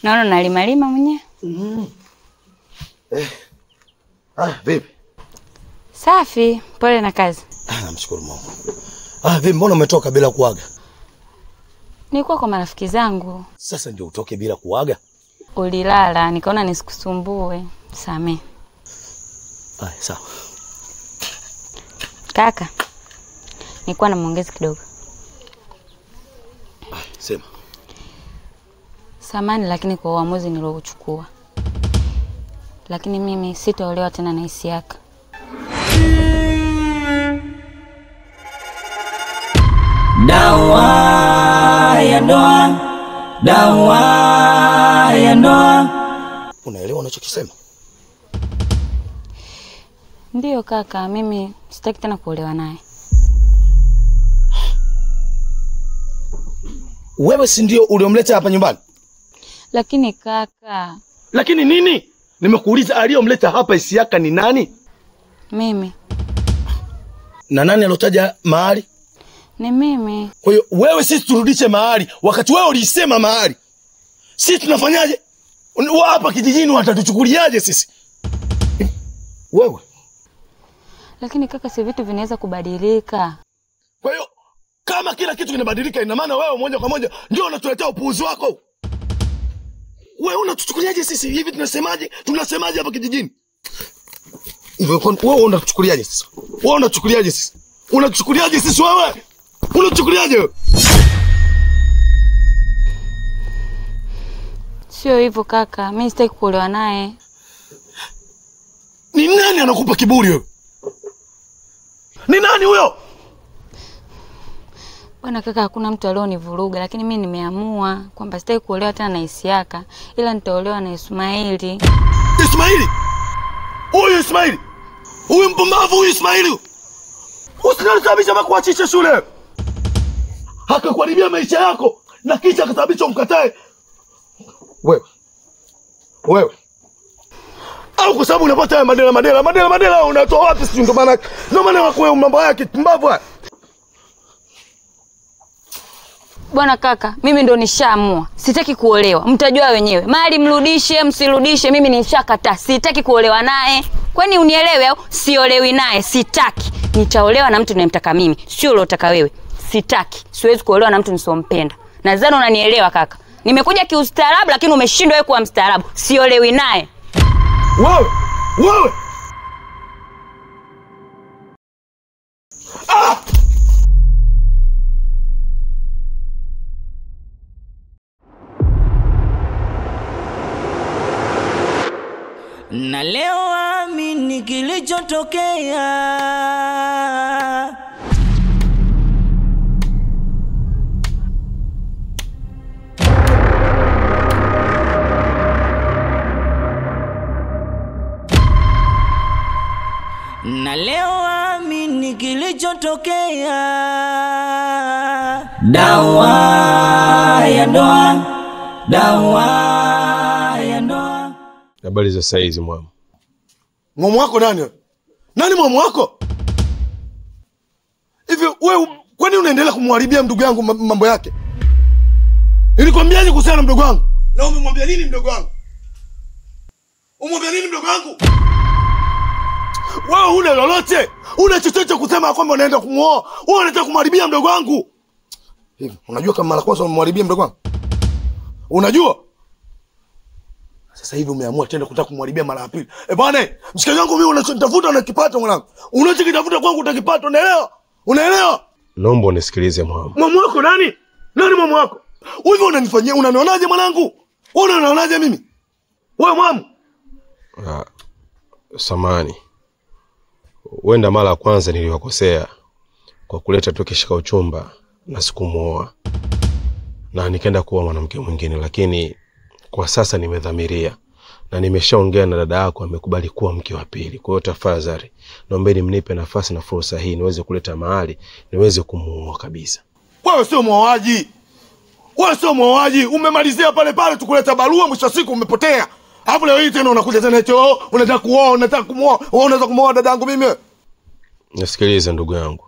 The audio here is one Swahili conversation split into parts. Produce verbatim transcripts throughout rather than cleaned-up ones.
Naona nalimalima mwenyewe. Mhm. Eh. Ah, vipi? Safi, pole na kazi. Ah, namshukuru Mungu. Ah, vipi mbona umetoka bila kuaga? Nilikuwa kwa marafiki zangu. Sasa ndio utoke bila kuaga? Ulilala, nikaona nisikusumbue. Samee. Ah, sawa. Kaka, nilikuwa na muongezi kidogo. Ah, sema. Samani lakini kwa uamuzi nilouchukua. Lakini mimi sitaolewa tena na Isiaka. Dawa ya ndoa, dawa ya ndoa. Unaelewa unachokisema? Ndiyo kaka, mimi sitaki tena kuolewa naye. Wewe si ndio uliomleta hapa nyumbani? Lakini kaka, lakini nini? Nimekuuliza aliyomleta hapa Isiaka ni nani? Mimi. Na nani alotaja mahali? Ni mimi. Kwa hiyo wewe sisi turudishe mahali wakati wewe ulisema mahali. Sisi tunafanyaje? Hapa kijijini watatuchukuliaje sisi? Wewe. Lakini kaka, si vitu vinaweza kubadilika. Kwa hiyo kama kila kitu kinabadilika ina maana wewe moja kwa moja ndio unatuletea upuuzi wako. Wewe unatuchukuliaje sisi? Hivi tunasemaje? Tunasemaje hapa kijijini? Hivyo wewe unatuchukuliaje sisi? Wewe unatuchukuliaje sisi? Unatuchukuliaje sisi wewe? Unatuchukuliaje? Sio hivyo kaka, mimi sitaki kuolewa naye. Ni nani anakupa kiburi wewe? Ni nani huyo? Bwana kaka, hakuna mtu alionivuruga, lakini mimi nimeamua kwamba sitaki kuolewa tena na Isiaka, ila nitaolewa na Ismaili. Ismaili? Huyu Ismaili? Huyu mpumbavu huyu Ismaili? Usinalisababisha makuachisha shule. Hakakuharibia maisha yako na kisha akasababisha umkatae. Wewe. Wewe. Au kwa sababu unapata madela madela madela madela unatoa wapi sisi ndo maana ndo maana wako mambo yake mpumbavu haya. Bwana kaka, mimi ndo nishaamua. Sitaki kuolewa. Mtajua wenyewe. Mali mrudishe, msirudishe, mimi nishakataa. Sitaki kuolewa naye. Kwani unielewe au? Siolewi naye, sitaki. Nitaolewa na mtu ninayemtaka mimi, sio ulotaka wewe. Sitaki. Siwezi kuolewa na mtu nisompenda. Nadhani unanielewa kaka. Nimekuja kiustaarabu lakini umeshindwa wewe kuwa mstaarabu. Siolewi naye. Wewe, wewe. Ah! Na leo amini kilichotokea. Na leo amini kilichotokea. Dawa ya ndoa, dawa ya ndoa. Habari za saizi mwamu. Mwamu wako nani? Nani mwamu wako? Hivi wewe kwani unaendelea kumharibia ndugu yangu mambo yake? Nilikwambiaje kuhusiana na mdogo wangu? Na umemwambia nini mdogo wangu? Umwambia nini mdogo wangu? Wewe huna lolote. Una chochote kusema kwamba unaenda kumuoa. Wewe unataka kumharibia mdogo wangu. Hivi unajua kama mara kwanza umemharibia mdogo wangu? Unajua? Sasa hivi umeamua tena kutaka kumharibia mara ya pili. Eh bwana, mshikaji wangu mimi unachotafuta unakipata mwanangu. Unachokitafuta kwangu utakipata, unaelewa? Unaelewa? Naomba unisikilize mwamu. Mwamu wako nani? Nani mwamu wako? Wewe unanifanyia unanionaje mwanangu? Wewe unanionaje mimi? Wewe mwamu? Ah, samani. Wenda mara ya kwanza niliwakosea kwa kuleta tu kishika uchumba na sikumuoa. Na nikaenda kuoa mwanamke mwingine, lakini kwa sasa nimedhamiria na nimeshaongea na dada yako, amekubali kuwa mke wa pili. Kwa hiyo tafadhali naombeni mnipe nafasi na fursa hii niweze kuleta mahali niweze kumuoa kabisa. Wewe sio muoaji. Wewe sio muoaji. Umemalizia pale pale tukuleta barua, mwisho siku umepotea. Alafu leo hii tena unakuja tena eti oh unataka kuoa, unataka kumuoa. Wewe unaweza kumuoa dada yangu mimi? Nisikilize ndugu yangu.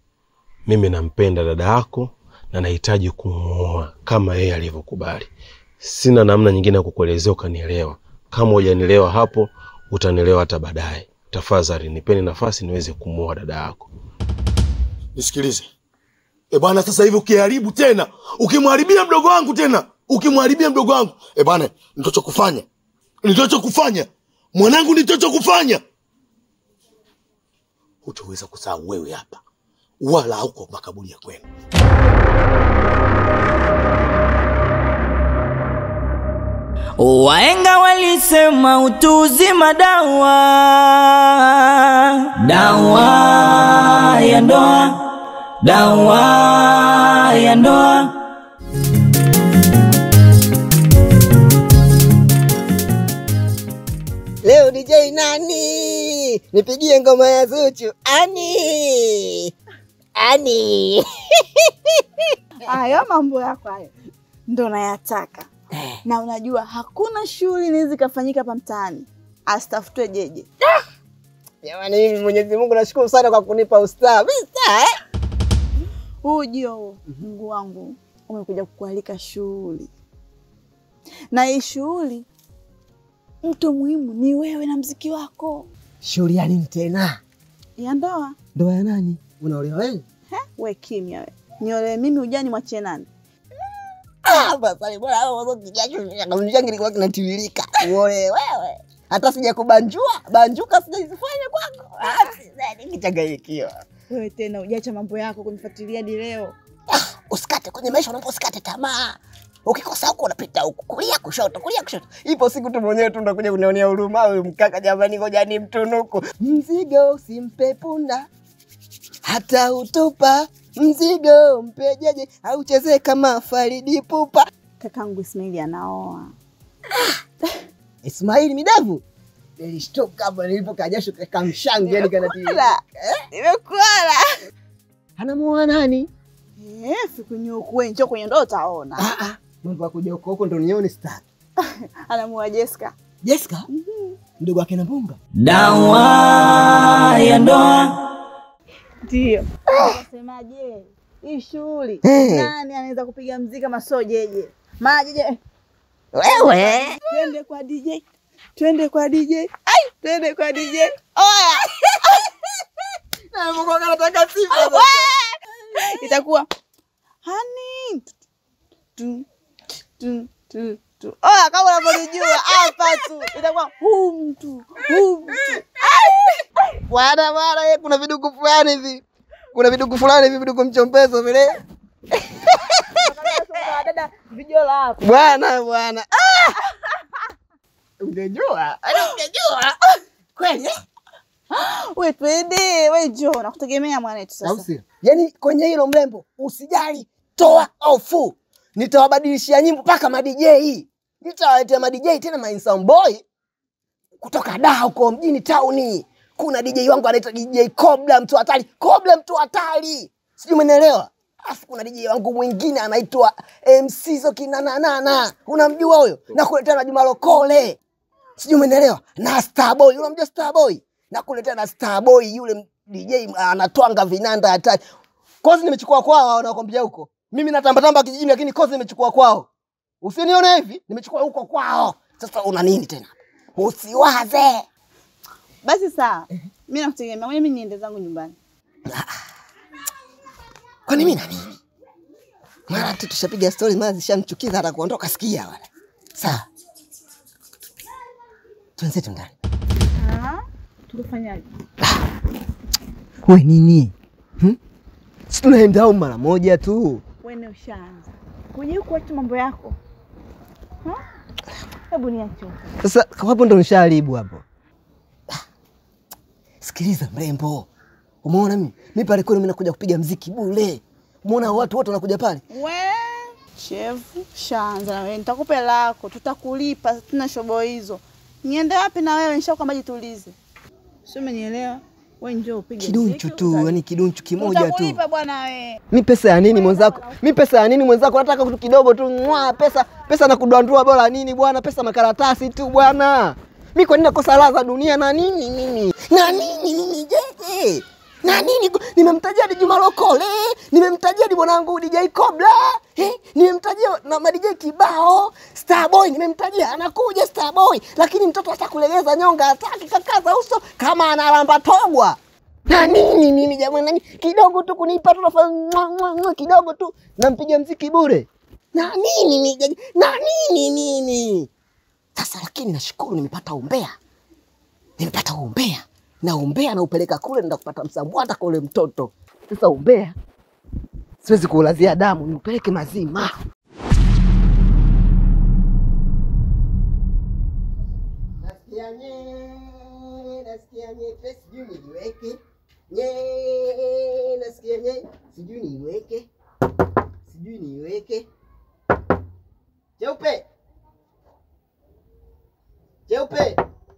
Mimi nampenda dada yako na nahitaji kumuoa kama yeye alivyokubali. sina namna nyingine ya kukuelezea ukanielewa. Kama hujanielewa hapo, utanielewa hata baadaye. Tafadhali nipeni nafasi niweze kumuoa dada yako. Nisikilize. E bwana, sasa hivi ukiharibu tena, ukimharibia mdogo wangu tena, ukimharibia mdogo wangu, e bwana, nitocho kufanya. Nitocho kufanya. Mwanangu nitocho kufanya. Hutaweza kusahau wewe hapa. Wala huko makaburi ya kwenu. Wahenga walisema utu uzima dawa, dawa ya ndoa, dawa ya ndoa. Leo D J nani? Nipigie ngoma ya Zuchu. Ani. Ani. Hayo mambo yako hayo ndo nayataka. Na unajua hakuna shughuli inaweza kufanyika hapa mtaani asitafutwe Jeje. Jamani, mimi Mwenyezi Mungu nashukuru sana kwa kunipa ustaa. Mimi staa eh? Ujio Mungu wangu umekuja kukualika shughuli. Na hii shughuli mtu muhimu ni wewe na mziki wako. Shughuli ya nini tena? Ya ndoa. Ndoa ya nani? Unaolewa wewe? He? Wewe kimya wewe. Niolewe mimi ujani mwachie nani? Ah, basi bora hao wazo kijasho kama kilikuwa kinatiririka. Uoe wewe. Hata sija kubanjua, banjuka sijazifanya kwako. Ah, sasa nikichanganyikiwa. Wewe tena hujaacha mambo yako kunifuatilia hadi leo. Ah, usikate kwenye maisha, unapo usikate tamaa. Ukikosa huko unapita huko, kulia kushoto, kulia kushoto. Ipo siku tu mwenyewe tu ndakuja kunionea huruma wewe mkaka. Jamani, ngoja ni mtunuku. Mzigo usimpe punda, hata utupa. Mzigo mpe Jeje, au cheze kama Faridi Pupa. Kakangu Ismaili anaoa. Ismaili midavu? Nilishtoka hapa nilipokaa jasho kakamshangi yani kanatila. Nimekuala. Anamuoa nani? Eh, sikunyoku wewe njoo kwenye ndoa utaona. Ah ah, mambo ya kuja huko huko ndo nione star. Anamuoa Jessica. Jessica? Mhm. Ndugu wake na Mbunga. Dawa ya ndoa. Ndio. Unasemaje? Hii shughuli nani anaweza kupiga mziki kama sio Jeje? Ma Jeje. Wewe. Twende kwa D J. Twende kwa D J. Ai, twende kwa D J. Oya. Na Mungu anataka sifa. Itakuwa hani tu tu tu tu. Oya, kama unavyojua hapa tu. Itakuwa huu mtu, huu mtu. Bwana bwana, yeye kuna viduku fulani hivi. Kuna viduku fulani hivi, viduku mchompezo vile. Dada video lako. Bwana bwana. Ah! Ungejua? Ani ungejua? Kweli? Wewe twende, wewe njoo nakutegemea mwanetu sasa. Sausi. Yaani kwenye hilo mrembo usijali, toa ofu. Nitawabadilishia nyimbo paka ma D J. Nitawaletea ma D J tena ma handsome boy kutoka Dar huko mjini town. Kuna D J wangu anaitwa D J Kobla mtu hatari. Kobla mtu hatari. Sijui umeelewa? Afu kuna D J wangu mwingine anaitwa M C Zokinanana. Unamjua huyo? Na kuletea na Juma Lokole. Sijui umeelewa? Na Starboy, unamjua Starboy? Na kuletea na Starboy yule D J anatwanga vinanda hatari. Kozi nimechukua kwao wanakwambia huko. Mimi natamba tamba kijijini lakini kozi nimechukua kwao. Usinione hivi, nimechukua huko kwao. Sasa una nini tena? Usiwaze. Basi sawa. Mimi nakutegemea. Mimi niende zangu nyumbani. Kwani mimi na nini? Mara tu tushapiga story mara zishamchukiza hata kuondoka sikia wala. Sawa. Tuanze tu ndani. Ah, tukufanyaje? Wewe nini? Hmm? Si tunaenda au mara moja tu. Wewe ushaanza. Kuja huko watu mambo yako. Ha? Hebu niache. Sasa hapo ndo nishaharibu hapo. Sikiliza mrembo. Umeona mimi? Mimi pale kwenu mimi nakuja kupiga muziki bure. Umeona watu wote wanakuja pale? We, chef, shaanza na wewe. Nitakupa lako, tutakulipa, tuna shobo hizo. Niende wapi na wewe? Nishakwambia jitulize. Sio umenielewa? Wewe njoo upige kidunchu tu, yani kidunchu kimoja tu. Utakulipa bwana wewe. Mimi pesa ya nini mwenzako? Mimi pesa ya nini mwenzako? Nataka kitu kidogo tu. Mwa pesa, pesa na kudwandua bora nini bwana? Pesa makaratasi tu bwana. Mimi kwa nini nakosa ladha dunia na nini mimi? Na nini mimi Jeje? Na nini? Nimemtajia di Juma Lokole, nimemtajia di mwanangu D J Kobla, eh? Nimemtajia na ma D J kibao, Starboy nimemtajia anakuja Starboy, lakini mtoto atakulegeza nyonga hataki kakaza uso kama analamba togwa. Na nini mimi jamani, nani kidogo tu kunipa tu nafanya kidogo tu nampiga mziki bure. Na nini mimi? Na nini nini? Sasa lakini nashukuru nimepata umbea. Nimepata umbea. Na umbea na upeleka kule nenda kupata msambwata kwa ule mtoto. Sasa umbea siwezi kuulazia damu, niupeleke mazima. Nasikia nye, nasikia nye, sijui niweke. Nye, nasikia nye, sijui niweke. Sijui niweke. Jeupe. Jeupe.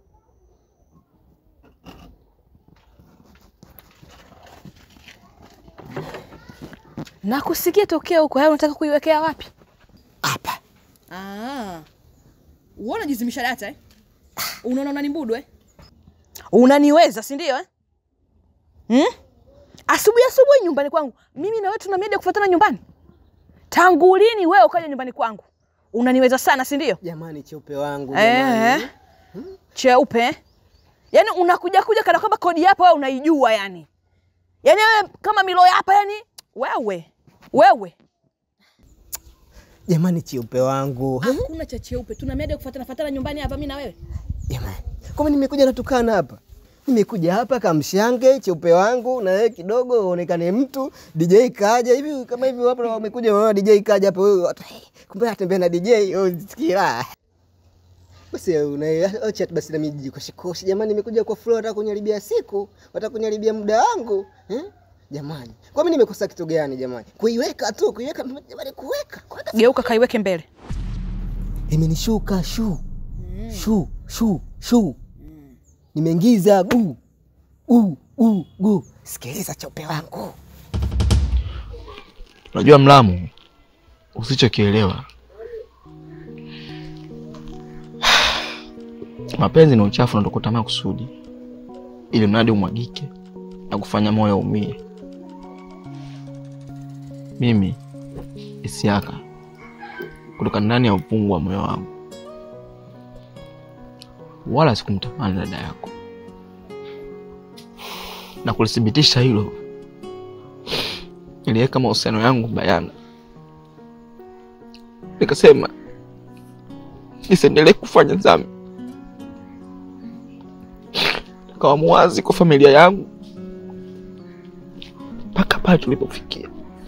Na kusikia tokea huko, hayo unataka kuiwekea wapi? Hapa. Ah. Uona jizimisha data eh? Unaona unanimbudu eh? Unaniweza, si ndio eh? Hmm? Asubuhi asubuhi nyumbani kwangu. Mimi na wewe tuna miadi ya kufuatana nyumbani. Tangu lini wewe ukaja nyumbani kwangu? Unaniweza sana, si ndio? Jamani cheupe wangu jamani. Eh. Hmm? Cheupe. Yaani unakuja kuja kana kwamba kodi hapa wewe unaijua yani. Yaani wewe kama milo hapa yani wewe. Wewe. Jamani cheupe wangu. Hakuna cha cheupe. Tuna miadi ya kufuatana fuatana nyumbani hapa mimi na wewe. Jamani. Kama nimekuja natukana hapa. Nimekuja hapa kamshange cheupe wangu na wewe kidogo uonekane mtu D J kaja hivi kama hivi hapa wamekuja wao D J kaja hapa wewe kumbe atembea na D J usikia. Basi unaacha basi na mimi jikoshikoshi jamani, nimekuja kwa flow nataka kunyaribia siku, nataka kunyaribia muda wangu, eh? Jamani. Kwa mimi nimekosa kitu gani jamani? Kuiweka tu, kuiweka jamani kuweka. Geuka kaiweke mbele. Imenishuka shu. Mm. Shu, shu, shu. Mm. Nimeingiza gu. U, u, gu. Sikiliza cheupe wangu. Unajua Mlamu, usichokielewa. Mapenzi ni uchafu na tukutamaa kusudi. Ili mradi umwagike na kufanya moyo umie. Mimi Isiaka kutoka ndani ya upungu wa moyo wangu wala sikumtamani dada yako. Na kulithibitisha hilo niliweka mahusiano yangu bayana. Nikasema nisiendelee kufanya dhambi. Nikawa muwazi kwa familia yangu mpaka pale tulipofikia.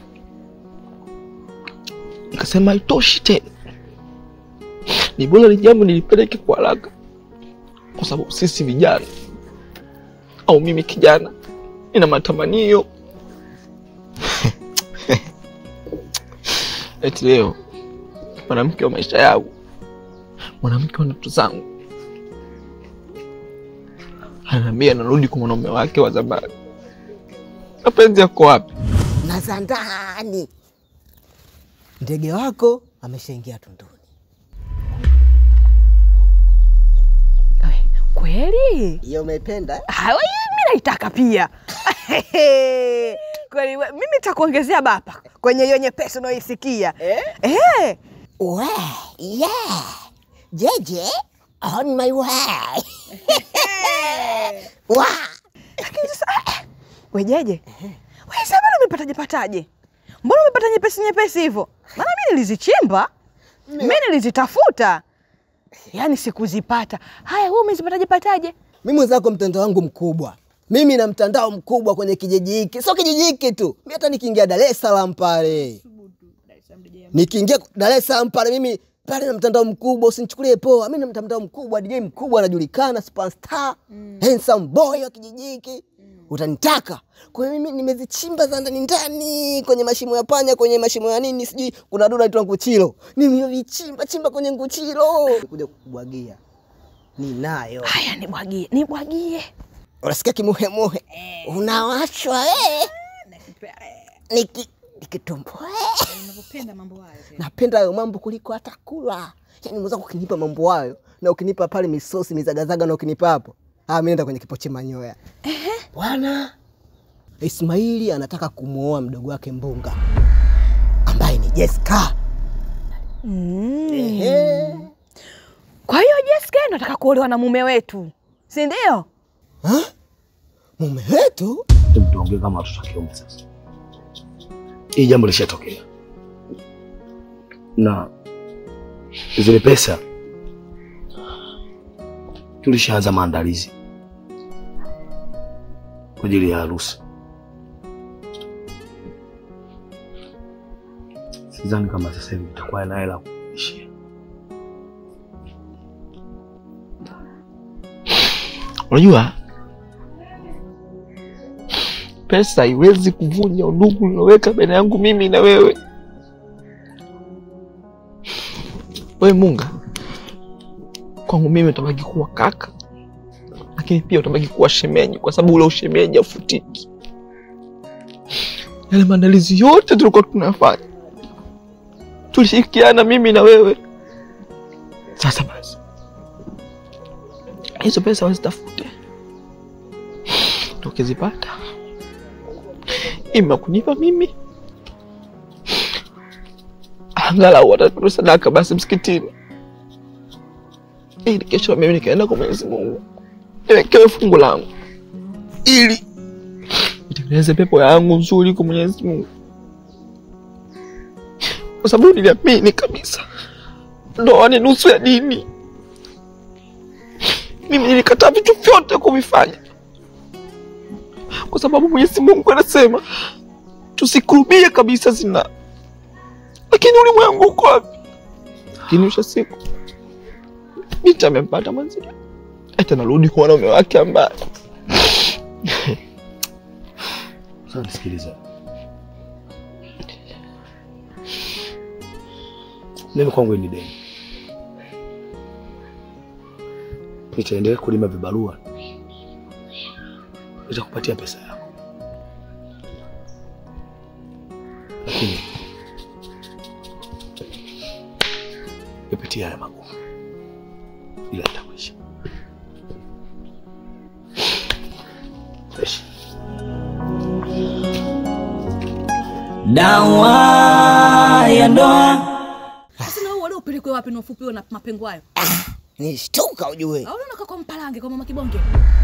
Nikasema haitoshi tena, ni bora ni jambo nilipeleke kwa haraka, kwa sababu sisi vijana au mimi kijana nina matamanio. Eti leo mwanamke wa maisha yangu, mwanamke wa ndoto zangu ananiambia narudi kwa mwanaume wake wa zamani. Mapenzi yako wapi? Na zandani. Ndege wako ameshaingia tunduni. Kweli? Hiyo umependa? Ah, mimi naitaka pia. Kweli mimi nitakuongezea bapa kwenye hiyo nyepesi unaoisikia. Eh? Eh. Wow, yeah. Jeje on my way. Wow. Lakini sasa wewe jeje. Wewe sasa umepataje pataje? Mbona umepata nyepesi nyepesi hivyo? Maana mimi nilizichimba. Mimi nilizitafuta. Yaani sikuzipata. Haya wewe umezipataje pataje? Mimi mwenzako mtandao wangu mkubwa. Mimi na mtandao mkubwa kwenye kijiji hiki. Sio kijiji hiki tu. Mimi hata nikiingia Dar es Salaam pale. Nikiingia Dar es Salaam pale mimi pale na mtandao mkubwa, usinichukulie poa. Mimi na mtandao mkubwa, D J mkubwa anajulikana, superstar, mm. handsome boy wa kijiji hiki. Mm. Utanitaka. Kwa hiyo mimi nimezichimba za ndani ndani kwenye mashimo ya panya, kwenye mashimo ya nini sijui kuna dona inaitwa nguchilo. Nimevichimba chimba kwenye nguchilo. Kuja kukubwagia. Ninayo. Haya nibwagie, nibwagie. Unasikia kimuhe muhe. Eh. Unawashwa eh. Niki nikitumbo. Unapenda mambo hayo. Napenda hayo mambo kuliko hata kula. Yaani mweza kukinipa mambo hayo na ukinipa pale misosi mizagazaga na ukinipa hapo. Ah mimi nenda kwenye kipochi manyoya. Ehe. Bwana. Ismaili anataka kumuoa mdogo wake Mbunga ambaye ni Jessica. Mm. Ehe. Kwa hiyo Jessica anataka kuolewa na mume wetu, si ndio? Ha? Mume wetu? Tuongee kama tutakiomba sasa. Hii jambo lishatokea. Na zile pesa tulishaanza maandalizi kwa ajili ya harusi. Sidhani kama sasa hivi itakuwa na hela kuishia. Unajua pesa haiwezi kuvunja udugu ulioweka baina yangu mimi na wewe. Wewe Munga, kwangu mimi utabaki kuwa kaka, lakini pia utabaki kuwa shemeji, kwa sababu ule ushemeji hafutiki. Yale maandalizi yote tulikuwa tunafanya, tulishirikiana mimi na wewe. Sasa basi, hizo pesa wazitafute, tukizipata ima kunipa mimi, angalau watatoa sadaka basi msikitini, ili kesho mimi nikaenda kwa Mwenyezi Mungu niwekewe fungu langu, ili nitengeneze pepo yangu nzuri kwa Mwenyezi Mungu, kwa sababu niliamini kabisa ndoa ni nusu ya dini. Mimi nilikataa vitu vyote kuvifanya, kwa sababu Mwenyezi Mungu anasema tusikurubie kabisa zina. Lakini ulimwengu uko wapi? Lakini usha siku binti amempata mwanzia, eti narudi kwa mume wake ambaye. Sasa nisikilize. Mimi kwangu ni deni. Nitaendelea kulima vibarua, nitakupatia pesa yako. Lakini nipitia haya magumu, ila nitakuisha. Fresh. Dawa ya ndoa. Sasa na wale upelekwe wapi na ufupiwe na mapengo hayo? Nishtuka ujue. Au unaona kwa mpalange kwa mama Kibonge?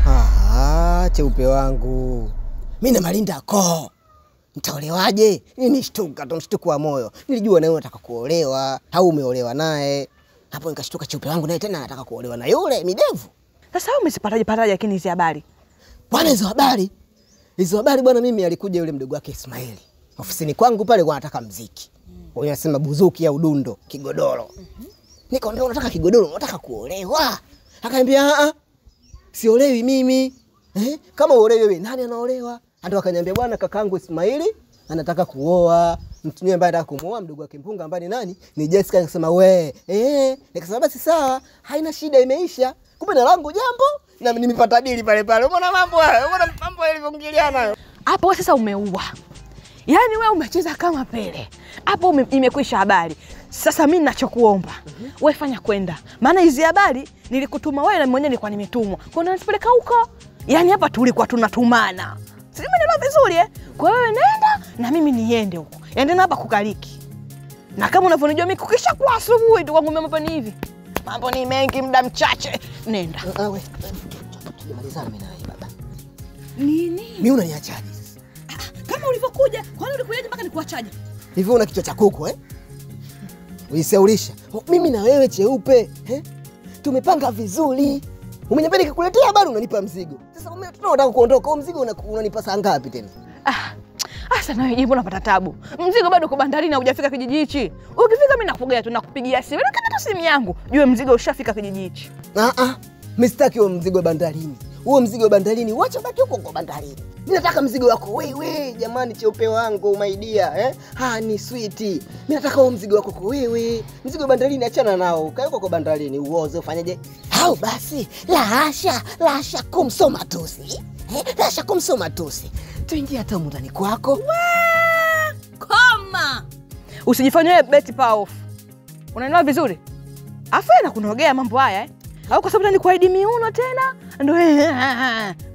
Ah, cheupe wangu. Mimi na Malinda ko. Nitaolewaje? Mimi nishtuka, tumshtuko wa moyo. Nilijua na wewe unataka kuolewa, au umeolewa naye. Hapo nikashtuka cheupe wangu naye tena anataka kuolewa na yule midevu. Sasa wewe umezipataje pataje lakini hizo habari? Bwana hizo habari. Hizo habari bwana, mimi alikuja yule mdogo wake Ismaili. Ofisini kwangu pale kwa anataka muziki. Wao wanasema buzuki au dundo, kigodoro. Mhm. Nikaambia unataka kigodoro, unataka kuolewa? Akaniambia a a. Siolewi mimi. Eh? Kama uolewi wewe, nani anaolewa? Ndio akaniambia bwana, kakangu Ismaili anataka kuoa. Mtu ambaye anataka kumuoa mdogo wake Mpunga ambaye ni nani? Ni Jessica. Nikasema we, eh, nikasema basi sawa, haina shida, imeisha. Kumbe na langu jambo na nimepata dili pale pale. Umeona mambo hayo? Umeona mambo yalivyoingiliana? Hapo wewe sasa umeua. Yaani wewe umecheza kama Pele. Hapo imekwisha habari. Sasa mimi ninachokuomba, mm-hmm. wewe fanya kwenda. Maana hizi habari nilikutuma wewe na mwenyewe nilikuwa nimetumwa. Kwa nini unanipeleka huko? Yaani hapa tulikuwa tunatumana. Sisi mimi vizuri eh. Kwa wewe nenda na mimi niende huko. Ende na hapa kukaliki. Na kama unavyonijua mimi kukisha kwa asubuhi tu kwangu mambo ni hivi. Mambo ni mengi muda mchache. Nenda. Ah wewe. Tumalizane mimi na wewe baba. Nini? Mimi unaniachaje? Kama ulivyokuja, kwani ulikujaje mpaka nikuachaje? Hivi una kichwa cha kuku eh? Ulisaulisha. Mimi na wewe cheupe, eh? Tumepanga vizuri. Umeniambia nikikuletea habari unanipa mzigo. Sasa ume tunataka kuondoka, huo mzigo unanipa saa ngapi tena? Ah. Asa na wewe jibu unapata tabu. Mzigo bado uko bandarini, hujafika kijiji hichi. Ukifika mimi nakupokea tu, nakupigia simu. Wewe kama simu yangu, jue mzigo ushafika kijiji hichi. Ah ah. Mimi sitaki huo mzigo bandarini. Huo mzigo bandarini, wacha baki huko kwa bandarini. Mimi nataka mzigo wako wewe, jamani cheupe wangu, my dear, eh? Ha ni sweet. Mimi nataka huo mzigo wako kwa wewe. Mzigo bandarini achana nao. Kae huko kwa bandarini, uoze ufanyaje? Hao basi, la hasha, la hasha kumsoma tusi. Eh? La hasha kumsoma tusi. Tuingie hata ndani kwako. We! Koma. Usijifanyie beti power off. Unaelewa vizuri? Afa na kunogea mambo haya eh? Au kwa sababu nani kuahidi miuno tena? Ndio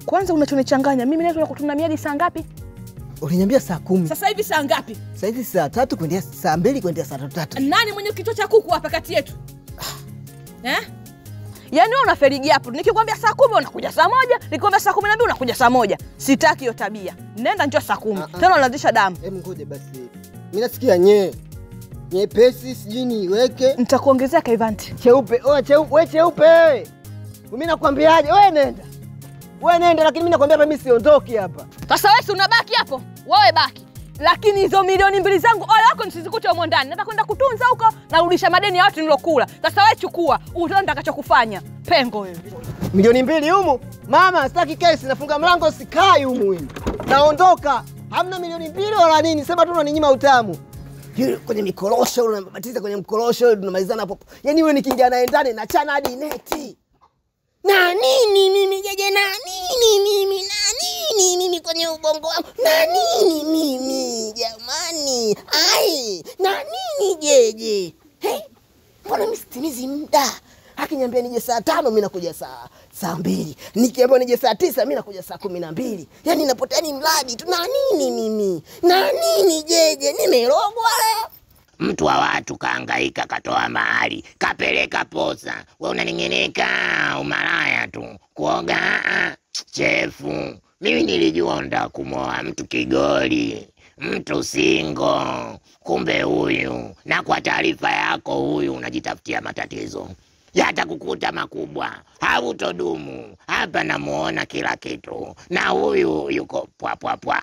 Kwanza unachonichanganya. Mimi naenda kutuna miadi saa ngapi? Uliniambia saa kumi. Sasa hivi saa ngapi? Sasa hivi saa tatu kwenda saa mbili kwenda saa tatu. Nani mwenye kichwa cha kuku hapa kati yetu? Eh? Yaani wewe unaferigi hapo. Nikikwambia saa kumi unakuja saa moja, nikikwambia saa kumi na mbili unakuja saa moja. Sitaki hiyo tabia. Nenda njoo saa kumi. Tena unaanzisha damu. Hebu ngoje basi. Mimi nasikia nye. Nyepesi sijui niweke. Nitakuongezea kaivanti. Cheupe. Oh, cheupe, wewe cheupe. Mimi nakwambiaje? Wewe nenda. Wewe nenda, lakini mimi nakwambia hapa mimi siondoki hapa. Sasa wewe unabaki hapo. Wewe baki. Lakini hizo milioni mbili zangu ole wako nisizikute huko ndani. Nataka kwenda kutunza huko na rudisha madeni ya watu nilokula. Sasa wewe chukua, utaona nitakachokufanya. Pengo wewe. Milioni mbili humu? Mama, sitaki kesi, nafunga mlango sikai humu mimi. Naondoka. Hamna milioni mbili wala nini? Sema tu unaninyima utamu. Yule kwenye mikorosho unabatiza kwenye mkorosho tunamalizana hapo. Yaani wewe nikiingia naye ndani na chana hadi neti. Na nini mimi jeje na nini mimi na nini mimi kwenye ubongo wangu na nini mimi jamani ai na nini jeje hey, mbona mimi sitimizi muda akiniambia nije saa tano mimi nakuja saa saa mbili nikiambia nije saa tisa mimi nakuja saa kumi na mbili yani napotea ni mradi tu na nini mimi na nini jeje nimerogwa mtu wa watu kaangaika katoa mahali kapeleka posa wewe unaning'enika umalaya tu kuoga chefu mimi nilijua unataka kumoa mtu kigoli mtu singo kumbe huyu na kwa taarifa yako huyu unajitafutia matatizo yata kukuta makubwa hautodumu hapa namuona kila kitu na huyu yuko pwa pwa pwa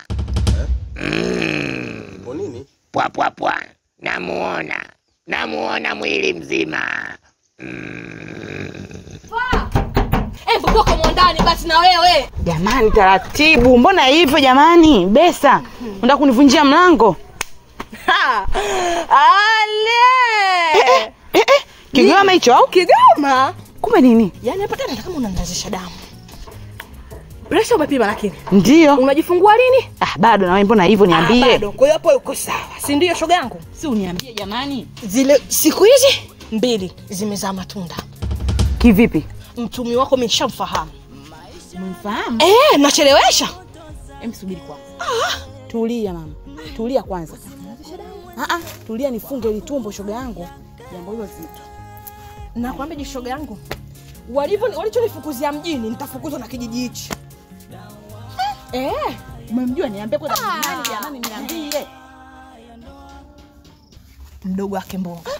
mm. Kwa nini? Pwa pwa pwa namuona namuona mwili mzima mm. Hebu toka mwandani basi na wewe. Jamani taratibu. Mbona hivyo jamani? Besa. Unataka kunivunjia mlango? Ale! Eh eh eh. eh. Kigoma hicho au? Kigoma? Kumbe nini? Yaani hapa tena kama unaanzisha damu. Presha umepima lakini. Ndio. Unajifungua lini? Ah bado na wewe mbona hivyo niambie. Ah, bado. Kwa hiyo hapo uko sawa. Si ndio shoga yangu? Si uniambie jamani. Zile siku hizi mbili zimezaa matunda. Kivipi? Mtumi wako nimeshamfahamu. Umemfahamu? Eh, nachelewesha. Hem subiri kwanza. Ah, tulia mama. Tulia kwanza. Ah ah, tulia nifunge ile tumbo shoga yangu. Jambo hilo zito. Nakwambia je shoga yangu. Walivyo walichonifukuzia mjini nitafukuzwa na kijiji hichi. Eh, umemjua niambie kwa nani jamani niambie. Mdogo wake Mbonga.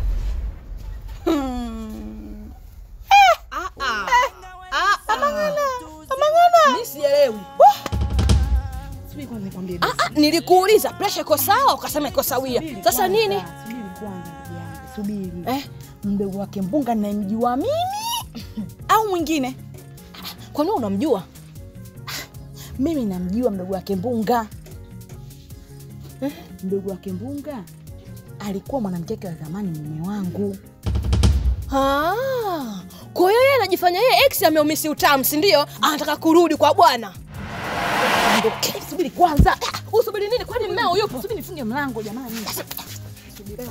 Hmm. Ah ah. Ah, amangana. Amangana. Mimi sielewi. Subiri kwanza nikwambie. Ah ah, nilikuuliza pressure iko sawa ukasema iko sawia. Sasa nini? Subiri kwanza ndugu yangu. Subiri. Eh, mdogo wake Mbonga ninamjua mimi au mwingine? Kwa nini unamjua? Mimi namjua mdogo wake Mbunga. Eh, mdogo wake Mbunga alikuwa mwanamke wa zamani mume wangu. Ah, kwa hiyo yeye anajifanya yeye ex ameumisi utamu, si ndio? Anataka kurudi kwa bwana. Okay, subiri kwanza. Ah, usubiri nini? Kwani mmeo yupo? Subiri nifunge mlango jamani. Subiri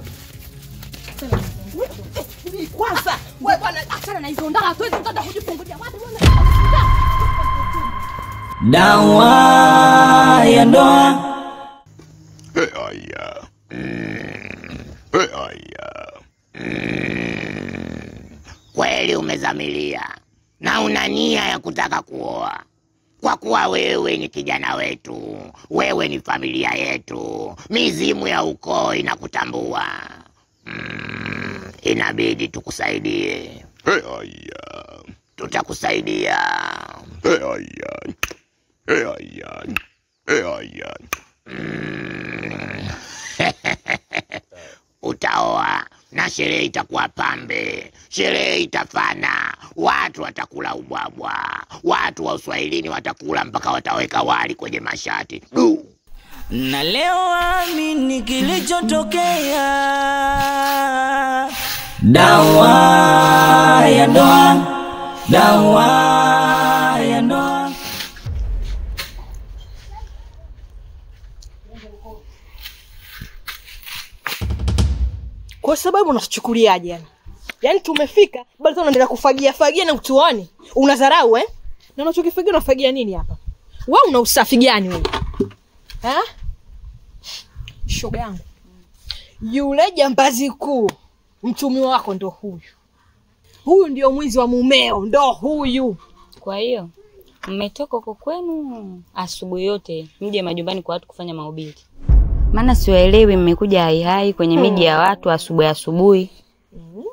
Subiri kwanza. Wewe bwana achana na hizo ndala tuwezi kutaka kujifungulia wapi bwana? Dawa ya ndoa. Hey, aya. Mm. Hey, aya. Mm. Kweli umezamilia na una nia ya kutaka kuoa. Kwa kuwa wewe ni kijana wetu, wewe ni familia yetu, mizimu ya ukoo inakutambua. Mm. Inabidi tukusaidie. Hey, aya. Tutakusaidia. Hey, aya. Hey, aya. Hey, aya. Mm. Utaoa na sherehe itakuwa pambe, sherehe itafana, watu watakula ubwabwa, watu wa Uswahilini watakula mpaka wataweka wali kwenye mashati. Du. Na leo amini kilichotokea. Dawa ya ndoa. Dawa ya ndoa. Kwa sababu unachukuliaje yani? Yaani tumefika bado unaendelea kufagia fagia na utuoni. Unadharau eh? Na unachokifagia unafagia nini hapa? Wewe una usafi gani wewe? Eh? Shoga yangu. Yule jambazi kuu, mchumi wako ndo huyu. Huyu ndio mwizi wa mumeo, ndo huyu. Kwa hiyo mmetoka huko kwenu asubuhi yote mje majumbani kwa watu kufanya mahubiri. Maana siwaelewi mmekuja hai hai kwenye miji hmm. ya watu asubuhi asubuhi. Mm.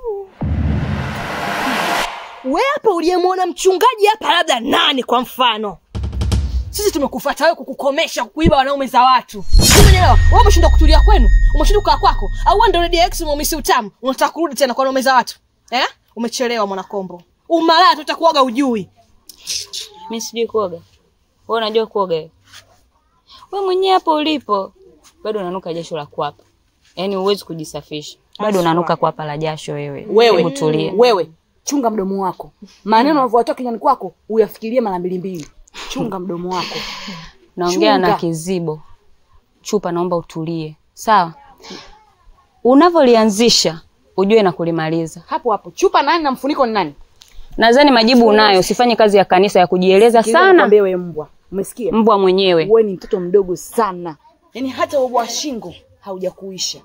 Wewe hapa uliyemwona mchungaji hapa labda nani kwa mfano? Sisi tumekufuata wewe kukukomesha kuiba wanaume za watu. Umeelewa? Wewe umeshinda kutulia kwenu? Umeshinda kukaa kwako? Au wewe ndio Radio X umemisi utamu? Unataka kurudi tena kwa wanaume za watu? Eh? Umechelewa Mwanakombo. Umalaya tutakuoga ujui. Mimi sijui kuoga. Wewe unajua kuoga wewe? Wewe mwenyewe hapo ulipo bado unanuka jasho la kwapa. Yaani huwezi kujisafisha. Bado unanuka kwapa la jasho wewe. Wewe tulie. Wewe chunga mdomo wako. Maneno yanavyotoka kinywani kwako uyafikirie mara mbili mbili. Chunga mdomo wako. Naongea na kizibo. Chupa naomba utulie. Sawa? Unavolianzisha ujue na kulimaliza. Hapo hapo. Chupa nani na mfuniko ni nani? Nadhani majibu unayo, usifanye kazi ya kanisa ya kujieleza sana. Nikwambie wewe mbwa. Umesikia? Mbwa mwenyewe. Wewe ni mtoto mdogo sana. Yaani hata ubwa shingo haujakuisha.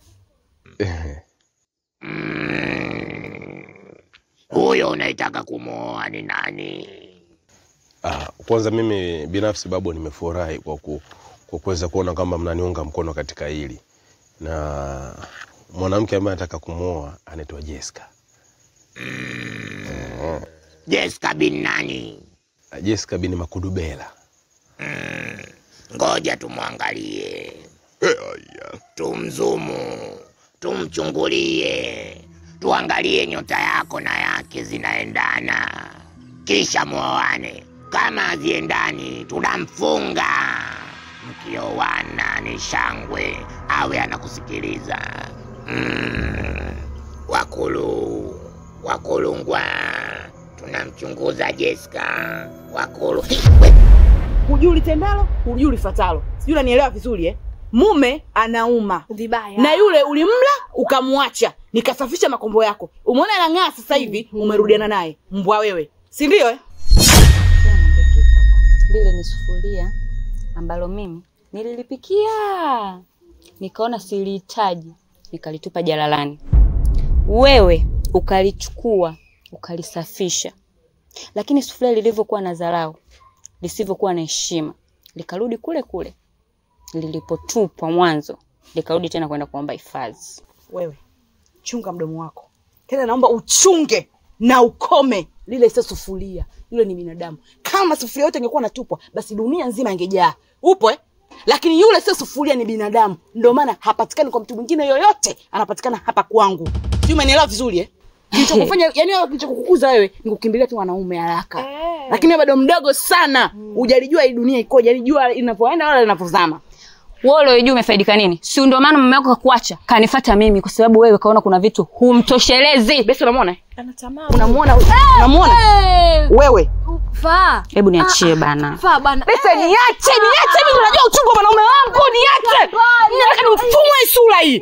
Huyo unaitaka kumooa ni nani? Ah, kwanza mimi binafsi babu nimefurahi kwa ku, kwa kuweza kuona kama mnaniunga mkono katika hili. Na mwanamke ambaye anataka kumooa anaitwa Jessica. Mm. Jessica bin nani? Jessica bin Makudubela. Mm. Ngoja tumwangalie. Tumzumu, tumchungulie. Tuangalie nyota yako na yake zinaendana. Kisha muoane. Kama haziendani tunamfunga. Mkioana ni shangwe, awe anakusikiliza. Mm. Wakulu, wakulungwa. Tunamchunguza Jessica. Wakulu. Hujui litendalo, hujui lifatalo. Sijui unanielewa vizuri eh? Mume anauma vibaya. Na yule ulimla ukamwacha, nikasafisha makombo yako. Umeona anang'aa sasa hivi, mm, umerudiana naye. Mbwa wewe. Si ndio eh? Lile ni sufuria ambalo mimi nililipikia. Nikaona silihitaji, nikalitupa jalalani. Wewe ukalichukua, ukalisafisha. Lakini sufuria lilivyokuwa na dharau, lisivyokuwa na heshima, likarudi kule kule lilipotupwa mwanzo, likarudi tena kwenda kuomba hifadhi. Wewe chunga mdomo wako. Tena naomba uchunge na ukome. Lile sio sufuria, yule ni binadamu. Kama sufuria yote ingekuwa natupwa, basi dunia nzima ingejaa. Upo eh? Lakini yule sio sufuria, ni binadamu. Ndio maana hapatikani kwa mtu mwingine yoyote, anapatikana hapa kwangu. Sio, umenielewa vizuri eh? Kilichokufanya, yani wewe kilichokukuza wewe ni kukimbilia tu wanaume haraka. Eh. Lakini bado mdogo sana. Hujalijua hii dunia ikoje, hujalijua inavyoenda wala inavozama. Wewe unajua umefaidika nini? Si ndio maana mume wako kakuacha, kanifuata mimi kwa sababu wewe kaona kuna vitu humtoshelezi. Basi unamuona? Anatamaa. Unamuona? Unamuona? Wewe. Faa. Hebu niachie bana. Faa bana. Basi niache, niache mimi unajua uchungu wa wanaume wangu, niache. Nataka nifumwe sura hii.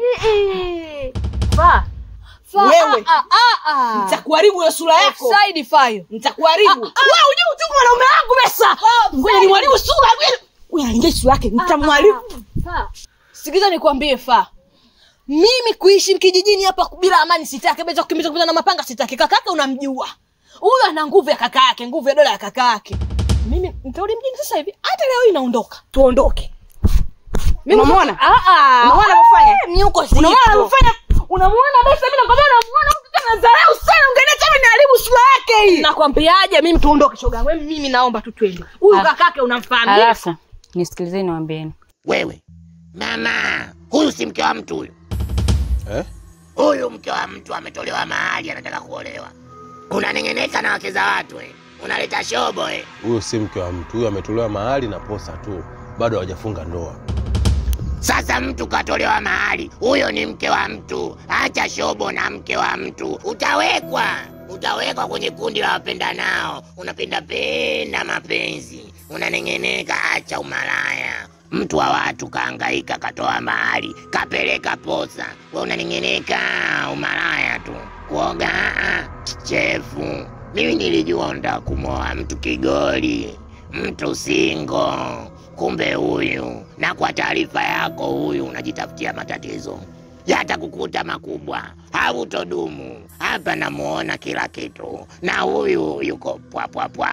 Faa. Wewe. Ah ah ah. Nitakuharibu hiyo sura yako. Side fire. Nitakuharibu. Wewe unajua uchungu wa wanaume wangu besa. Ngoja nimharibu sura. Wewe analingia sura yake, nitamharibu. Faa. Sikiza nikwambie Faa. Mimi kuishi kijijini hapa bila amani sitaki. Beza kukimbiza kupita na mapanga sitaki. Kakake unamjua. Huyu ana nguvu ya kaka yake, nguvu ya dola ya kaka yake. Mimi nitarudi mjini sasa hivi. Hata leo hii naondoka. Tuondoke. Mimi unamuona? Ah ah. Unamuona anafanya? Mimi uko sipo. Unamuona anafanya? Unamuona basi mimi nakwambia unamuona mtu tena dharau sana, ungeniacha mimi niharibu sura yake hii. Nakwambiaje mimi tuondoke shoga. Wewe mimi naomba tu twende. Huyu kakake unamfahamu. Alafu nisikilizeni niwaambieni. Wewe mama, huyu si mke wa mtu huyu. Eh? Huyu mke wa mtu ametolewa mahali anataka kuolewa. Unanengeneka na wake za watu eh. Unaleta shobo eh. Huyu si mke wa mtu, huyu ametolewa mahali na posa tu. Bado hawajafunga ndoa. Sasa mtu katolewa mahali, huyo ni mke wa mtu. Acha shobo na mke wa mtu. Utawekwa, utawekwa kwenye kundi la wapenda nao. Unapenda penda mapenzi. Unanengeneka, acha umalaya. Mtu wa watu kaangaika, katoa mahali, kapeleka posa. Wewe unanengeneka, umalaya tu. Kuoga, chefu. Mimi nilijua unataka kumwoa mtu kigoli, mtu singo. Kumbe huyu, na kwa taarifa yako, huyu unajitafutia matatizo. Yatakukuta makubwa, hautodumu. Hapa namuona kila kitu, na huyu yuko pwa pwa pwa.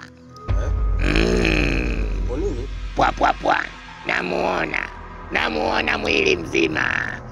Mm. Pwa pwa pwa. Namuona, namuona mwili mzima.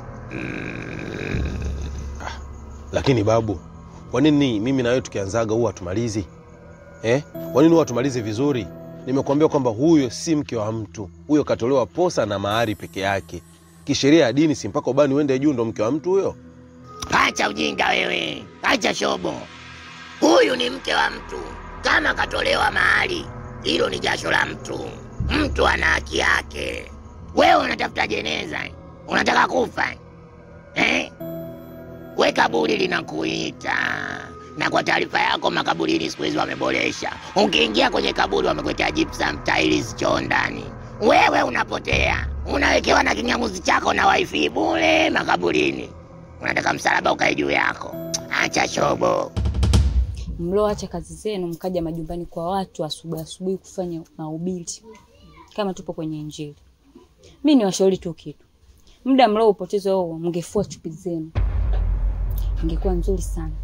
Mm. Ah, lakini babu, kwa nini mimi na wewe tukianzaga huwa tumalizi? Eh? Kwa nini huwa tumalizi vizuri? Nimekuambia kwamba huyo si mke wa mtu. Huyo katolewa posa na mahari peke yake. Kisheria ya dini si mpaka ubani uende juu ndo mke wa mtu huyo? Acha ujinga wewe. Acha shobo. Huyu ni mke wa mtu. Kama katolewa mahari, hilo ni jasho la mtu. Mtu ana haki yake. Wewe unatafuta jeneza. Unataka kufa. Eh? We kaburi linakuita. Na kwa taarifa yako, makaburini siku hizi wameboresha. Ukiingia kwenye kaburi wamekuletea gypsum tiles choo ndani. Wewe unapotea. Unawekewa na kinyamuzi chako na wifi bure makaburini. Unataka msalaba ukae juu yako. Acha shobo. Mlo acha kazi zenu mkaja majumbani kwa watu asubuhi asubuhi kufanya mahubiri. Kama tupo kwenye Injili. Mimi ni washauri tu kitu. Muda mlo upoteze huo, mngefua chupi zenu. Ingekuwa nzuri sana.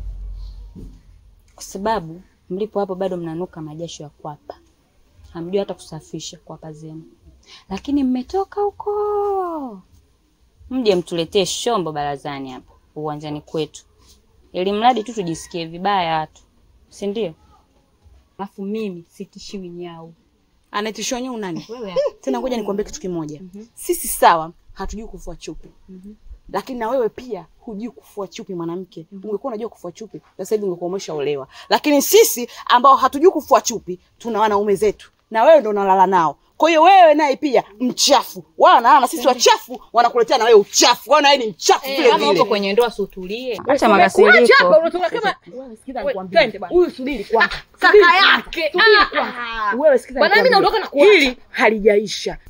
Kwa sababu mlipo hapo bado mnanuka majasho ya kwapa. Hamjui hata kusafisha kwapa zenu. Lakini mmetoka huko. Mje mtuletee shombo barazani hapa uwanjani kwetu. Ili mradi tu tujisikie vibaya watu. Si ndio? Alafu mimi sitishiwi nyau. Anatishwa nyau nani? Wewe. Tena ngoja nikwambie kitu kimoja. Mm -hmm. Sisi sawa hatujui kufua chupi. Mm -hmm. Lakini na wewe pia hujui kufua chupi mwanamke. Mm -hmm. Ungekuwa unajua kufua chupi, sasa hivi ungekuwa umeshaolewa. Lakini sisi ambao hatujui kufua chupi, tuna wanaume zetu. Na wewe ndio unalala nao. Kwa hiyo wewe naye pia mchafu. Wao wanalala sisi wachafu, wanakuletea na wewe uchafu. Wao na wewe ni mchafu vile vile. Kama uko kwenye ndoa utulie. Acha makasiriko. Acha hapa unatoka kama wewe sikiza nikwambie. Huyu subiri kwanza. Kaka yake. Ah. Wewe sikiza. Bwana mimi naondoka na kuacha. Hili halijaisha.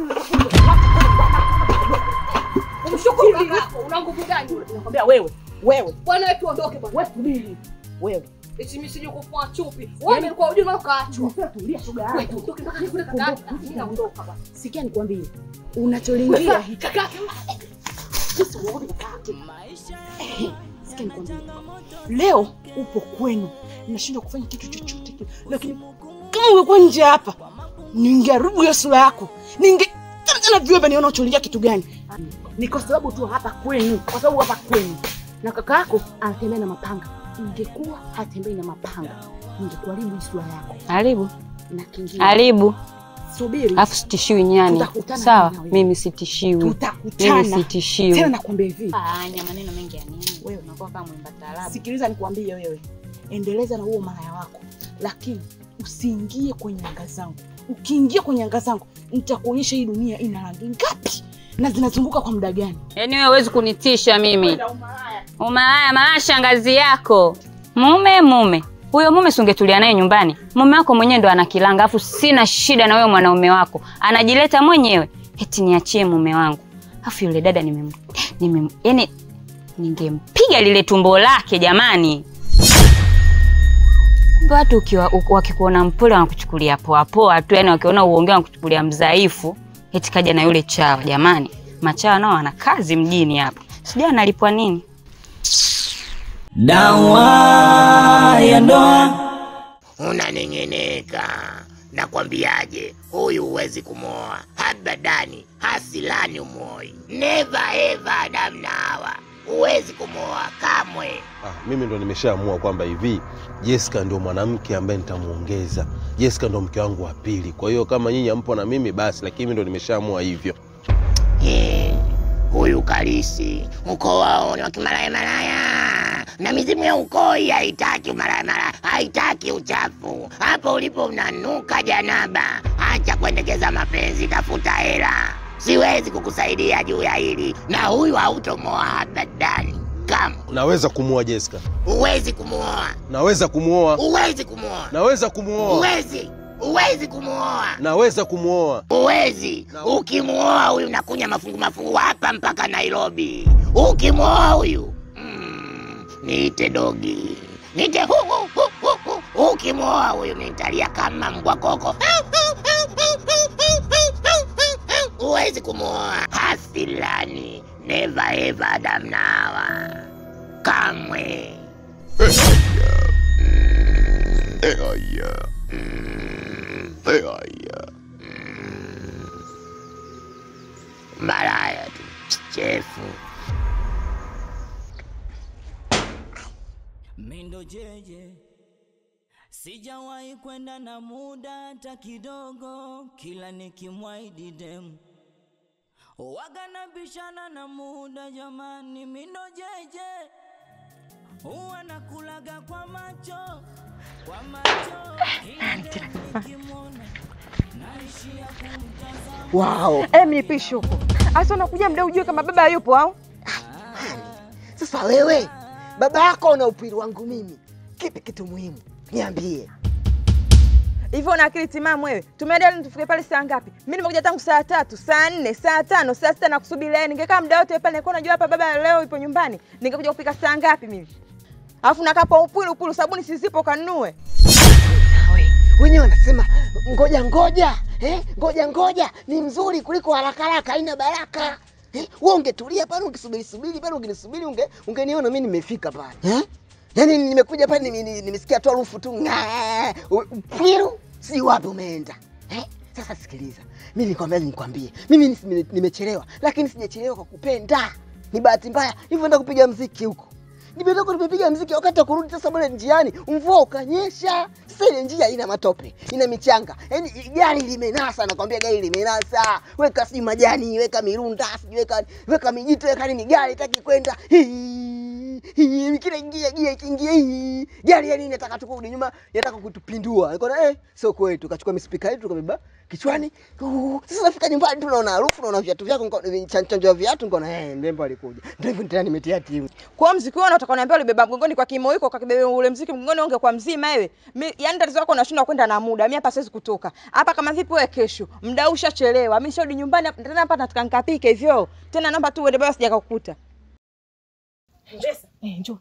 Umshukuru kaka. Una nguvu gani? Nakwambia wewe. Wewe. Bwana wewe tuondoke bwana. Wewe subiri. Wewe. Eti mimi sije kufua chupi. Wewe ulikuwa unajua mara kaachwa. Tulia shoga yako. Utoke mpaka kule kaka. Mimi naondoka bwana. Sikia nikwambie. Unacholingia hiki. Kaka. Sisi uone kaka. Sikia nikwambie. Leo upo kwenu. Ninashindwa kufanya kitu chochote kile. Lakini kama ungekuwa nje hapa, ningeharibu hiyo sura yako. Ninge tena viombe nione unacholingia kitu gani. Ni kwa sababu tu hapa kwenu. Kwa sababu hapa kwenu. Na kaka yako anatembea na mapanga. Ingekuwa hatembei na mapanga, ningekuharibu sura yako. Haribu. Na kingine. Haribu. Subiri. Afu sitishiwi nyani. Sawa, mimi sitishiwi. Tutakutana. Mimi sitishiwi. Tena nakwambia hivi. Ah, nya maneno mengi ya nini? Wewe unakuwa kama mwimba taarabu. Sikiliza nikwambie wewe. Endeleza na huo malaya wako. Lakini usiingie kwenye anga zangu. Ukiingia kwenye anga zangu, nitakuonyesha hii dunia ina rangi ngapi na zinazunguka kwa muda gani. Yaani wewe huwezi kunitisha mimi. Umalaya, malaya shangazi yako. Mume mume. Huyo mume sungetulia naye nyumbani. Mume wako mwenyewe ndo anakilanga, afu sina shida na wewe mwanaume wako. Anajileta mwenyewe. Eti niachie mume wangu. Afu yule dada nimem nimem yani ningempiga lile tumbo lake jamani. Watu ukiwa wakikuona mpole wanakuchukulia poa poa tu, yani wakiona uongea wanakuchukulia mdhaifu. Eti kaja na yule chawa jamani. Machawa nao wana kazi mjini hapa. Sijui analipwa nini. Dawa ya ndoa. Unanengeneka. Nakwambiaje, huyu huwezi kumwoa. Abadani, hasilani umoi. Never ever Adam na Hawa. Huwezi kumwoa kamwe. Ah, mimi ndo nimeshaamua kwamba hivi Jessica ndio mwanamke ambaye nitamuongeza. Jessica ndo mke wangu wa pili. Kwa hiyo kama nyinyi hampo na mimi basi, lakini mimi ndo nimeshaamua hivyo. Eh, huyu Kalisi, ukoo wao ni wa kimalaya malaya. Na mizimu ya ukoo haitaki malaya malaya, haitaki uchafu. Hapo ulipo unanuka janaba. Acha kuendekeza mapenzi, tafuta hela. Siwezi kukusaidia juu ya hili. Na huyu hautomoa abadani. Kama naweza kumuoa Jessica. Uwezi kumuoa. Naweza kumuoa. Uwezi kumuoa. Naweza kumuoa. Uwezi. Uwezi kumuoa. Naweza kumuoa. Uwezi. Ukimuoa huyu nakunya mafungu mafungu hapa mpaka Nairobi. Ukimuoa huyu, mm, niite dogi. Niite hu hu hu hu Ukimwoa huyu nitalia kama mbwa koko. Huwezi kumwoa. Hasilani. Never ever Adam na Hawa. Kamwe. Eya. Eya. Malaya tu. Chefu. Mindo jeje, sijawahi kwenda na muda hata kidogo, kila nikimwaidi dem waga nabishana na muda jamani. Mindo jeje, huwa nakulaga kwa macho, kwa macho, kila dem nikimwona naishia kumtazama. Wow. Eh, mnipishe huko. Asa unakuja muda ujue kama baba yupo au? Sasa wewe, baba yako na upili wangu mimi, kipi kitu muhimu? Niambie. Hivyo una akili timamu wewe? Tumeenda leo tufike pale saa ngapi? Mimi nimekuja tangu saa tatu, saa nne, saa tano, saa sita na kusubiri. Ningekaa muda wote pale nilikuwa najua hapa baba leo yupo nyumbani. Ningekuja kupika saa ngapi mimi? Alafu nakaa kwa upulu upulu, sabuni sizipo kanunue. Wewe, wenyewe wanasema ngoja ngoja, eh? Ngoja ngoja ni mzuri kuliko haraka haraka, haina baraka. Eh? Wewe ungetulia pale ungesubiri subiri pale ungenisubiri unge ungeniona mimi nimefika pale. Eh? Yaani nimekuja pale nimesikia tu harufu tu. Upwiru si wapi umeenda. Eh? Sasa sikiliza. Mimi nikwambia nikwambie. Mimi nimechelewa lakini sijachelewa kwa kupenda. Ni bahati mbaya. Hivyo enda kupiga muziki huko. Nimetoka nimepiga muziki wakati wa kurudi sasa bale njiani mvua ukanyesha. Sasa ile njia ina matope, ina michanga. Yaani gari limenasa, nakwambia gari limenasa. Weka si majani, weka mirunda, weka weka mijito, weka nini gari taki kwenda. Hii kile ingia gia kiingia hii. Gari yani inataka tukurudi nyuma, inataka kutupindua. Nikaona eh sio kwetu, kachukua mispika yetu tukabeba kichwani. Sasa nafika nyumbani tunaona harufu, naona viatu vyako chanjo ya viatu, nikaona eh mlembo alikuja. Ndio hivyo tena nimetia timu. Kwa muziki wao unataka niambia ulibeba mgongoni kwa kimo hiko ukabeba ule muziki mgongoni unge kwa mzima wewe. Yaani tatizo lako unashindwa kwenda na muda. Mimi hapa siwezi kutoka. Hapa kama vipi wewe kesho? Muda ushachelewa. Mimi sharudi nyumbani tena hapa nataka nikapike hivyo. Tena naomba tu uende basi sijakukuta. Njesa. Eh, njoo.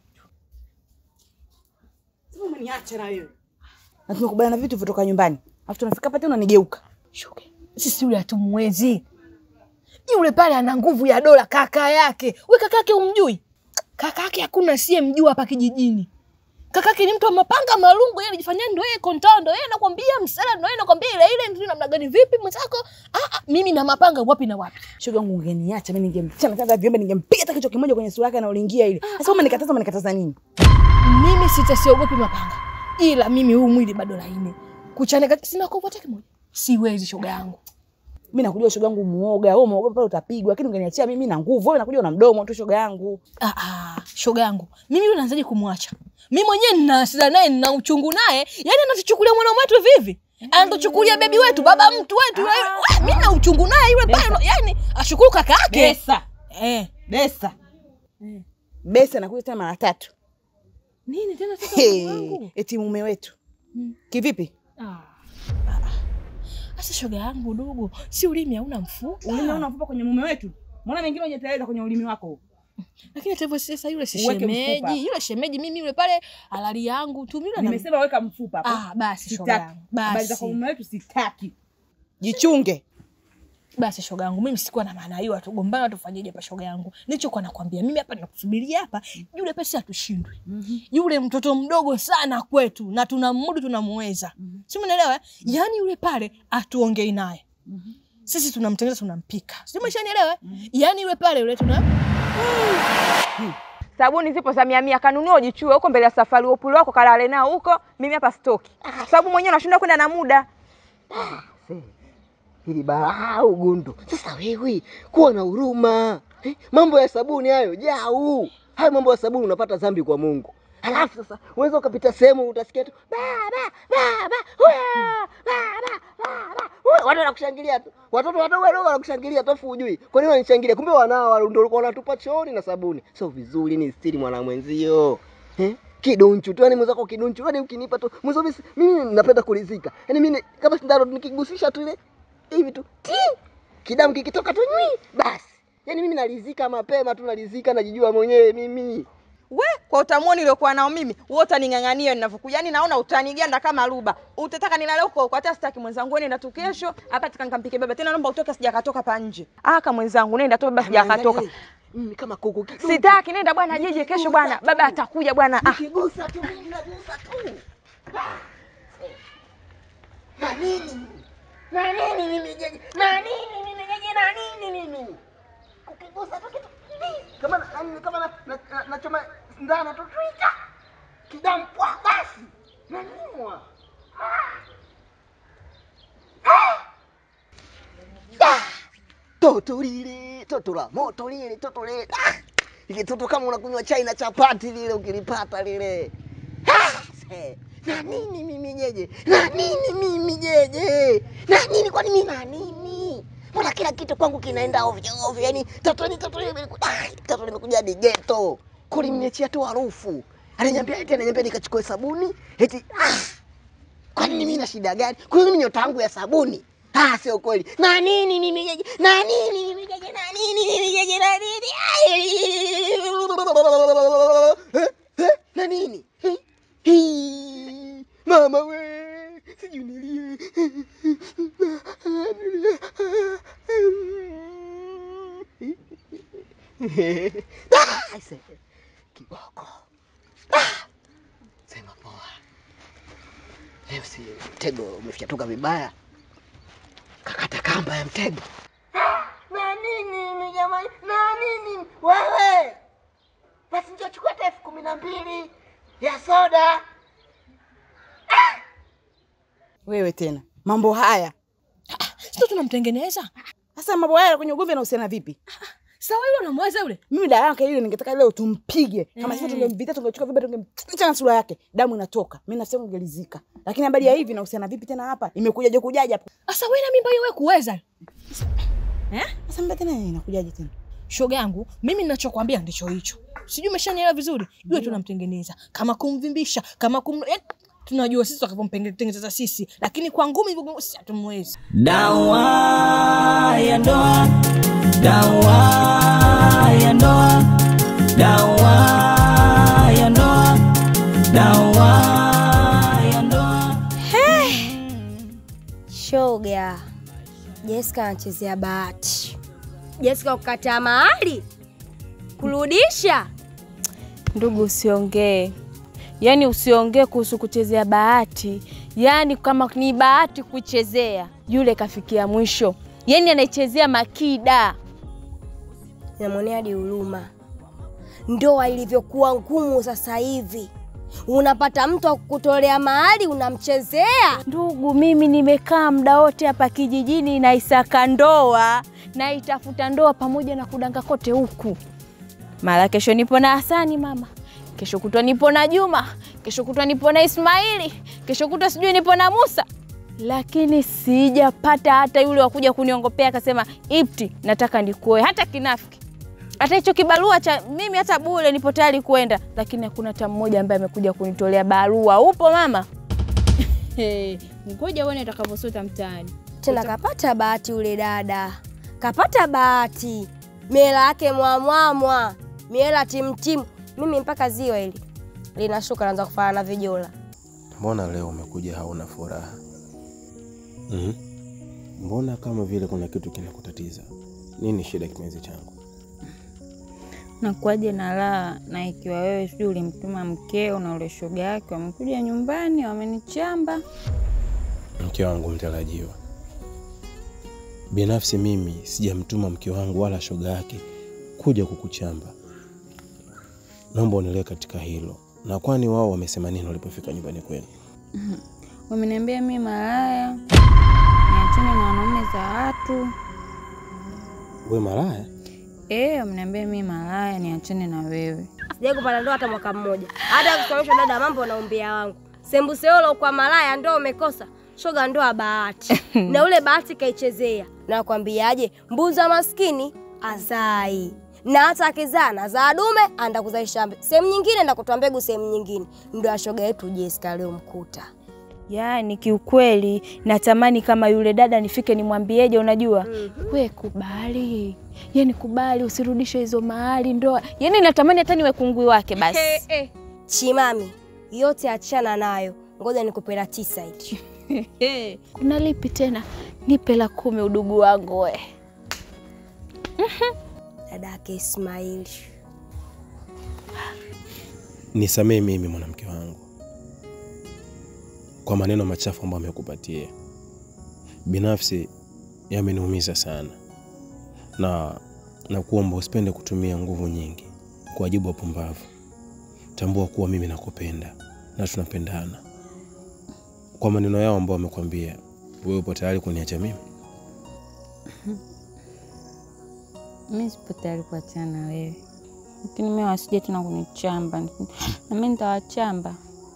Sasa umeniacha na wewe. Na tumekubaliana vitu vitoka nyumbani. Alafu tunafika hapa tena unanigeuka. Shuka. Sisi yule hatumwezi. Yule pale ana nguvu ya dola kaka yake. Wewe kaka yake umjui? Kaka yake hakuna siye mjua hapa kijijini. Kaka yake ni mtu wa mapanga marungu, yeye anajifanyia ndio yeye kontando, yeye anakuambia msala ndio yeye anakuambia ile ile ndio namna gani vipi mwenzako? Ah ah, mimi na mapanga wapi na wapi? Shoga yangu ungeniacha mimi ningemchana kwanza viombe ningempiga hata kichwa kimoja kwenye sura yake na uliingia ile. Sasa umenikataza umenikataza nini? Mimi sitasiogopi mapanga. Ila mimi huu mwili bado laini. Kuchanika sina nguvu hata kimoja. Siwezi shoga yangu. Mimi nakujua shoga yangu muoga, wewe muoga pale utapigwa, lakini ungeniachia mimi na nguvu, wewe nakuja na mdomo tu shoga yangu. Ah ah, shoga yangu. Mimi yule naanzaje kumwacha? Mimi mwenyewe nina hasira naye, nina uchungu naye. Yaani anatuchukulia mwana wetu vivi? Anatuchukulia bebi wetu, baba mtu wetu. Wewe mimi na uchungu naye yule pale. Yaani ashukuru kaka yake. Besa. Eh, Besa. Eh. Besa nakuja tena mara tatu. Nini tena sasa wangu? Eti mume wetu. Hmm. Kivipi? Ah. Asa shoga yangu dogo, si ulimi hauna mfupa. Ulimi hauna mfupa kwenye mume wetu? Mbona mengine hujateleza kwenye ulimi wako? Lakini hata hivyo sasa yule si shemeji, yule shemeji mimi yule pale halali yangu tu mimi. Nimesema na... weka mfupa hapo. Ah, basi shoga yangu. Basi. Habari za kwa mume wetu sitaki. Jichunge. Basi shoga yangu, mimi sikuwa na maana hiyo, atugombana tufanyeje hapa shoga yangu. Nilichokuwa nakwambia mimi hapa ninakusubiria hapa, yule pesa hatushindwi. Mm -hmm. Yule mtoto mdogo sana kwetu na tunamudu tunamuweza. Mm -hmm. Si umeelewa? Eh? Yaani yule pale atuongei naye. Mm -hmm. Sisi tunamtengeneza tunampika. Si umeshanielewa? Mm -hmm. Yaani yule pale yule tuna mm. Sabuni zipo za mia mia kanunua ujichue huko mbele ya safari upulo wako kalale nao huko, mimi hapa stoki. Sababu mwenyewe unashindwa kwenda na muda. Ah, hili balaa ugundu. Sasa wewe kuwa na huruma. Eh, mambo ya sabuni hayo jau. Hayo mambo ya sabuni unapata dhambi kwa Mungu. Halafu sasa unaweza ukapita sehemu utasikia tu baba baba baba baba. Watu wanakushangilia tu. Watoto wadogo wadogo wanakushangilia tu hujui. Kwa nini wananishangilia? Kumbe wanao ndio walikuwa wanatupa chooni na sabuni. Sio vizuri ni stili mwana mwenzio. Eh? Kidunchu tu, yani mwenzako kidunchu. Yani ukinipa tu. Mwanzo mimi napenda kulizika. Yani mimi kama sindano nikigusisha tu ile hivi tu. Kidamu kikitoka tu nywi basi. Yani mimi nalizika mapema tu nalizika najijua mwenyewe mimi. We, kwa utamuoni uliokuwa nao mimi, wewe utaning'ang'ania ninavyokuja. Yaani naona utaniganda kama ruba. Utataka nilale huko huko, hata sitaki mwenzangu, nenda tu kesho, hapa tukanikampike baba. Tena naomba utoke sijakatoka pa nje. Ah, kama mwenzangu, nenda tu baba sijakatoka. Mimi kama kuku kidogo. Sitaki, nenda bwana jeje kesho bwana. Baba atakuja bwana. Ah. Ukigusa tu mimi nagusa tu. Na nini? Na nini mimi jeje? Na nini mimi jeje? Na nini mimi? Ukigusa tu kitu. Kama na kama na nachoma ndana tu twita. Kidampwa basi. Na nini mwa? Toto lile, toto la moto lile, toto lile. Ile toto kama unakunywa chai na chapati lile ukilipata lile. Na nini mimi jeje? Na nini mimi jeje? Na nini kwani mimi na nini? Mbona kila kitu kwangu kinaenda ovyo ovyo? Yaani toto ni toto lile toto limekuja hadi ghetto. Kuli mniachia tu harufu. Ananiambia eti ananiambia nikachukue sabuni. Eti ah. Kwani mimi na shida gani? Kwa nini nyota yangu ya sabuni? Ah, sio kweli. Na nini mimi jeje? Na nini mimi jeje? Na nini mimi jeje? Na nini? Na nini? Hii mama we, sijui nilie. Aise, kiboko. Sema poa. Leo si mtego umefyatuka vibaya. Kakata kamba ya mtego. Na nini ni jamani? Na nini? Wewe. Basi njoo chukua elfu kumi na mbili ya soda. Wewe tena. Mambo haya. Sio tunamtengeneza. Sasa mambo haya kwenye ugomvi yanahusiana vipi? Sawa yule unamweza yule. Mimi dada yake ile ningetaka leo tumpige. Kama sisi tungemvita tungechukua vipi tungemcha na sura yake. Damu inatoka. Mimi nafsi yangu ingelizika. Lakini habari ya hivi inahusiana vipi tena hapa? Imekujaje kujaje hapo? Sasa wewe na mimba hiyo wewe kuweza. Eh? Sasa mimba tena inakujaje tena? Shoga yangu, mimi ninachokuambia ndicho hicho. Sijui umeshanielewa vizuri. Yule tunamtengeneza. Kama kumvimbisha, kama kum tunajua sisi tutakapomtengeneza sisi, lakini kwa ngumi hivyo sisi hatumwezi. Dawa ya ndoa, dawa ya ndoa, dawa ya ndoa, dawa ya ndoa. Hey! Shoga, Jessica anachezea bahati. Jessica kukataa mahali kurudisha. Ndugu, usiongee. Yaani usiongee kuhusu kuchezea bahati. Yaani kama ni bahati kuchezea, yule kafikia mwisho. Yaani anaichezea makida. Namwonea hadi huruma. Ndoa ilivyokuwa ngumu sasa hivi. Unapata mtu akukutolea mahali unamchezea. Ndugu, mimi nimekaa muda wote hapa kijijini na isaka ndoa, na itafuta ndoa pamoja na kudanga kote huku. Mara kesho nipo na Hasani mama. Kesho kutwa nipo na Juma, kesho kutwa nipo na Ismaili, kesho kutwa sijui nipo na Musa. Lakini sijapata hata yule wakuja kuniongopea akasema, "Ipti, nataka nikuoe." Hata kinafiki. Hata hicho kibarua cha mimi hata bure nipo tayari kwenda, lakini hakuna hata mmoja ambaye amekuja kunitolea barua. Upo mama? Hey, ngoja uone atakavyosota mtaani. Tena kapata bahati ule dada. Kapata bahati. Miela yake mwamwamwa, miela timtimu. Mimi mpaka ziwa hili linashuka naanza kufanana na vijola. Mbona leo umekuja hauna furaha? Mhm. Mbona kama vile kuna kitu kinakutatiza? Nini shida kipenzi changu? Na kwaje na la na ikiwa wewe sijui ulimtuma mkeo na ule shoga yake wamekuja nyumbani wamenichamba. Mke wangu mtarajiwa. Binafsi mimi sijamtuma mke wangu wala shoga yake kuja kukuchamba. Naomba unielewe katika hilo. Na kwani wao wamesema nini walipofika nyumbani kwenu? Wameniambia mimi malaya. Niachane na wanaume za watu. Wewe malaya? Eh, wameniambia mimi malaya niachane na wewe. Sijai kupata ndoa hata mwaka mmoja. Hata kusomesha dada mambo naombea wangu. Sembuseolo kwa malaya ndoa umekosa. Shoga ndoa bahati. Na ule bahati kaichezea. Na kwambiaje, mbuza maskini azai. Na hata akizana za dume anda kuzaisha sehemu nyingine na kutoa mbegu sehemu nyingine. Ndio shoga yetu Jessica leo mkuta. Yaani kiukweli natamani kama yule dada nifike nimwambieje, unajua? Mm-hmm. We kubali. Yaani kubali usirudishe hizo mahali ndoa. Yaani natamani hata niwe kungwi wake basi. Hey, hey. Chimami, yote achana nayo. Ngoja nikupe la tisa hichi. Kuna lipi tena? Nipe la kumi udugu wangu we. Dadake Ismail. Nisamee mimi mwanamke wangu kwa maneno machafu ambayo amekupatia. Binafsi yameniumiza sana. Na na kuomba usipende kutumia nguvu nyingi kwa wajibu wa pumbavu. Tambua kuwa mimi nakupenda na tunapendana. Kwa maneno yao ambao wamekwambia, wewe upo tayari kuniacha mimi? Mimi sipo tayari kuachana na wewe. Lakini mimi wasije tena kunichamba. Na mimi nitawachamba.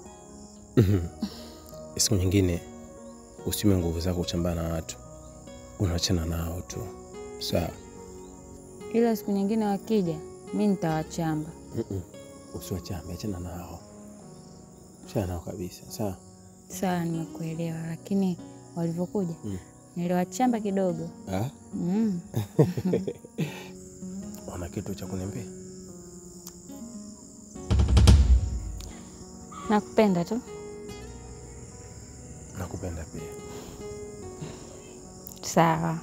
Siku nyingine usitumie nguvu zako kuchambana na watu. Unaachana nao tu. Sawa. Ila siku nyingine wakija, mimi nitawachamba. Mhm. Usiwachambe, achana nao. Achana nao kabisa. Sawa. Sawa, nimekuelewa, lakini walivyokuja mm. niliwachamba kidogo. Ah? Mm. Una kitu cha kuniambia? Nakupenda tu. Nakupenda pia. Sawa.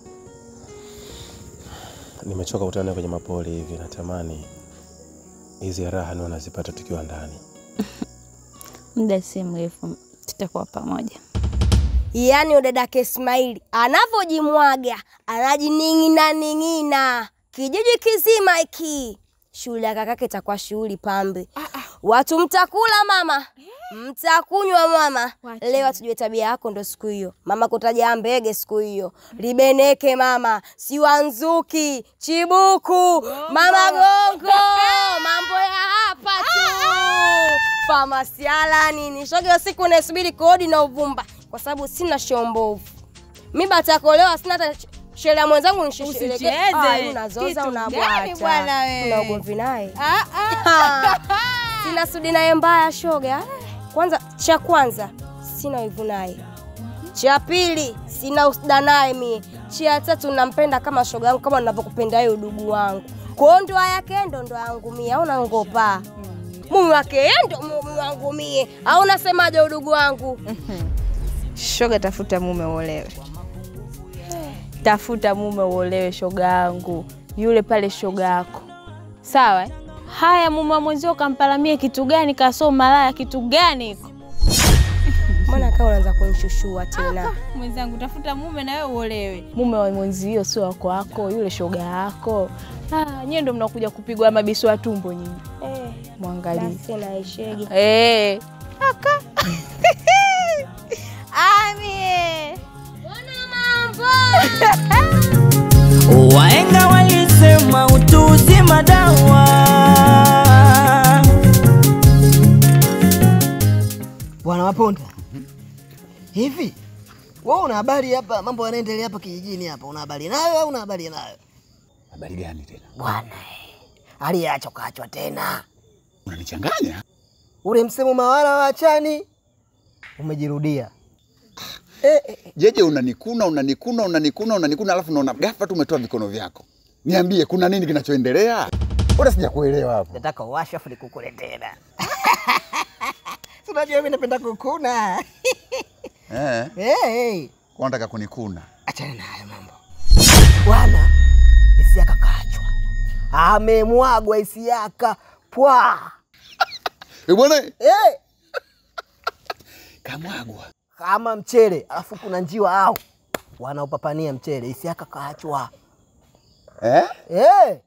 Nimechoka kutana kwenye mapoli hivi, natamani hizi raha niwe nazipata tukiwa ndani. Muda si mrefu tutakuwa pamoja. Yaani udadake Ismail anavojimwaga, anajining'ina ning'ina. Kijiji kizima hiki. Shule ya kakake itakuwa shughuli pambe. Ah, ah. Watu mtakula mama. Mtakunywa mama. Wachi. Leo tujue tabia yako ndo siku hiyo. Mama kutaja mbege siku hiyo. Libeneke mama, Siwanzuki, Chibuku, Gongo. Mama Gongo. Mambo ya hapa tu. Famasiala nini? Shoga siku nasubiri kodi na uvumba kwa sababu sina shombovu. Mimi batakolewa sina hata sheria mwenzangu nishisheleke. Ah, unazoza unabwata. Bwana wewe. Una ugomvi naye? Ah ah. Sina sudi naye mbaya shoga. Kwanza cha kwanza sina wivu naye. Cha pili sina usda naye mimi. Cha tatu nampenda kama shoga yangu kama ninavyokupenda wewe udugu wangu. Kwa ndoa yake ndo ndoa yangu mimi. Au unangopa? Mume wake ndo mume wangu mimi. Au unasemaje udugu wangu? Shoga, tafuta mume uolewe. Tafuta mume uolewe shoga yangu. Yule pale shoga yako. Sawa eh? Haya mume wa mwenzio kampalamie kitu gani, kasoma malaya kitu gani hiko? Mbona kama unaanza kunishushua tena? Mwenzangu tafuta mume na wewe uolewe. Mume wa mwenzio sio wako wako, yule shoga yako. Ah, nyie ndo mnakuja kupigwa mabisu ya tumbo nyinyi. Eh, mwangalie. Basi na ishege. Eh. Aka. Ami. Bwana mambo. Wahenga walisema utu uzima dawa. Bwana Maponda. Hivi wewe una habari hapa mambo yanaendelea hapa kijijini hapa? Una habari nayo au una habari nayo? Habari gani tena? Bwana. Aliacho kaachwa tena. Unanichanganya? Ule msemo mawala waachani umejirudia. Eh, eh, Jeje unanikuna unanikuna unanikuna unanikuna alafu unaona ghafla tu umetoa mikono vyako. Niambie kuna nini kinachoendelea? Bora sijakuelewa hapo. Nataka uwashe afu nikukule tena. Unajua mimi napenda kukuna. Eh. Eh, eh. Kwa nataka kunikuna. Achana na hayo mambo. Bwana Isiaka kaachwa. Amemwagwa Isiaka. Pwa. Eh bwana? Eh. Kamwagwa. Kama mchele, alafu kuna njiwa au wanaopapania mchele. Isiaka kaachwa. Eh? Eh.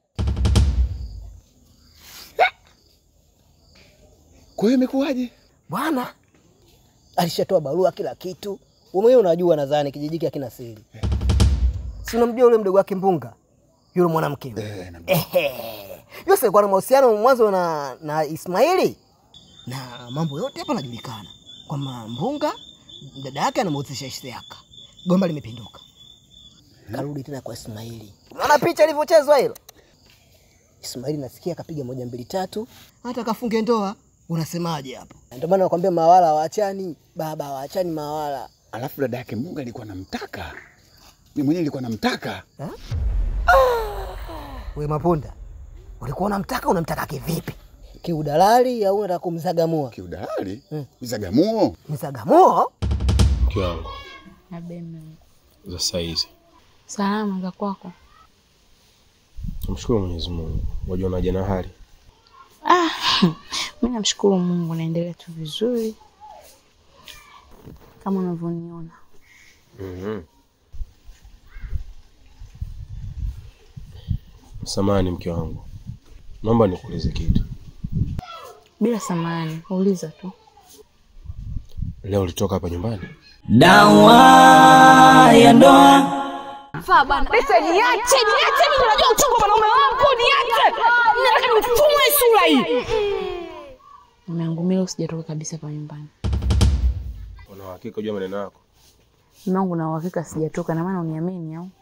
Kwa hiyo imekuwaje? Bwana alishatoa barua kila kitu. Wewe unajua nadhani kijiji hakina siri. Si unamjua yule mdogo wake Mbunga? Yule mwanamke. Eh, ehe. Yose kwa mahusiano mwanzo na na Ismaili. Na mambo yote hapa yanajulikana. Kwamba Mbunga dada yake anamhusisha Isiaka. Gomba limepinduka. Karudi tena kwa Ismaili. Unaona picha ilivyochezwa hilo? Ismaili nasikia akapiga moja mbili tatu, hata kafunge ndoa. Unasemaje hapo? Ndio maana nakwambia mawala waachani, baba waachani mawala. Alafu dada yake Munga alikuwa anamtaka. Mimi mwenyewe nilikuwa namtaka. Ah! Wewe Mapunda. Ulikuwa unamtaka unamtaka kivipi? Kiudalali au unataka kumzagamua? Kiudalali? Hmm. Mzagamuo? Mzagamuo? Mke wangu. Na beme. Za saizi. Salama za kwako. Tumshukuru Mwenyezi Mungu. Wajua unaje na hali? Ah, mimi namshukuru Mungu naendelea tu vizuri. Kama unavyoniona. Mhm. Samahani mke wangu. Naomba nikuulize kitu. Bila samahani, uliza tu. Leo ulitoka hapa nyumbani? Dawa ya ndoa. Faa bana. Pesa niache, niache mimi unajua uchungu wa wanaume wangu, niache. Nataka nifunge sura hii. Mume wangu mimi sijatoka kabisa hapa nyumbani. Una uhakika unajua maneno yako? Mume wangu na uhakika sijatoka, na maana uniamini au?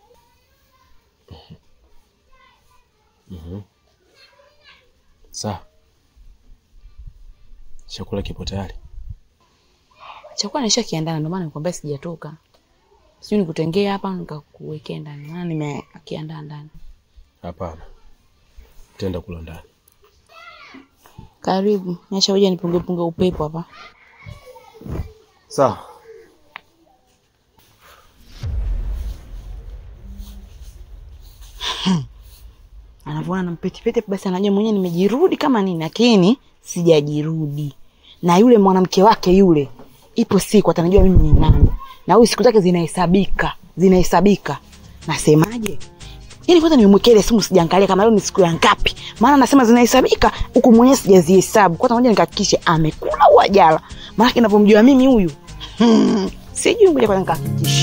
Mhm. Sawa. Chakula kipo tayari. Chakula nishakiandaa ndio maana nikwambia sijatoka. Sio nikutengea hapa nikakuwekea ndani. Maana nimekiandaa ndani. Hapana. Tenda kula ndani. Karibu. Niacha uje nipunge punge upepo hapa. Sawa. Anavyoona na mpeti pete basi anajua mwenyewe nimejirudi kama nini, lakini sijajirudi. Na yule mwanamke wake yule ipo siku atanijua mimi ni nani. Na huyu siku zake zinahesabika, zinahesabika. Nasemaje? Yaani kwanza nimemwekea ile simu sijaangalia kama leo ni siku ya ngapi. Maana nasema zinahesabika huku mwenyewe sijazihesabu. Kwanza ngoja nikahakikishe amekula au hajala. Maana ninapomjua mimi huyu. Hmm, sijui ngoja kwanza nikahakikishe.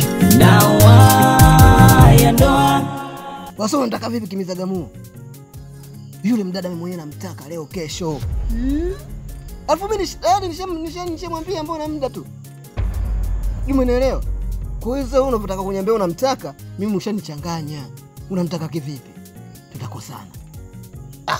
Dawa ya ndoa. Wasa unataka vipi kimizagamuo? Yule mdada mimi mwenyewe namtaka leo kesho. Hmm? Alafu mimi nishaani nishem nishamwambia mbona muda tu. Juma unaelewa? Kwa hiyo wewe unapotaka kuniambia unamtaka, mimi ushanichanganya. Unamtaka kivipi? Tutakosana. Ah.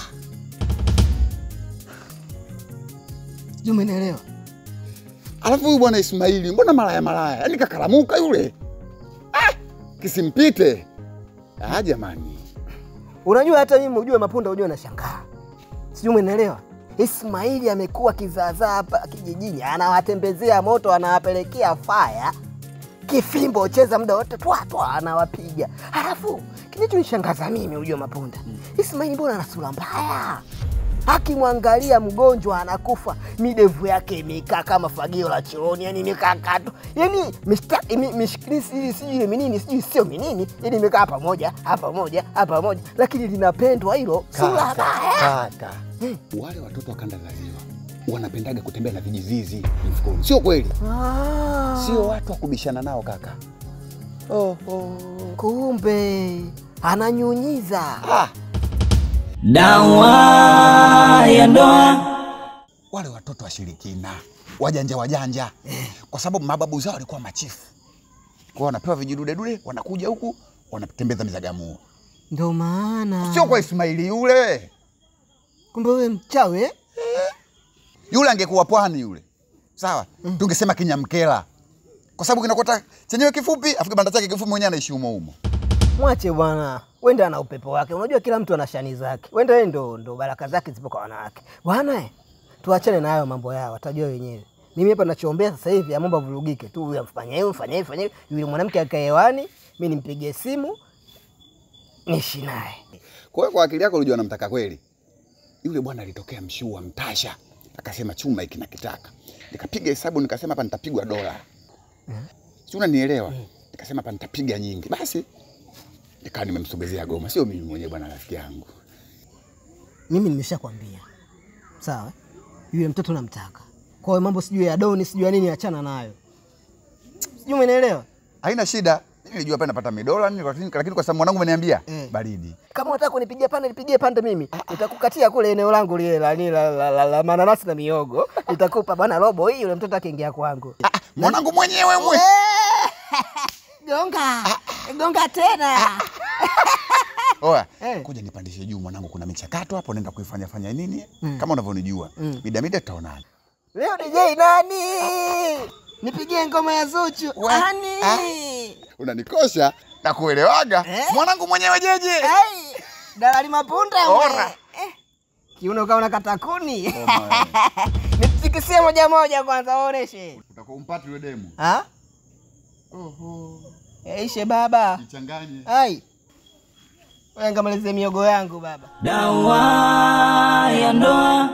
Juma unaelewa? Alafu huyu bwana Ismaili mbona malaya malaya? Yaani kakalamuka yule. Ah! Kisimpite. Ah jamani. Unajua hata mimi ujue Mapunda ujue nashangaa. Sijui umeelewa? Ismaili amekuwa kizaazaa hapa kijijini, anawatembezea moto, anawapelekea fire. Kifimbo cheza muda wote twa twa anawapiga. Halafu kinachonishangaza mimi ujue Mapunda. Hmm. Ismaili mbona ana sura mbaya? Akimwangalia mgonjwa anakufa, midevu yake imekaa kama fagio la chooni, yani imekaa tu. Yaani mistaki mishikilisi sijui ni nini, sijui sio nini, yani imekaa hapa moja, hapa moja, hapa moja, lakini linapendwa hilo sura mbaya. Kaka. Hmm. Wale watoto wa kanda za ziwa wanapendaga kutembea na vijizizi mfukoni. Sio kweli? Ah. Sio watu wa kubishana nao kaka. Oh, oh. Kumbe ananyunyiza. Ah. Dawa ya ndoa. Wale watoto washirikina, wajanja wajanja. Eh. Kwa sababu mababu zao walikuwa machifu. Kwa wanapewa vijidude dude, wanakuja huku, wanatembeza mizagamuo. Ndio maana. Sio kwa Ismaili yule. Kumbe wewe mchawi eh? Yule angekuwa pwani yule. Sawa? Mm. Tungesema Kinyamkela. Kwa sababu kinakota chenyewe kifupi, afu kibanda chake kifupi mwenyewe anaishi humo humo. Mwache bwana. Wenda ana upepo wake. Unajua kila mtu ana shani zake. Wenda yeye ndo ndo baraka zake zipo kwa wanawake. Bwana eh. Tuachane na hayo mambo yao, watajua wenyewe. Mimi hapa ninachoombea sasa hivi ya mambo vurugike tu, huyu amfanye hivi, mfanye hivi, fanye hivi. Yule mwanamke akae hewani, mimi nimpigie simu niishi naye. Kwa hiyo kwa akili yako unajua namtaka kweli. Yule bwana alitokea mshua mtasha. Akasema chuma hiki nakitaka. Nikapiga hesabu nikasema hapa nitapigwa dola. Eh? Si unanielewa? Eh. Nikasema hapa nitapiga nyingi. Basi nikawa nimemsogezea goma. Sio mimi mwenyewe bwana rafiki yangu. Mimi nimeshakwambia. Sawa? Yule mtoto namtaka. Kwa hiyo mambo sijui ya doni, sijui ya nini, achana nayo. Sijui umeelewa? Haina shida. Nilijua hapa napata midola nini, lakini kwa sababu mwanangu ameniambia eh, baridi. Kama unataka kunipigia pande nipigie pande mimi. Nitakukatia kule eneo langu lile la la, la, la, la mananasi na miogo. Nitakupa bwana robo hii yule mtoto akiingia kwangu. Ah, mwanangu mwenyewe mwe. Gonga. Gonga tena. Oya, Eh. kuja nipandishe juu mwanangu, kuna michakato hapo naenda kuifanya fanya nini? Mm. Kama unavyonijua. Mm. Mida mida tutaonana. Leo D J nani? Nipigie ngoma ya Zuchu. Ani. Ah. Unanikosha na kuelewaga. Eh? Mwanangu mwenyewe jeje. Hey, dalali mapunda Ora. wewe. Eh. Kiuno kama unakata kuni. Nitikisie moja moja kwanza uoneshe. Utakuwa umpati yule demu. Ha? Oho. Yaishe baba. Jichanganye. Hai. Wewe ngamalize miogo yangu baba. Dawa ya ndoa.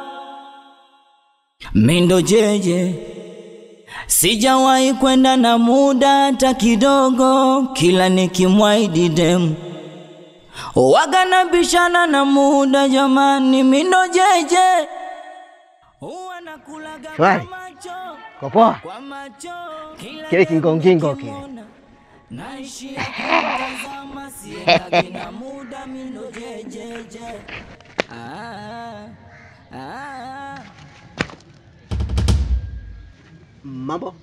Mindo jeje, sijawahi kwenda na muda hata kidogo. Kila nikimwaidi demu waga nabishana na muda. Jamani, mindo jeje huwa nakulaga kwa macho, Kwa poa. kwa macho kila Kile kingongingo kile. naishi kutazama, siendagi na muda. Mindo jejeje. Ah, ah. Mambo.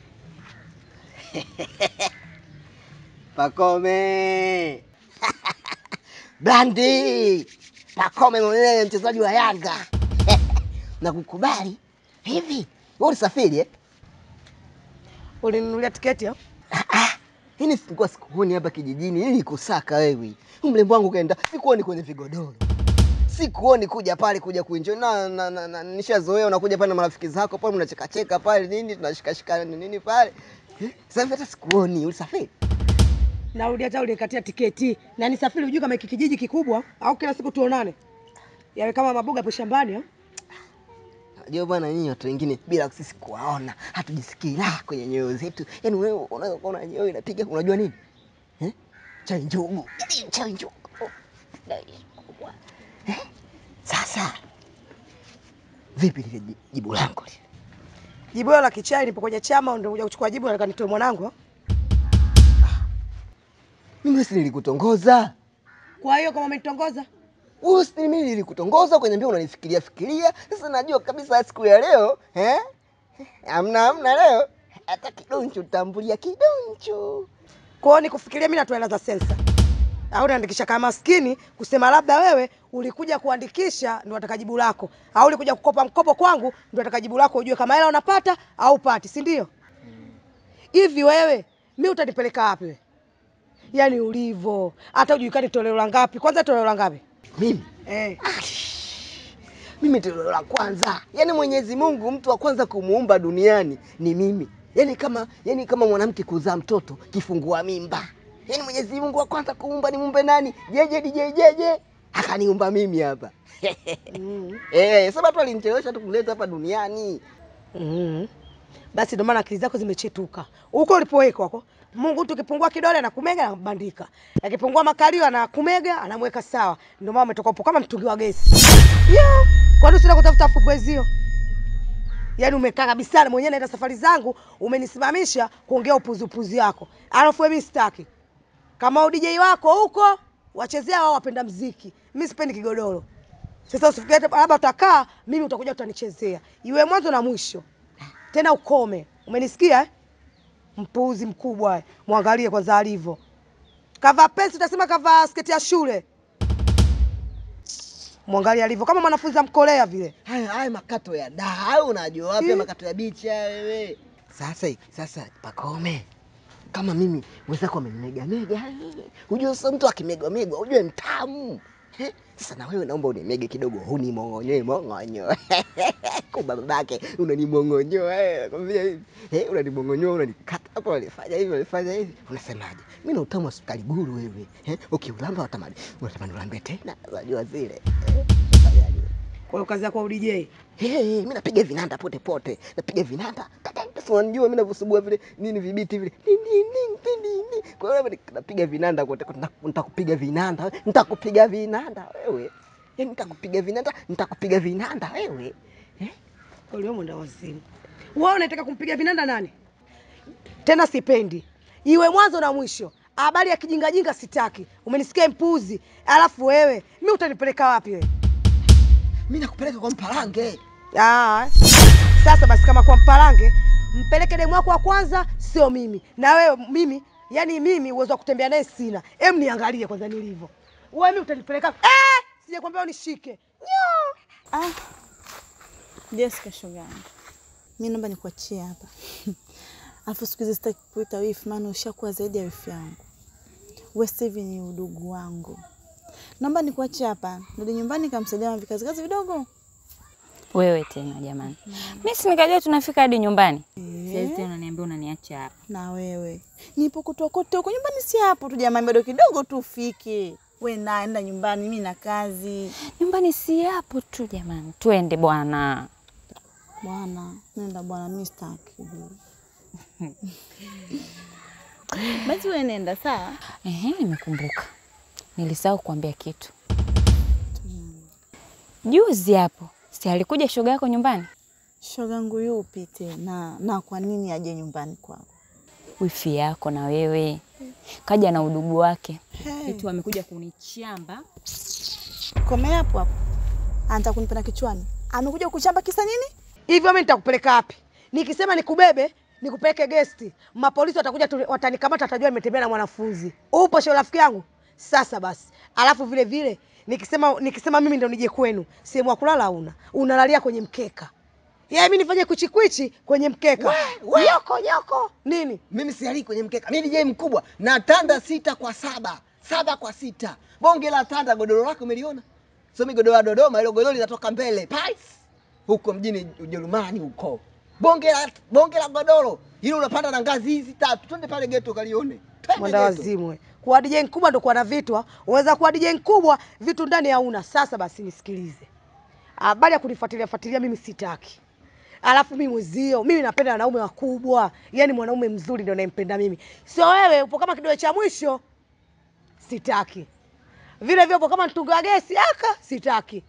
Pakome. Brandi. Pakome mwenyewe mchezaji wa Yanga. Na kukubali. Hivi, wewe ulisafiri eh? Ulininunulia tiketi au? Hii sikuwa sikuoni hapa kijijini ili kusaka wewe. Mlembo wangu kaenda, sikuoni kwenye vigodoro. Sikuoni kuja pale kuja kuenjoy na, na, na, na nishazoea unakuja pale na marafiki zako pale mnacheka cheka pale nini tunashika shika nini pale. Eh? Sasa hata sikuoni, ulisafiri? Narudi hata ulikatia tiketi. Na nisafiri ujue kama hiki kijiji kikubwa au kila siku tuonane. Yawe kama maboga hapo shambani au? Unajua bwana, nyinyi watu wengine bila sisi kuwaona hatujisikii raha kwenye nyoyo zetu. Yaani wewe unaweza kuona nyoyo inapiga, unajua nini? Eh? Chai njugu. Yaani chai njugu. Eh? Sasa vipi lile jibu langu lile? Jibu la kichai nipo kwenye chama ndio kuja kuchukua jibu nataka nitoe mwanangu. Mimi si nilikutongoza. Kwa hiyo kama umenitongoza, wewe si mimi nilikutongoza kwenye mbio unanifikiria fikiria. Sasa najua kabisa siku ya leo, eh? Amna amna leo. Hata kidoncho tambulia kidoncho. Kwa hiyo nikufikiria mimi natoa hela za sensa. Au naandikisha kama maskini kusema labda wewe ulikuja kuandikisha ndio wataka jibu lako. Au ulikuja kukopa mkopo kwangu ndio wataka jibu lako ujue kama hela unapata au upati, si ndio? Hivi wewe mimi utanipeleka wapi wewe? Yaani ulivo. Hata ujulikani toleo la ngapi? Kwanza toleo la ngapi? Mimi? Eh. Mimi toleo la kwanza. Yaani Mwenyezi Mungu mtu wa kwanza kumuumba duniani ni mimi. Yaani kama yaani kama mwanamke kuzaa mtoto kifungua mimba. Yaani Mwenyezi Mungu wa kwanza kuumba ni muumbe nani? Jeje D J jeje. Akaniumba mimi hapa. Mm. Eh, sababu tu alinichelewesha tu kuleta hapa duniani. Mm. Basi ndio maana akili zako zimechetuka. Huko ulipoweka huko, Mungu tukipungua kidole na kumega na kubandika. Akipungua makalio anakumega anamweka sawa. Ndio maana umetoka upo kama mtungi wa gesi. Yo, kwa nini sina kutafuta fupwezio? Yaani umekaa kabisa mwenyewe naenda safari zangu, umenisimamisha kuongea upuzi upuzi yako. Alafu mimi sitaki. Kama U D J wako huko, wachezea wao wapenda muziki. Mimi sipendi kigodoro. Sasa usifikirie labda utakaa, mimi utakuja utanichezea. Iwe mwanzo na mwisho. Tena ukome. Umenisikia eh? Mpuzi mkubwa. Muangalie kwanza alivyo. Kava pesi utasema kava sketi ya shule. Muangalie alivyo kama mwanafunzi mkolea vile. Haya haya makato ya da, unajua wapi makato ya bicha wewe? Sasa sasa Pakome. Kama mimi wenzako wamenimega mega. Unajua sasa mtu akimega mega, unajua mtamu. Eh? Sasa na wewe naomba unimege kidogo, unimongonyoe mongonyo. Kwa babake unanimongonyoa eh, nakwambia hivi. Eh, unanimongonyoa, unanikata hapo, unafanya hivi, unafanya hivi. Unasemaje? Mimi na utamu wa sukari guru wewe. Eh? Ukiulamba utamani, unatamani ulambe tena. Unajua zile. Unafanyaje? Kwa kazi yako U D J. Hey, mimi napiga vinanda pote pote. Napiga vinanda. Sasa unajua mimi ninavyosubua vile nini vibiti vile. Ding ding ding ding ding. Kwa hiyo napiga vinanda kote. Nitakupiga vinanda. Nitakupiga vinanda wewe. Yaani nitakupiga vinanda, nitakupiga vinanda wewe. Eh? Leo mwenda wazimu. Wewe unataka kumpiga vinanda nani? Tena sipendi. Iwe mwanzo na mwisho. Habari ya kijinga jinga sitaki. Umenisikia mpuzi? Alafu wewe, mimi utanipeleka wapi wewe? Mimi nakupeleka kwa Mpalange. Ah. Sasa basi kama kwa Mpalange, mpeleke demu wako wa kwanza, sio mimi. Na wewe mimi, yani mimi uwezo wa kutembea naye sina. Hem niangalie kwanza nilivyo. Wewe mimi utanipeleka. Eh! Sijakwambia unishike. Nyo! Ah. Jessica shoga yangu. Mimi naomba nikuachie hapa. Alafu siku hizi sitaki kuita wifi maana ushakuwa zaidi ya wifi yangu. Wewe Steve ni udugu wangu. Naomba nikuachie hapa. Ndio nyumbani kamsaidia vikazi kazi vidogo. Wewe tena jamani. Mm. Mimi si nikajua tunafika hadi nyumbani. Sasa tena unaniambia unaniacha hapa. Na wewe. Nipo kutoka kote huko nyumbani si hapo tu jamani bado kidogo tu ufike. Wewe naenda nyumbani mimi na kazi. Nyumbani si hapo tu jamani. Twende bwana. Bwana, nenda bwana mimi sitaki. Basi wewe nenda sawa? Ehe, nimekumbuka. Nilisahau kuambia kitu. Juzi hapo, si alikuja shoga yako nyumbani? Shoga yangu yupi tena? Na kwa nini aje nyumbani kwako? Wifi yako na wewe. Kaja na udugu wake. Hey. Eti amekuja kunichamba. Komea hapo hapo. Anataka kunipana kichwani. Amekuja kuchamba kisa nini? Hivyo mimi nitakupeleka wapi? Nikisema nikubebe, nikupeleke gesti. Mapolisi watakuja watanikamata, atajua nimetembea na mwanafunzi. Upo sio rafiki yangu? Sasa basi. Alafu vile vile nikisema nikisema mimi ndo nije kwenu, sehemu ya kulala una. Unalalia kwenye mkeka. Yeye mimi nifanye kuchikwichi kwenye mkeka. We, we. Yoko yoko. Nini? Mimi sialii kwenye mkeka. Mimi ni mkubwa na tanda sita kwa saba. Saba kwa sita. Bonge la tanda, godoro lako umeliona? Sio mimi godoro la Dodoma, ile godoro linatoka mbele. Pais. Huko mjini Ujerumani huko. Bonge la bonge la godoro. Hilo unapanda na ngazi hizi tatu. Twende pale ghetto kalione. Mwenda wazimu wewe. Kuwa D J mkubwa ndo kuwa na vitu. Uweza kuwa D J mkubwa vitu ndani hauna. Sasa basi nisikilize. Habari ya kunifuatilia fuatilia mimi sitaki. Alafu mimi mwezio, mimi napenda wanaume wakubwa. Yaani mwanaume mzuri ndio nampenda mimi. Sio wewe upo kama kidole cha mwisho. Sitaki. Vile vile upo kama mtungi wa gesi aka sitaki.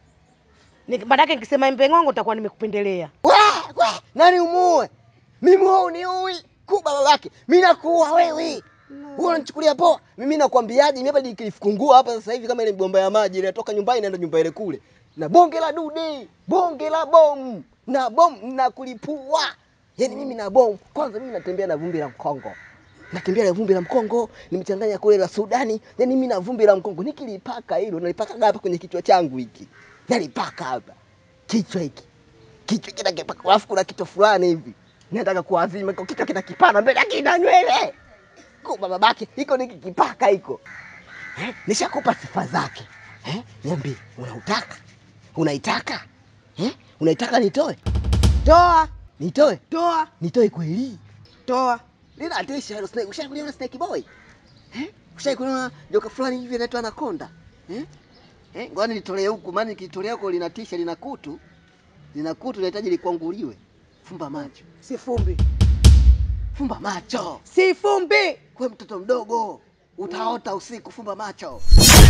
Ni badake nikisema mpengongo utakuwa nimekupendelea. Wah, wah, nani umuue? Mimi wewe ni ui kuba babake. Mimi nakuua wewe. No. Wewe unanichukulia poa. Mimi nakwambiaje, mimi hapa nikifungua hapa sasa hivi kama ile bomba ya maji ile natoka nyumbani naenda nyumba ile kule. Na bonge la dude, bonge la bomu, na bomu na kulipua. Yaani mimi na bomu. Kwanza mimi natembea na vumbi la Mkongo. Natembea na vumbi la Mkongo, nimechanganya kule la Sudani, yaani mimi na vumbi la Mkongo. Nikilipaka hilo, nalipaka hapa kwenye kichwa changu hiki. Nalipaka hapa. Kichwa hiki. Kichwa kina kipaka, alafu kuna kitu fulani hivi. Nataka kuazima kwa kichwa kina kipana mbele kina nywele. Kwa babake, iko nikikipaka hiko. Eh? Nishakupa sifa zake. Eh? Niambie, unautaka? Unaitaka? Eh? Unaitaka nitoe? Toa. Nitoe? Toa. Nitoe kweli? Toa. Nina atisha hilo snake. Ushaikuona snake boy? Eh? Ushaikuona joka fulani hivi anaitwa anaconda? Eh? Eh, ngoja nitolee huku maana nikitolea huko linatisha, lina kutu. Lina kutu linahitaji likwanguliwe. Fumba macho. Si fumbi. Fumba macho. Si fumbi. Kwa mtoto mdogo utaota usiku, fumba macho.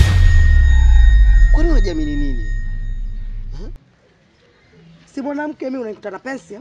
Kwa nini unajamini nini? Hmm? Si mwanamke mimi unaikuta na pensi?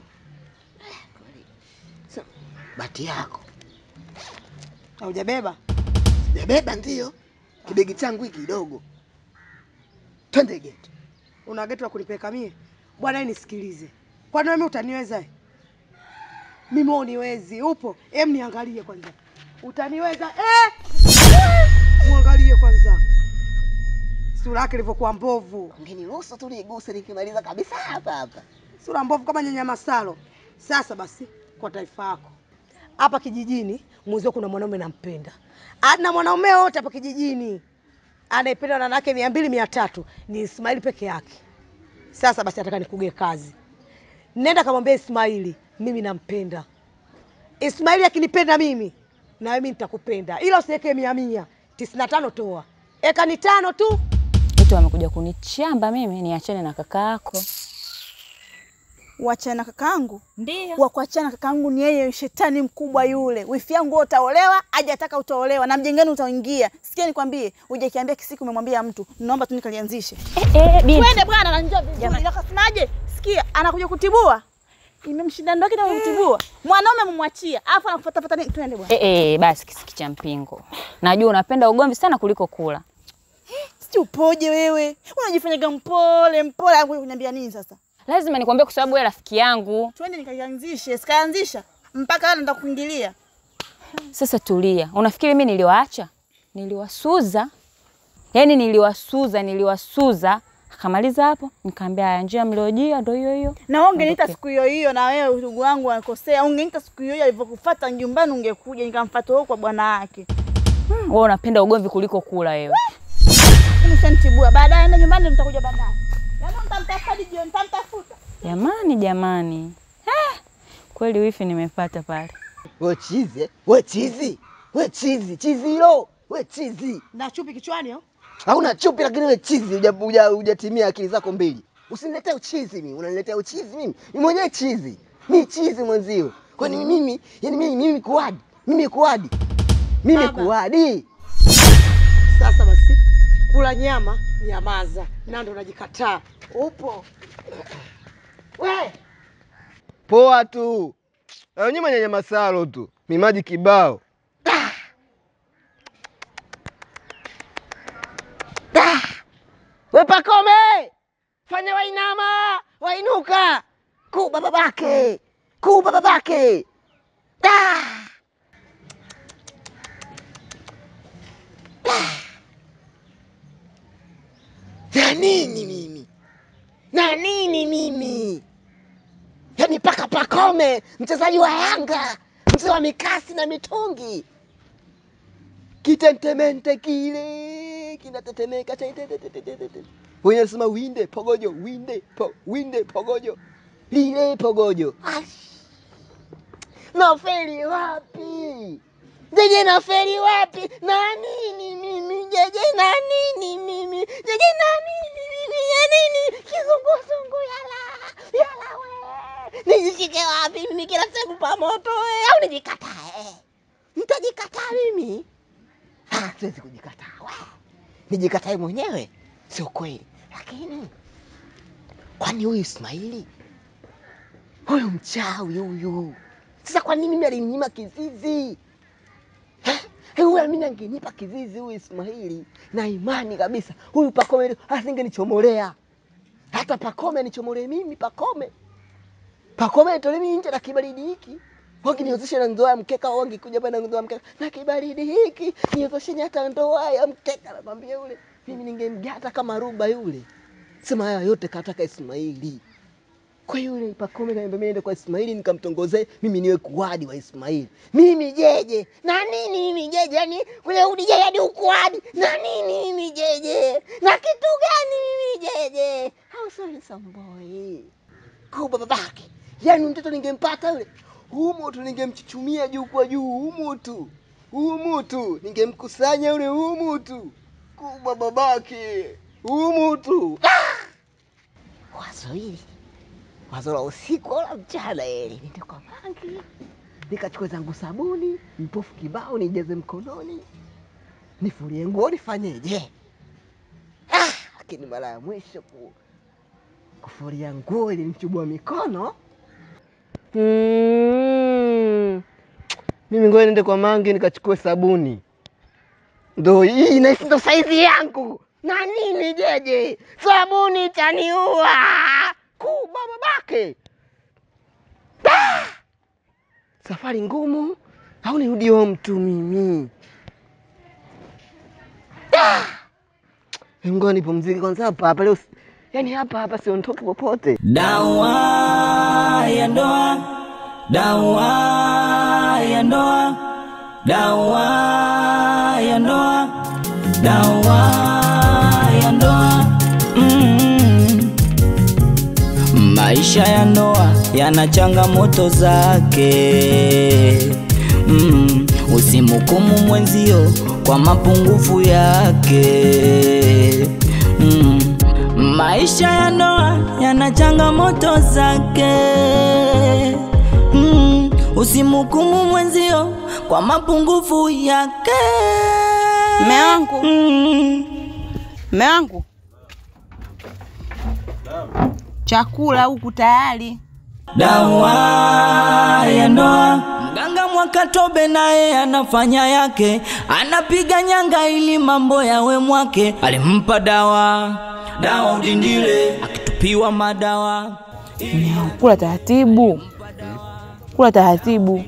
So, bati yako. Haujabeba? Sijabeba ndio. Kibegi changu hiki kidogo. Twende geti. Una geti wa kunipeleka mie? Bwana nisikilize. Kwani wewe utaniweza? Mimi uniwezi. Upo? Hem niangalie kwanza. Utaniweza? Eh! Muangalie kwanza. Sura yake ilivyokuwa mbovu. Ungeniruhusu tu niguse nikimaliza kabisa hapa hapa. Sura mbovu kama nyanya masalo. Sasa basi kwa taifa yako. Hapa kijijini mzee kuna mwanaume nampenda. Ana mwanaume wote hapa kijijini. Anaipenda na wanawake mia mbili mia tatu ni Ismaili peke yake. Sasa basi nataka nikuge kazi. Nenda kamwambia Ismaili mimi nampenda. Ismaili akinipenda mimi na mimi nitakupenda. Ila usiweke mia mia. tisini na tano toa. Eka ni tano tu. Eti wamekuja kunichamba mimi niachane na kaka yako. Uachane na kakaangu? Ndio. Wa kuachana na kakaangu ni yeye shetani mkubwa yule. Wifi yangu utaolewa, hajataka utaolewa na mjengeni utaingia. Sikia nikwambie, uje kiambia kisiku umemwambia mtu, naomba tu nikalianzishe. Eh eh binti. Twende bwana na njoo vizuri. Nakasemaje? Sikia, anakuja kutibua. Imemshinda ndoki na kutibua. Mwanaume mumwachia, afu anakufuata fuata nini? Twende bwana. Eh eh basi kisiki cha mpingo. Najua unapenda ugomvi sana kuliko kula. Sio upoje wewe? Unajifanyaga mpole, mpole anakuja kuniambia nini sasa? Lazima nikwambie kwa sababu wewe rafiki yangu. Twende nikalianzishe, sikaanzisha mpaka anaenda kuingilia. Sasa tulia. Unafikiri mimi niliwaacha? Niliwasuza. Yaani niliwasuza, niliwasuza. Akamaliza hapo, nikamwambia haya njia mliojia ndio hiyo hiyo. Na ungeniita siku hiyo hiyo na wewe ndugu wangu anakosea. Ungeniita siku hiyo hiyo alivyokufuata nyumbani ungekuja nikamfuata huko kwa bwana wake. Hmm, wewe unapenda ugomvi kuliko kula wewe. Unishanitibua. Baadaye enda nyumbani mtakuja baadaye. Yaani mtamtafuta jioni, mtamtafuta. Jamani jamani. Eh, kweli wifi nimepata pale. Wewe chizi, wewe chizi. Wewe chizi, chizi hilo. Wewe chizi. Na chupi kichwani au? Hauna chupi lakini wewe chizi, hujatimia huja akili zako mbili. Usiniletee uchizi mimi, unaniletea uchizi mimi. Mimi mwenyewe chizi. Mimi chizi mwenzio. Kwani mimi, yani mimi mimi kuadi. Mimi kuadi. Mimi kuadi. Sasa basi kula nyama, nyamaza. Na ndo unajikataa. Upo. We. Poa tu. Hayo nyama nyanya masalo tu. Mimaji kibao. Ah. Ah. We Pakome! Fanya wainama, wainuka. Kuba babake. Kuba babake. Ah. Ah. Na nini mimi? Na nini mimi? Yaani paka Pakome, mchezaji wa Yanga, mzee wa mikasi na mitungi. Kitentemente kile, kinatetemeka. Wewe unasema winde pogojo, winde po, winde pogojo. Lile pogojo. Na feli wapi? Jeje na feli wapi? Na nini mimi? Jeje na nini mimi? Jeje na nini mimi? Ya nini? Kizunguzungu yala. Yala we. Nijishike wapi mimi kila siku pa moto we? Au nijikatae? Nitajikataa mimi? Ah, siwezi kujikataa we. Nijikatae mwenyewe? Sio kweli. Lakini kwani huyu Ismaili? Huyu mchawi huyu. Sasa kwa nini mimi alininyima kizizi? Huyu mimi angenipa kizizi huyu Ismaili na imani kabisa. Huyu Pakome asingenichomolea. Hata Pakome nichomolee mimi Pakome. Pakome nitolee mimi nje na kibaridi hiki. Wangeniozesha na ndoa ya mkeka, wangekuja hapa na ndoa ya mkeka. Na kibaridi hiki, niozeshe hata ndoa ya mkeka namwambia yule. Mimi ningemgata kama ruba yule. Sema haya yote kataka Ismaili. Kwa yule Pakome kaniambia mimi niende kwa Ismaili nikamtongoze mimi niwe kuadi wa Ismaili. Mimi jeje. Na nini mimi jeje? Yaani kule udije hadi ukuadi. Na nini mimi jeje? Na kitu gani mimi jeje? How sorry someboy. Kuba babake. Yaani mtoto ningempata yule. Humo tu ningemchuchumia juu kwa juu, humo tu. Humo tu ningemkusanya yule humo tu. Kuba babake. Humo tu. Ah! Wazo hili. Wazo la usiku wala mchana hili. Ndio kwa mangi. Nikachukua zangu sabuni, mpofu kibao nijaze mkononi. Nifulie nguo nifanyeje? Ah, lakini mara ya mwisho ku kufulia nguo ili nichubua mikono. Mm. Mimi ngoja niende kwa mangi nikachukue sabuni. Ndio hii na ndo saizi yangu. Na nini jeje? Sabuni itaniua. Kuba babake. Ah! Safari ngumu au nirudi home tu mimi? Ah! Ngoja nipumzike kwanza hapa hapa leo. Yaani hapa hapa siondoki popote. Dawa ya ndoa, dawa ya ndoa, dawa ya ndoa, dawa ya ndoa. Mm. Maisha ya ndoa yana changamoto zake. Mm. Usimhukumu mwenzio kwa mapungufu yake. Mm. Maisha ya ndoa yana changamoto zake. Mm, usimhukumu mwenzio kwa mapungufu yake. Mume wangu. Mm. Mume wangu. Chakula huku tayari. Dawa ya ndoa. Mganga Mwakatobe naye anafanya yake, anapiga nyanga ili mambo yawe mwake. Alimpa dawa, dawa udindile, akitupiwa madawa. Kula taratibu, kula taratibu.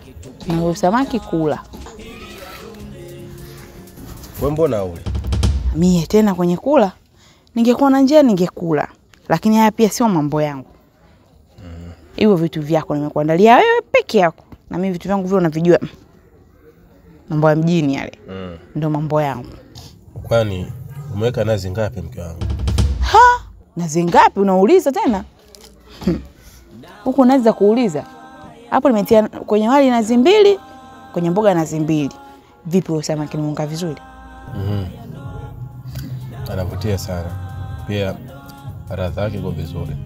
Na samaki kula. Wewe mbona ule? Mie tena kwenye kula, ningekuwa na njia ningekula, lakini haya pia sio mambo yangu. Hivyo vitu vyako nimekuandalia wewe peke yako, na mimi vitu vyangu vile unavijua. Mambo ya mjini yale. Mm. Ndio mambo yangu. Kwani umeweka nazi ngapi mke wangu? Ha? Nazi ngapi unauliza tena? Huko nazi za kuuliza. Hapo nimetia kwenye wali nazi mbili, kwenye mboga nazi mbili. Vipi wewe samaki nimeunga vizuri? Mhm. Anavutia sana. Pia ladha yake iko vizuri.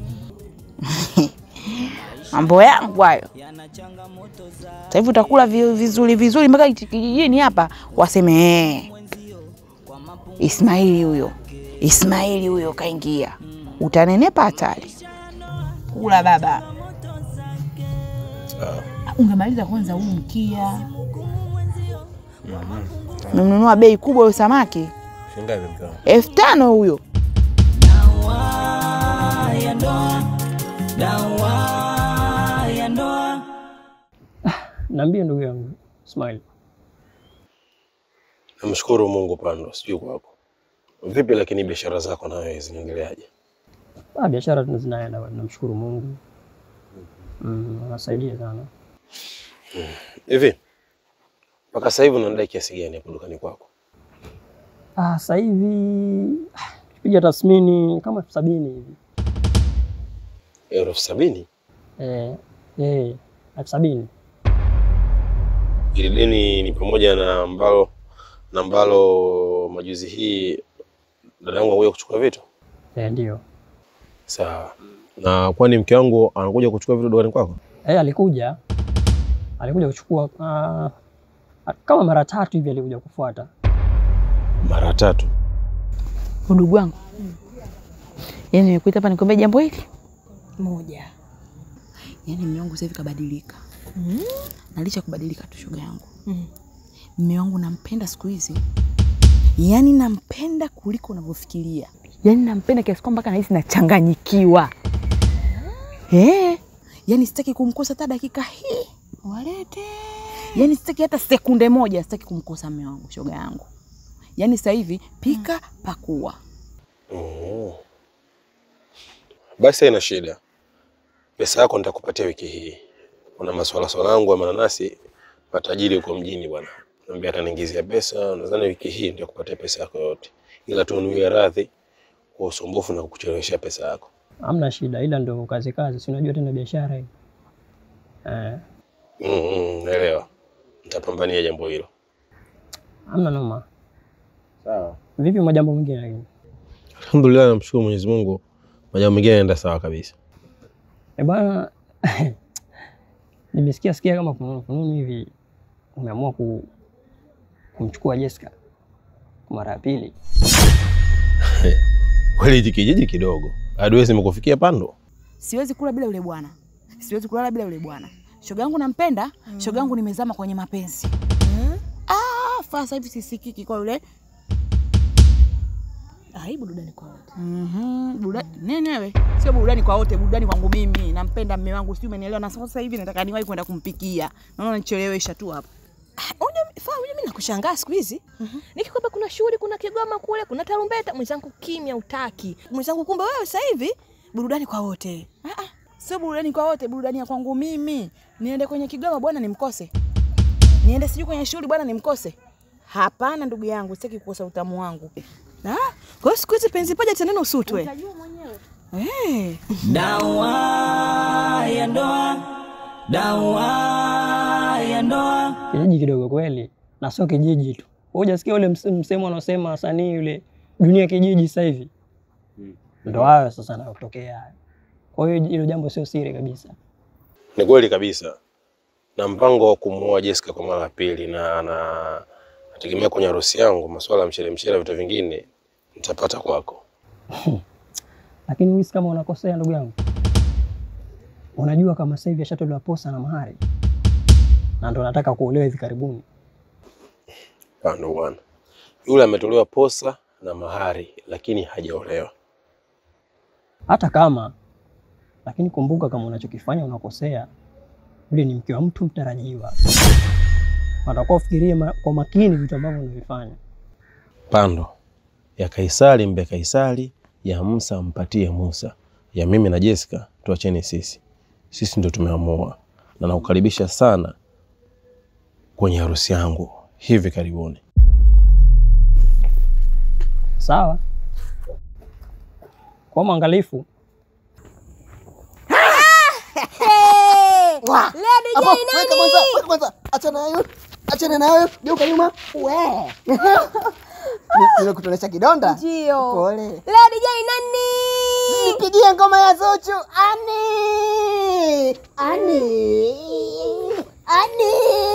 Mambo yangu hayo. Sasa hivi utakula vizuri vizuri mpaka kijijini hapa waseme eh. Ismaili huyo. Ismaili huyo kaingia. Utanenepa hatari. Kula baba. Uh. Ungemaliza kwanza huu mkia. Mmenunua bei kubwa hiyo samaki. Shingapi mkao? elfu tano huyo. Dawa ya ndoa. Dawa ya ndoa. Niambie ndugu yangu, Ismail. Namshukuru Mungu Pando, sijui kwako. Vipi lakini biashara zako nawe zinaendeleaje? Ah, biashara tunazinaenda, namshukuru Mungu. Mm, anasaidia sana. Hivi mpaka sasa hivi unadai kiasi gani hapo dukani kwako? Ah, sasa hivi tupiga tathmini kama elfu sabini hivi. elfu sabini? Eh, eh, elfu sabini. Ile deni ni pamoja na ambalo na ambalo majuzi hii dadangu anakuja kuchukua vitu? Eh, ndio. Sawa. Na kwani mke wangu anakuja kuchukua vitu dukani kwako? Eh, alikuja. Alikuja kuchukua uh, kama mara tatu hivi alikuja kufuata. Mara tatu? Ndugu wangu. Mm. Yaani nimekuita hapa nikwambia jambo hili moja. Yaani mume wangu sasa hivi kabadilika. Mm. Na licha kubadilika tu shoga yangu. Mm. Mume wangu nampenda siku hizi. Yaani nampenda kuliko unavyofikiria. Yaani nampenda kiasi kwamba mpaka nahisi nachanganyikiwa. Eh, yaani sitaki kumkosa hata dakika hii. Walete. Yaani sitaki hata sekunde moja sitaki kumkosa mume wangu shoga yangu. Yaani sasa hivi pika mm. pakua. Oh. Basi haina shida. Pesa yako nitakupatia wiki hii. Kuna masuala swala yangu ya mananasi matajiri huko mjini bwana. Niambia ataniingizia pesa, nadhani wiki hii ndio kupatia pesa yako yote. Ila tu niwe radhi kwa usumbufu na kukuchelewesha pesa yako. Hamna shida, ila ndio kazi kazi, si unajua tena biashara hii. Eh. Mm, naelewa. Nitapambania jambo hilo. Hamna noma. Sawa. Vipi majambo mengine lakini? Alhamdulillah, namshukuru Mwenyezi Mungu. Majambo mengine yanaenda sawa kabisa. Eh bwana, nimesikia sikia kama kuna fununu hivi umeamua ku kumchukua Jessica kwa mara ya pili. Wale kijiji kidogo. Hadiwezi mkufikia Pando. Siwezi kula bila yule bwana. Siwezi kulala bila yule bwana. Shoga yangu nampenda, mm. shoga yangu nimezama kwenye mapenzi. Mm. Ah, fasa hivi sisikiki kwa yule. Ah, burudani kwa wote. Mhm. Burudani nini wewe? Sio burudani kwa wote, burudani kwangu mimi. Nampenda mume wangu, sio umenielewa? Na sasa hivi nataka niwahi kwenda kumpikia. Naona nichelewesha tu hapa. Unja fa unja mimi nakushangaa siku hizi. Mm-hmm. Nikikwambia kuna shughuli, kuna kigoma kule, kuna tarumbeta, mwenzangu kimya utaki. Mwenzangu kumbe wewe sasa hivi burudani kwa wote. Ah ah. Sio burudani kwa wote, burudani ya kwangu mimi. Niende kwenye kigoma bwana nimkose. Niende siju kwenye shughuli bwana nimkose. Hapana ndugu yangu, sitaki kukosa utamu wangu. Ah, kwa siku hizi penzi paja tena neno usutwe. Utajua mwenyewe. Eh. Dawa ya ndoa. Dawa ya ndoa. Kijiji kidogo kweli, na sio kijiji tu. Wewe hujasikia ule msemo unaosema wasanii yule dunia kijiji sasa hivi? Hmm. Ndio hayo sasa yanayotokea. Kwa hiyo hilo jambo sio siri kabisa. Ni kweli kabisa. Na mpango wa kumuoa Jessica kwa mara ya pili na na nategemea kwenye harusi yangu masuala ya mchele mchele vitu vingine nitapata kwako. Lakini wewe kama unakosea ndugu yangu. Unajua kama sasa hivi ashatolewa posa na mahari. Na ndo nataka kuolewa hivi karibuni. Pando bwana. Yule ametolewa posa na mahari lakini hajaolewa. Hata kama lakini kumbuka kama unachokifanya unakosea. Yule ni mke wa mtu mtarajiwa. Unatakiwa ufikirie ma, kwa makini vitu ambavyo unavifanya. Pando. ya Kaisari mbe Kaisari, ya Musa mpatie Musa. Ya mimi na Jessica tuacheni sisi. Sisi ndio tumeamua. Na nakukaribisha sana kwenye harusi yangu hivi karibuni. Sawa. Kwa mwangalifu. Wah. Lady Hapo, J weka kwanza, weka kwanza. Achana nayo. Achana nayo. Geuka nyuma. We. Nimekutonesha kidonda? Ndio. Pole. Lady J nani? Nipigie ngoma ya Zuchu. Ani. Ani. Ani.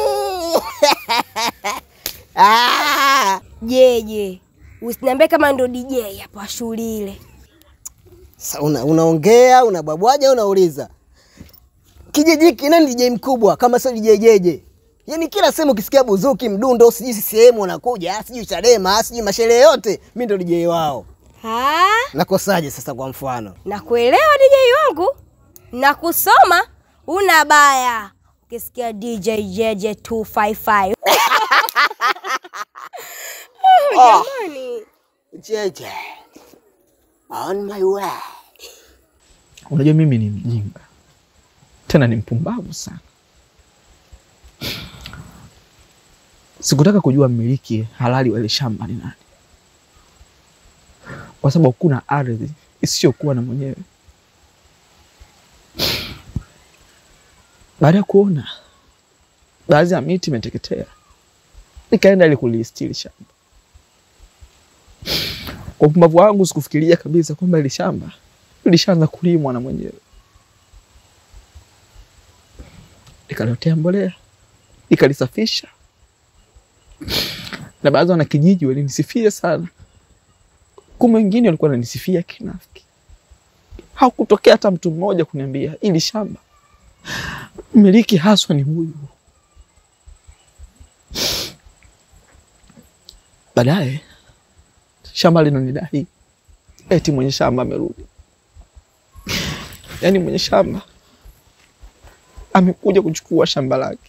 Ah, jeje. Usiniambie kama ndo D J hapo shughuli ile. Sasa una, unaongea, unabwabwaja, unauliza. Kijiji kina ni D J mkubwa kama sio D J Jeje. Yaani kila sehemu ukisikia buzuki, mdundo, sijui sehemu unakuja, sijui Chadema, sijui masherehe yote, mimi ndo D J wao. Ha? Nakosaje sasa kwa mfano? Nakuelewa D J wangu. Na kusoma una baya. Ukisikia D J Jeje mia mbili hamsini na tano. Jamani. Jeje. On my way. Unajua mimi ni mjinga. Tena ni mpumbavu sana. Sikutaka kujua mmiliki halali wa ile shamba ni nani. Kwa sababu kuna ardhi isiyokuwa na mwenyewe. Baada ya kuona baadhi ya miti imeteketea, nikaenda ili kulistiri shamba. Kwa upumbavu wangu sikufikiria kabisa kwamba ile shamba lishaanza kulimwa na mwenyewe. Nikalotea mbolea, nikalisafisha. Na baadhi wana kijiji walinisifia sana. Kumbe wengine walikuwa wananisifia kinafiki. Hakutokea hata mtu mmoja kuniambia ili shamba mmiliki haswa ni huyu. Baadaye shamba linanidai eti mwenye shamba amerudi. Yaani mwenye shamba amekuja kuchukua shamba lake.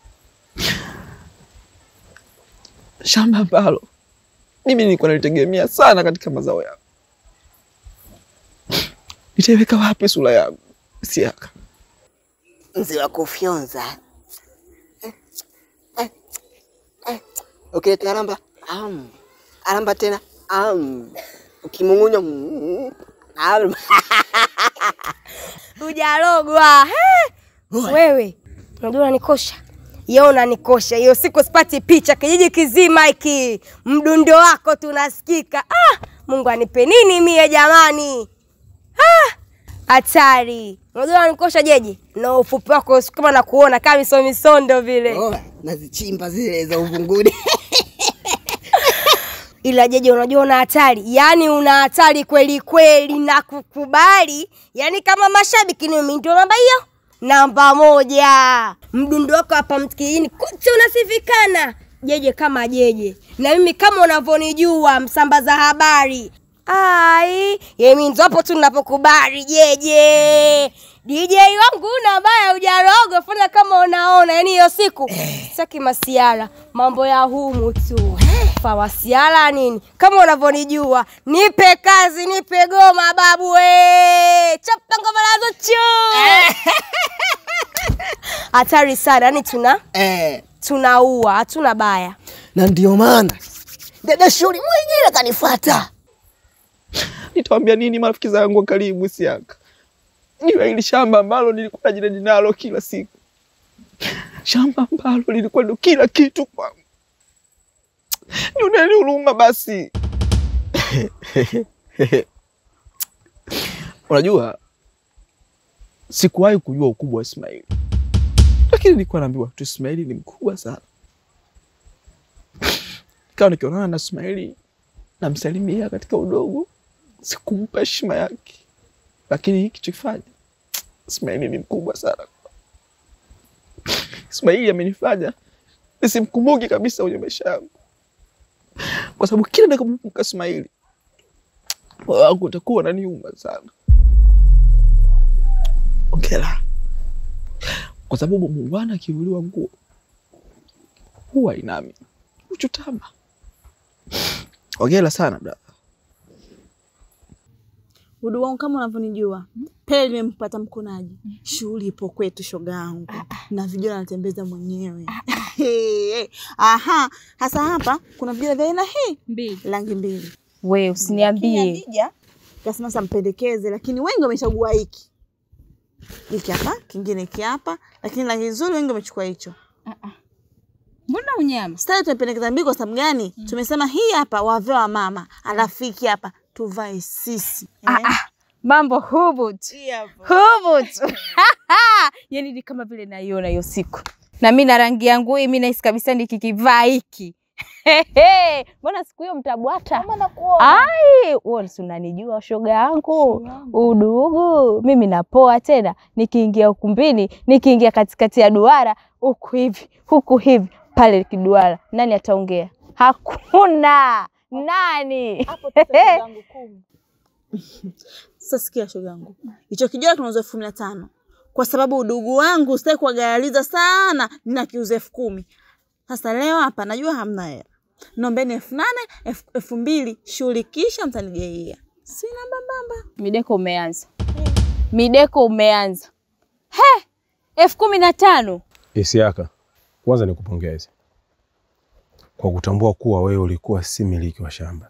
Shamba ambalo mimi nilikuwa nalitegemea sana katika mazao yangu. Nitaiweka wapi sura yangu? Siaka. Mzee wa kufyonza. Okay, taramba. Am. Aramba tena. Am. Ukimungunya. Am. Ujarogwa. Wewe, unajua unanikosha. Yeye unanikosha. Hiyo siku sipati picha kijiji kizima hiki. Mdundo wako tunasikika. Ah, Mungu anipe nini mie jamani? Ah, hatari. Unajua unanikosha Jeje? Na ufupi wako kama na kuona kama miso misondo vile. Oh, nazichimba zile za uvunguni. Ila Jeje unajua una hatari. Yaani una hatari kweli kweli na kukubali. Yaani kama mashabiki ni mimi ndio namba hiyo. Namba moja. Mdundo wako hapa mtikini kote unasifikana. Jeje kama Jeje. Na mimi kama unavyonijua msambaza habari. Ai, yemi ndio hapo tu ninapokubali Jeje. D J wangu una baya hujarogo fanya kama unaona. Yaani hiyo siku sitaki masiara, mambo ya humu tu. Fawasiala nini? Kama unavyonijua, nipe kazi, nipe goma babu we. Chapa ngoma la Zuchu. Hatari sana, yani tuna eh tunaua, hatuna baya. Na ndio maana dada Shuri mwenyewe kanifuata. Nitawaambia nini marafiki zangu wa karibu Siaka? Niwe ile shamba ambalo nilikuwa najiradi nalo kila siku. Shamba ambalo lilikuwa ndo kila kitu kwangu. Nione huruma basi. Unajua sikuwahi kujua ukubwa wa Ismaili. Lakini nilikuwa naambiwa tu Ismaili ni mkubwa sana. Kama nikionana na Ismaili namsalimia katika udogo, sikumpa heshima yake. Lakini hiki chokifanya Ismaili ni mkubwa sana. Ismaili amenifanya nisimkumbuki kabisa kwenye maisha yangu. Kwa sababu kila ninapokumbuka Ismaili, moyo wangu utakuwa unaniuma sana. Ongera. Kwa sababu muungwana akivuliwa nguo huwa inami uchutama. Ongera sana brother. Udugu wangu kama unavyonijua. Pele nimempata mkonaji. Shughuli ipo kwetu shoga yangu. Na vijana natembeza mwenyewe. Aha, hasa hapa kuna vijana vya aina hii mbili, rangi mbili. Wewe usiniambie. Kasema sampendekeze lakini wengi wamechagua hiki. Hiki hapa, kingine hiki hapa, lakini rangi nzuri wengi wamechukua hicho. Ah. Mbona unyama? Sasa tunapendekeza mbili kwa sababu gani? Mm. Tumesema hii hapa wavea wa mama, alafu hiki hapa tuvae sisi. Ah, eh? ah. Mambo hubut. Hubut. Yaani ni kama vile naiona hiyo siku. Na mimi na rangi yangu hii mimi nahisi kabisa nikikivaa hiki. Mbona siku hiyo mtabwata? Ai, wewe unanijua shoga yangu. Udugu, mimi napoa tena. Nikiingia ukumbini, nikiingia katikati ya duara, huku hivi, huku hivi, pale kiduara. Nani ataongea? Hakuna. Nani? Hapo tutaangu zangu kumi. Sasa sikia shoga yangu. Hicho kijana tunauzwa elfu kumi na tano. Kwa sababu udugu wangu sitaki kuagaliza sana, nina kiuza elfu kumi. Sasa leo hapa najua hamna hela. Nombeni elfu nane, elfu mbili, shughuli kisha mtanigeia. Sina mbambamba. Mideko umeanza. Mideko umeanza. He! elfu kumi na tano. Isiaka, kwanza nikupongeze kwa kutambua kuwa wewe ulikuwa si miliki wa shamba.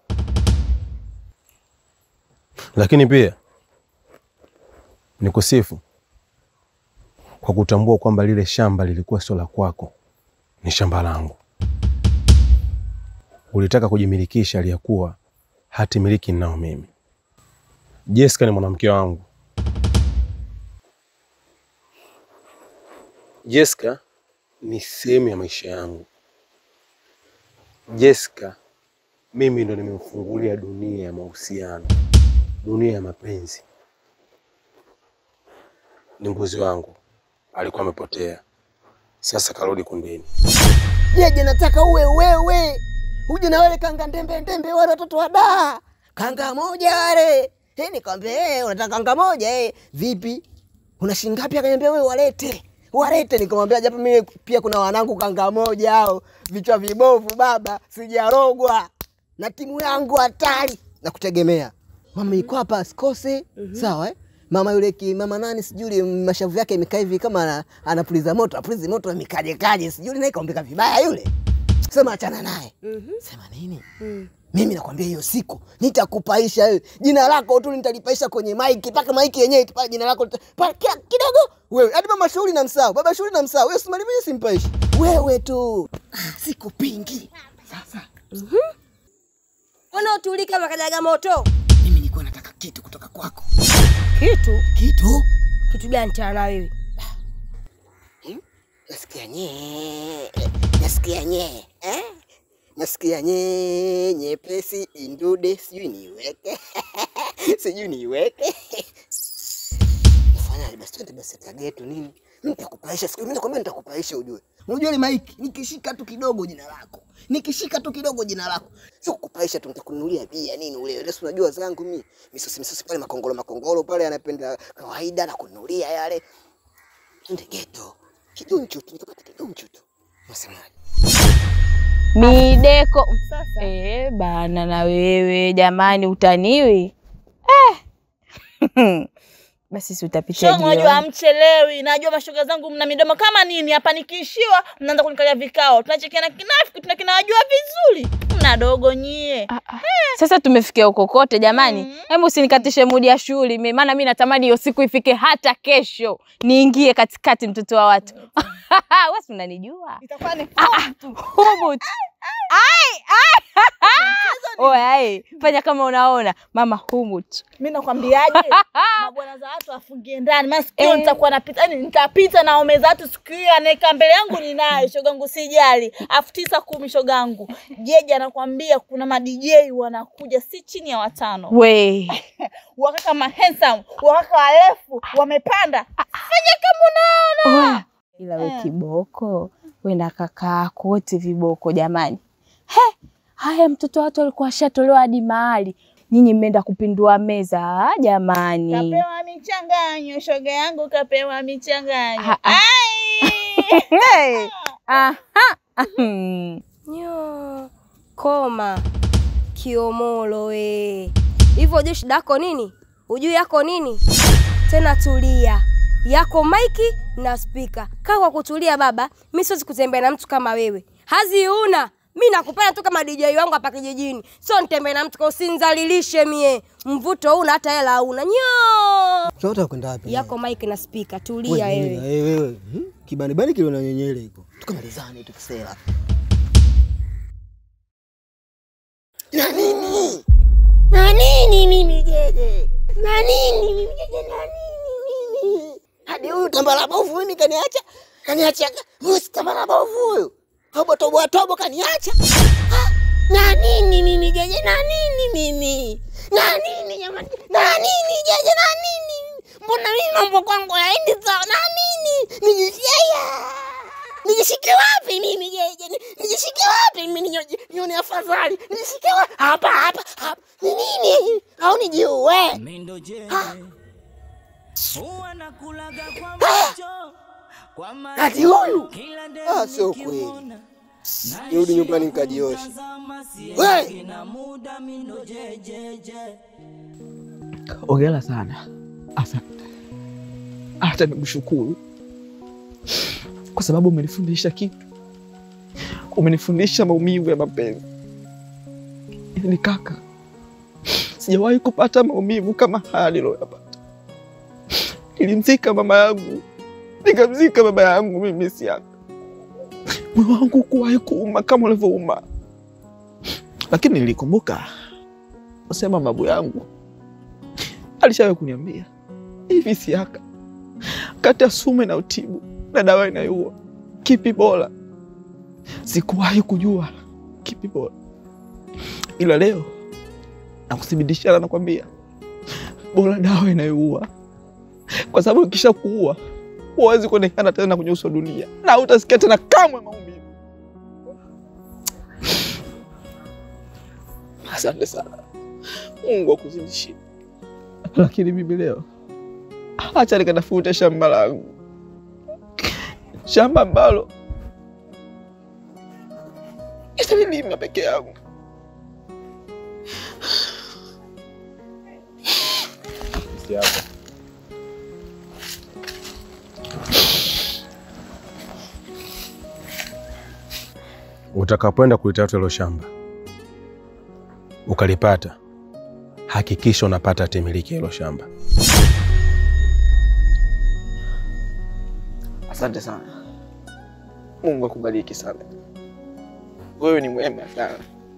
Lakini pia nikusifu kwa kutambua kwamba lile shamba lilikuwa sio la kwako, ni shamba langu. Ulitaka kujimilikisha aliyakuwa hati miliki ninao mimi. Jessica ni mwanamke wangu. Jessica ni sehemu ya maisha yangu. Jessica mimi ndo nimemfungulia dunia ya mahusiano, dunia ya mapenzi. Ni mbuzi wangu alikuwa amepotea, sasa karudi kundini. Jeje, nataka uwe wewe. Uje na wale kanga ndembe ndembe wale watoto wa daa. Kanga moja wale. Eh, nikamwambia eh unataka kanga moja eh. Vipi? Una shilingi ngapi? Akaniambia wewe walete. Walete. Nikamwambia japo mimi pia kuna wanangu kanga moja hao. Vichwa vibovu baba, sijarogwa. Na timu yangu hatari na kutegemea. Mama yuko hapa asikose. Mm-hmm. Sawa eh? Mama yule ki mama nani sijui mashavu yake imekaa hivi kama anapuliza moto, apuliza moto amekaje kaje sijui naye kaombeka vibaya yule. Sema achana naye. Mhm. Sema nini? Mhm. Mimi nakwambia hiyo siku nitakupaisha wewe. Jina lako tu nitalipaisha kwenye maiki mpaka maiki yenyewe pale jina lako pale kidogo. Wewe hadi mama Shauri na msao. Baba Shauri na msao. Wewe usimali mimi simpaishi. Wewe tu. Sikupingi. Sasa. Mhm. Mbona utuli kama kajaga moto? Mimi nilikuwa nataka kitu kutoka kwako. Kitu? Kitu? Kitu gani tena wewe? Hmm? Nasikia nye. Nasikia nye. Eh? Nasikia nye nyepesi indude sijui niweke. Sijui niweke. Fanya basi twende basi tagetu nini? Nitakupaisha siku mimi nakwambia nitakupaisha ujue. Unajua ile maiki nikishika tu kidogo jina lako. Nikishika tu kidogo jina lako. Sio kukupaisha tu nitakununulia bia nini ule. Leo unajua zangu mimi. Misosi misosi pale makongolo makongolo pale anapenda kawaida na kununulia yale. Twende geto. Kidunchu tu nikapata kidunchu tu. Unasemaje? Mideko. Sasa. Eh bana na wewe jamani utaniwi. Eh. Basi si utapitia jioni. Shoga unajua amchelewi. Najua mashoga zangu mna midomo kama nini hapa nikiishiwa mnaanza kunikalia vikao. Tunachekiana kinafiki tunakinaajua vizuri. Mna dogo nyie. Ah, ah. Sasa tumefikia huko kote jamani. Mm. Hebu usinikatishe mudi ya shughuli. Mimi maana mimi natamani hiyo siku ifike hata kesho. Niingie katikati mtoto wa watu. Wewe unanijua? Itakuwa ni Hubut. Ai ai. Oh ai, fanya kama unaona mama Humut. Mimi nakwambiaje? Mabwana za watu afungie ndani. Masikio nitakuwa napita, yani nitapita na ome za watu siku hiyo anaweka mbele yangu ninayo shogangu sijali. Afu tisa kumi shogangu. Jeje anakuambia kuna ma D J wanakuja si chini ya watano. We. Wakaka ma handsome, wakaka warefu, wamepanda. Fanya kama unaona. Ila we kiboko, we na kaka yako wote viboko jamani. He, haya mtoto watu alikuwa ashatolewa hadi mahali. Nyinyi mmeenda kupindua meza jamani. Kapewa michanganyo shoga yangu kapewa michanganyo. Ai. Aha. Nyo. Koma. Kiomolo we. Hivyo je shida yako nini? Ujui yako nini? Tena tulia. Yako maiki na spika. Kaa kwa kutulia baba. Mimi siwezi kutembea na mtu kama wewe. Hazi una. Mimi nakupenda tu kama D J wangu hapa kijijini. Sio nitembee na mtu kwa usinzalilishe mie. Mvuto una hata hela una. Nyo. Tunataka kwenda wapi? Yako maiki na spika. Tulia wewe. Wewe wewe. Kibani bani kile na nyenyele iko. Tukamalizane tukisela. Na nini? Na nini mimi jeje? Na nini mimi jeje? Na nini mimi? Hadi huyu tambala bovu mimi kaniacha. Kaniacha. Huyu tambala bovu huyu. Tobo tobo tobo kaniacha. Ha? Na nini mimi jeje? Na nini mimi? Na nini jamani? Na nini jeje? Na nini? Mbona mimi mambo kwangu haendi sawa? Na nini? Nijisikia. Nijishike wapi mimi jeje? Nijishike wapi mimi nione afadhali? Nijishike wapi? Hapa hapa hapa. Ni nini? Au nijiue? Mindo je. Huwa nakulaga kwa macho. Kwa macho. Hadi huyu. Ah, sio kweli. Nirudi nyumbani nikajioshe. Wewe. Hongera sana. Asante. Hata nimshukuru. Kwa sababu umenifundisha kitu. Umenifundisha maumivu ya mapenzi. Yaani kaka, sijawahi kupata maumivu kama haya niliyopata. Nilimzika mama yangu. Nikamzika baba yangu mimi si hapa. Moyo wangu kuwahi kuuma kama ulivyouma. Lakini nilikumbuka usema babu yangu alishawahi kuniambia hivi siaka kati ya sumu na utibu na dawa inayoua kipi bora? Sikuwahi kujua kipi bora. Ila leo nakuthibitishia na kwambia bora dawa inayoua. Kwa sababu kisha kuua huwezi kuonekana tena kwenye uso dunia na utasikia tena kamwe maumivu. Asante sana. Mungu akuzidishie. Lakini mimi leo acha nikatafuta shamba langu. Shamba ambalo italilima peke yangu. Siapa. Utakapoenda kulitafuta hilo shamba ukalipata, hakikisha unapata timiliki hilo shamba. Asante sana. Mungu akubariki sana. Wewe ni mwema sana.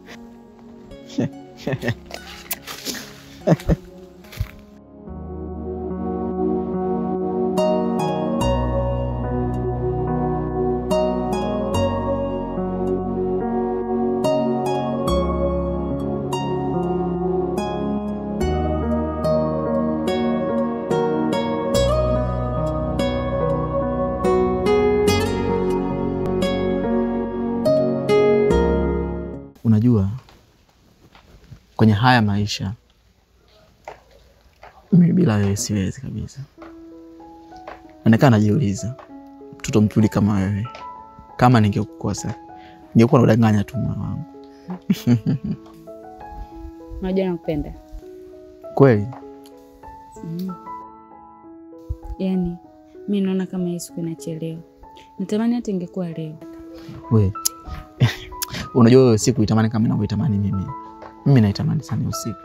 Unajua, kwenye haya maisha mimi bila wewe siwezi kabisa. Naonekana najiuliza, mtoto mzuri kama wewe, kama ningekukosa ningekuwa nadanganya tu moyo wangu. Unajua nakupenda. Kweli? Mm. Yaani mimi naona kama hii siku inachelewa. Natamani hata ingekuwa leo. Wewe unajua wewe siku itamani kama ninavyoitamani mimi. Mimi naitamani sana usiku.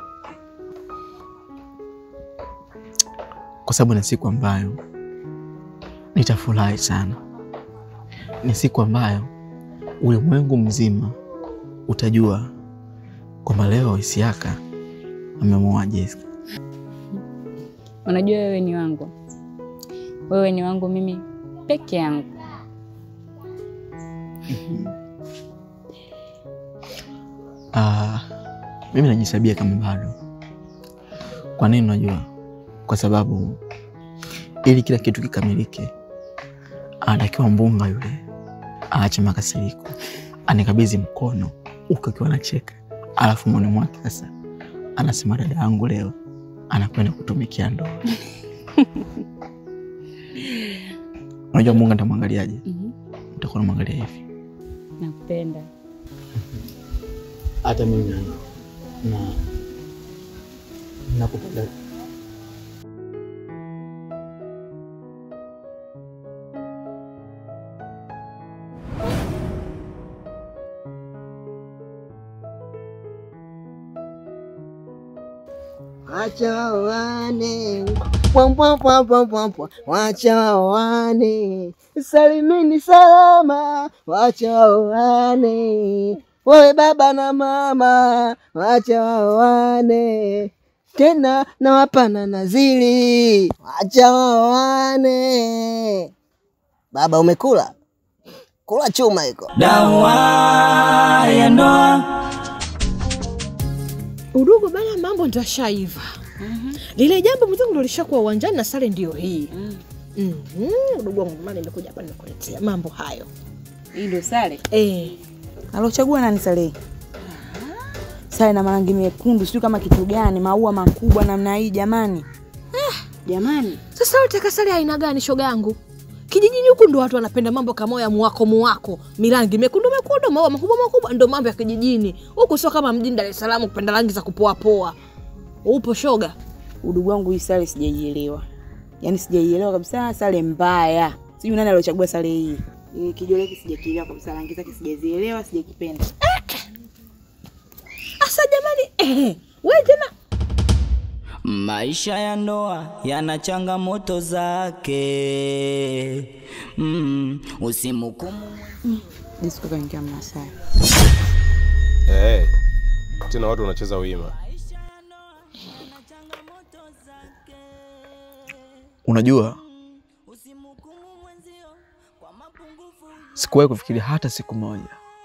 Kwa sababu ni siku ambayo nitafurahi sana. Ni siku ambayo ulimwengu mzima utajua kwamba leo Isiaka amemuoa Jessica. Unajua wewe ni wangu. Wewe ni wangu mimi peke yangu. Ah, mimi najisabia kama bado. Kwa nini unajua? Kwa sababu ili kila kitu kikamilike, anatakiwa mbunga yule aache makasiriko, anikabidhi mkono huko akiwa anacheka, alafu moyo mwake sasa anasema dada yangu leo anakwenda kutumikia ndoa. Unajua Mungu atamwangaliaje? Mhm. Utakuwa unamwangalia hivi. Nakupenda. Hata mimi na nakupenda wacha waone. Pwa pwa pwa pwa pwa, wacha waone. Salimini salama, wacha waone. Wewe baba na mama, wacha waone. Tena na wapana nazili, wacha waone. Baba umekula? Kula chuma iko. Dawa ya ndoa. Udugu bana, mambo ndio shaiva. Mhm. Lile jambo mzungu ndio lishakuwa uwanjani na sare ndio hii. Mhm. Mhm. Udugu wangu mali nimekuja hapa nikuletea mambo hayo. Hii ndio sare? Eh. Alochagua nani sare? Sare na marangi mekundu, sio kama kitu gani, maua makubwa namna hii jamani. Ah, jamani. Sasa unataka sare aina gani shoga yangu? Kijijini huku ndo watu wanapenda mambo kama ya muwako muwako, mirangi mekundu mekundu, maua makubwa makubwa, ndo mambo ya kijijini. Huku sio kama mjini Dar es Salaam kupenda rangi za kupoa poa. Upo shoga? Udugu wangu hii sare sijaielewa. Yaani sijaielewa kabisa, sare mbaya. Sijui nani aliochagua sare hii. Hii kijole hiki sijakielewa kabisa, rangi zake sijazielewa, sijakipenda. Asa jamani, eh, wewe tena Maisha ya ndoa yana changamoto zake. Mm, usimhukumu. Disco kaingia Masai. Eh. Tena watu wanacheza wima. Unajua, sikuwahi kufikiria hata siku moja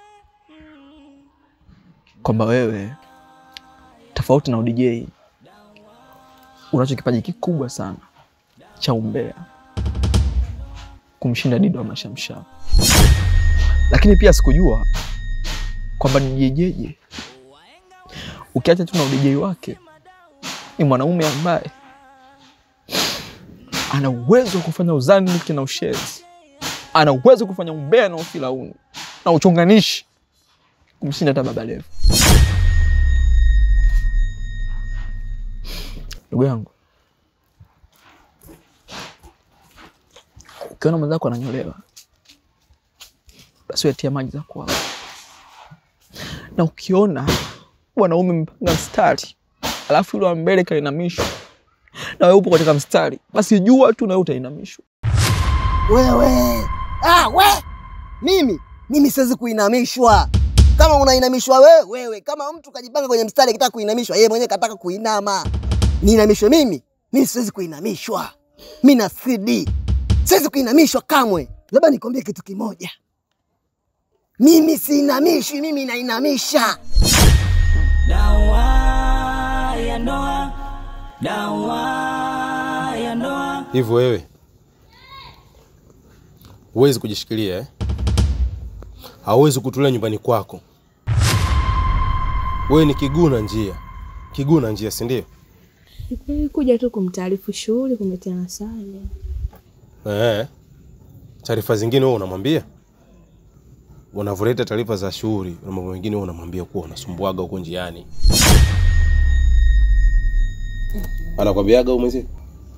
kwamba wewe tofauti na U D J unacho kipaji kikubwa sana cha umbea kumshinda Dido wa Mashamsha. Lakini pia sikujua kwamba ni jejeje, ukiacha tu na U D J wake, ni mwanaume ambaye ana uwezo wa kufanya uzaniki na ushezi, ana uwezo wa kufanya umbea na ufilauni na uchonganishi kumshinda hata Baba Levo. Ndugu yangu, ukiona mwenzako ananyolewa, basi yatia maji za kwao. Na ukiona wanaume mpanga mstari, alafu yule wa mbele kainamishwa, na wewe upo katika mstari, basi jua tu na wewe utainamishwa. Wewe, ah we, mimi, mimi siwezi kuinamishwa. Kama unainamishwa wewe, wewe, kama mtu kajipanga kwenye mstari akitaka kuinamishwa, yeye mwenyewe kataka kuinama. Niinamishwe mimi? Mimi siwezi kuinamishwa. Mimi na C D. Siwezi kuinamishwa kamwe. Labda nikwambie kitu kimoja. Mimi siinamishwi, mimi nainamisha. Dawa ya ndoa. Dawa ya ndoa. Hivyo wewe huwezi kujishikilia eh? Hauwezi kutulia nyumbani kwako. Wewe ni kiguna njia. Kiguna njia, si ndio? Kuja tu kumtaarifu shughuli kumetia nasali. Eh. Taarifa zingine wewe unamwambia? Unavoleta taarifa za shughuli, na mambo mengine wewe unamwambia kuwa unasumbuaga huko njiani. Anakwambiaga wewe mwenzi?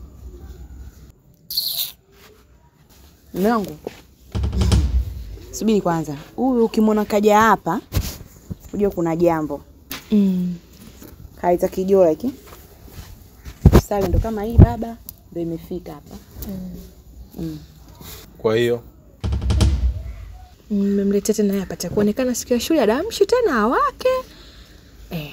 Mwanangu. Subiri kwanza. Huyu ukimwona kaja hapa, unajua kuna jambo. Mm. Kaita kijola hiki. Sare ndo kama hii baba, ndo imefika hapa. Mm. Mm. Kwa hiyo mmemletea tena hapa apate kuonekana siku ya shule adamshi tena wake. Eh.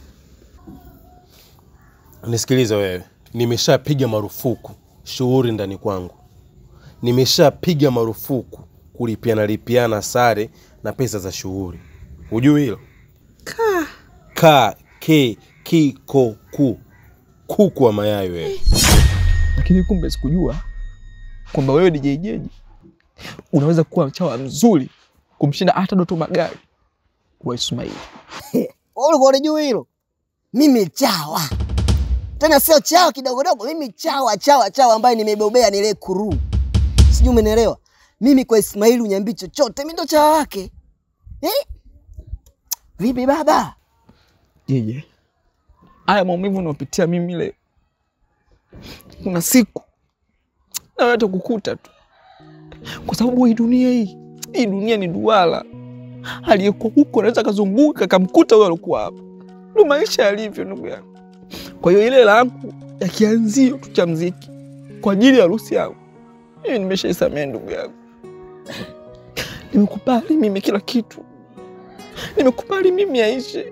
Nisikilize wewe. Nimeshapiga marufuku shughuli ndani kwangu. Nimeshapiga marufuku kulipiana lipiana sare na pesa za shughuli. Hujui hilo? Ka. Ka ke ki ko ku. Kuku wa mayai wewe. Lakini kumbe sikujua kwamba wewe D J Jeje unaweza kuwa mchawa mzuri kumshinda hata Doto Magari wa Ismail. Wewe ulikuwa unajua hilo? Mimi chawa. Tena sio chawa kidogo dogo, mimi chawa chawa chawa ambaye nimebobea nile kuru. Sijui umenielewa? Mimi kwa Ismail unyambi chochote, mimi ndo chawa wake. Eh? Vipi baba? Jeje, haya maumivu unayopitia mimi leo, kuna siku na wewe utakukuta tu. Kwa sababu hii dunia hii, hii dunia ni duara. Aliyekuwa huko anaweza kazunguka akamkuta huyo alikuwa hapa. Ndio maisha yalivyo ndugu yangu. Kwa hiyo ile langu ya kianzio tu cha muziki kwa ajili ya harusi yangu, mimi nimeshaisamea ndugu yangu. Nimekubali mimi kila kitu. Nimekubali mimi aishi.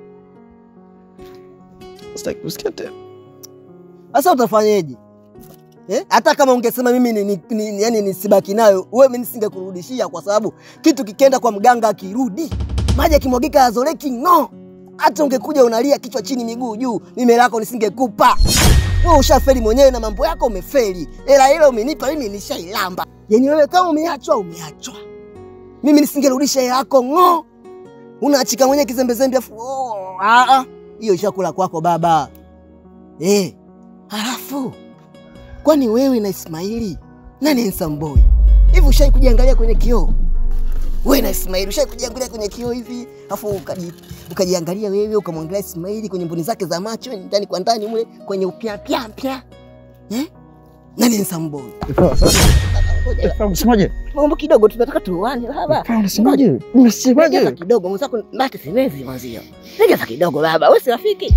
Sitaki kusikia tena. Sasa utafanyaje? Eh? Hata kama ungesema mimi ni, ni, ni yani nisibaki nayo, wewe mimi nisingekurudishia kwa sababu kitu kikenda kwa mganga akirudi, maji yakimwagika yazoleki no. Hata ungekuja unalia kichwa chini miguu juu, mimi lako nisingekupa. Wewe ushafeli mwenyewe na mambo yako umefeli. Hela ile umenipa mimi nishailamba. Yaani wewe kama umeachwa umeachwa. Mimi nisingerudisha hela yako ngo. Unaachika mwenyewe kizembezembe afu oh, a a hiyo ishakula kwako baba. Eh. Halafu kwani wewe na Ismaili nani handsome boy? Hivi ushai kujiangalia kwenye kioo? Wewe na Ismaili ushai kujiangalia kwenye kioo hivi? Afu ukaji ukajiangalia wewe ukamwangalia Ismaili kwenye mboni zake za macho ndani kwa ndani mule kwenye upia pia pia. Eh? Nani handsome boy? Unasemaje? Mambo kidogo tunataka tuone baba. Unasemaje? Unasemaje? Kidogo mzako mbaki siwezi mwanzio. Legeza kidogo baba, wewe si rafiki.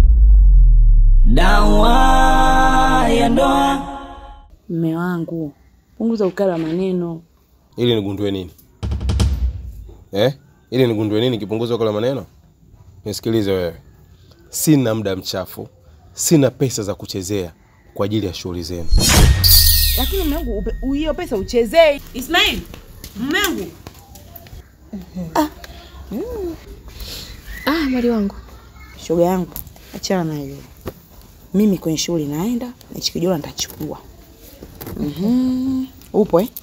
Dawa ya ndoa. Mume wangu, punguza ukali wa maneno. Ili nigundue nini? Eh? Ili nigundue nini kipunguza ukali wa maneno? Nisikilize wewe. Sina muda mchafu. Sina pesa za kuchezea kwa ajili ya shughuli zenu. Lakini mume wangu hiyo pesa uchezee. Ismail, mume wangu. Ah. Mm. Ah, mali wangu. Shoga yangu, achana na hiyo. Mimi kwenye shughuli naenda, na chikijola nitachukua. Mhm. Upo eh?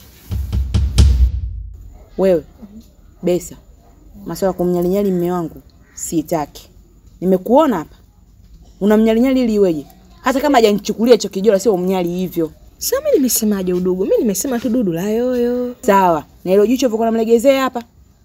Wewe. Besa. Masuala kumnyalinyali mume wangu sitaki. Nimekuona hapa. Unamnyalinyali ili iweje? Hata kama hajanichukulia hicho kijola sio umnyali hivyo. Sasa mimi nimesemaje udugu? Mimi nimesema tu dudu la yoyo. Sawa. Na hilo jicho viko namlegezea hapa.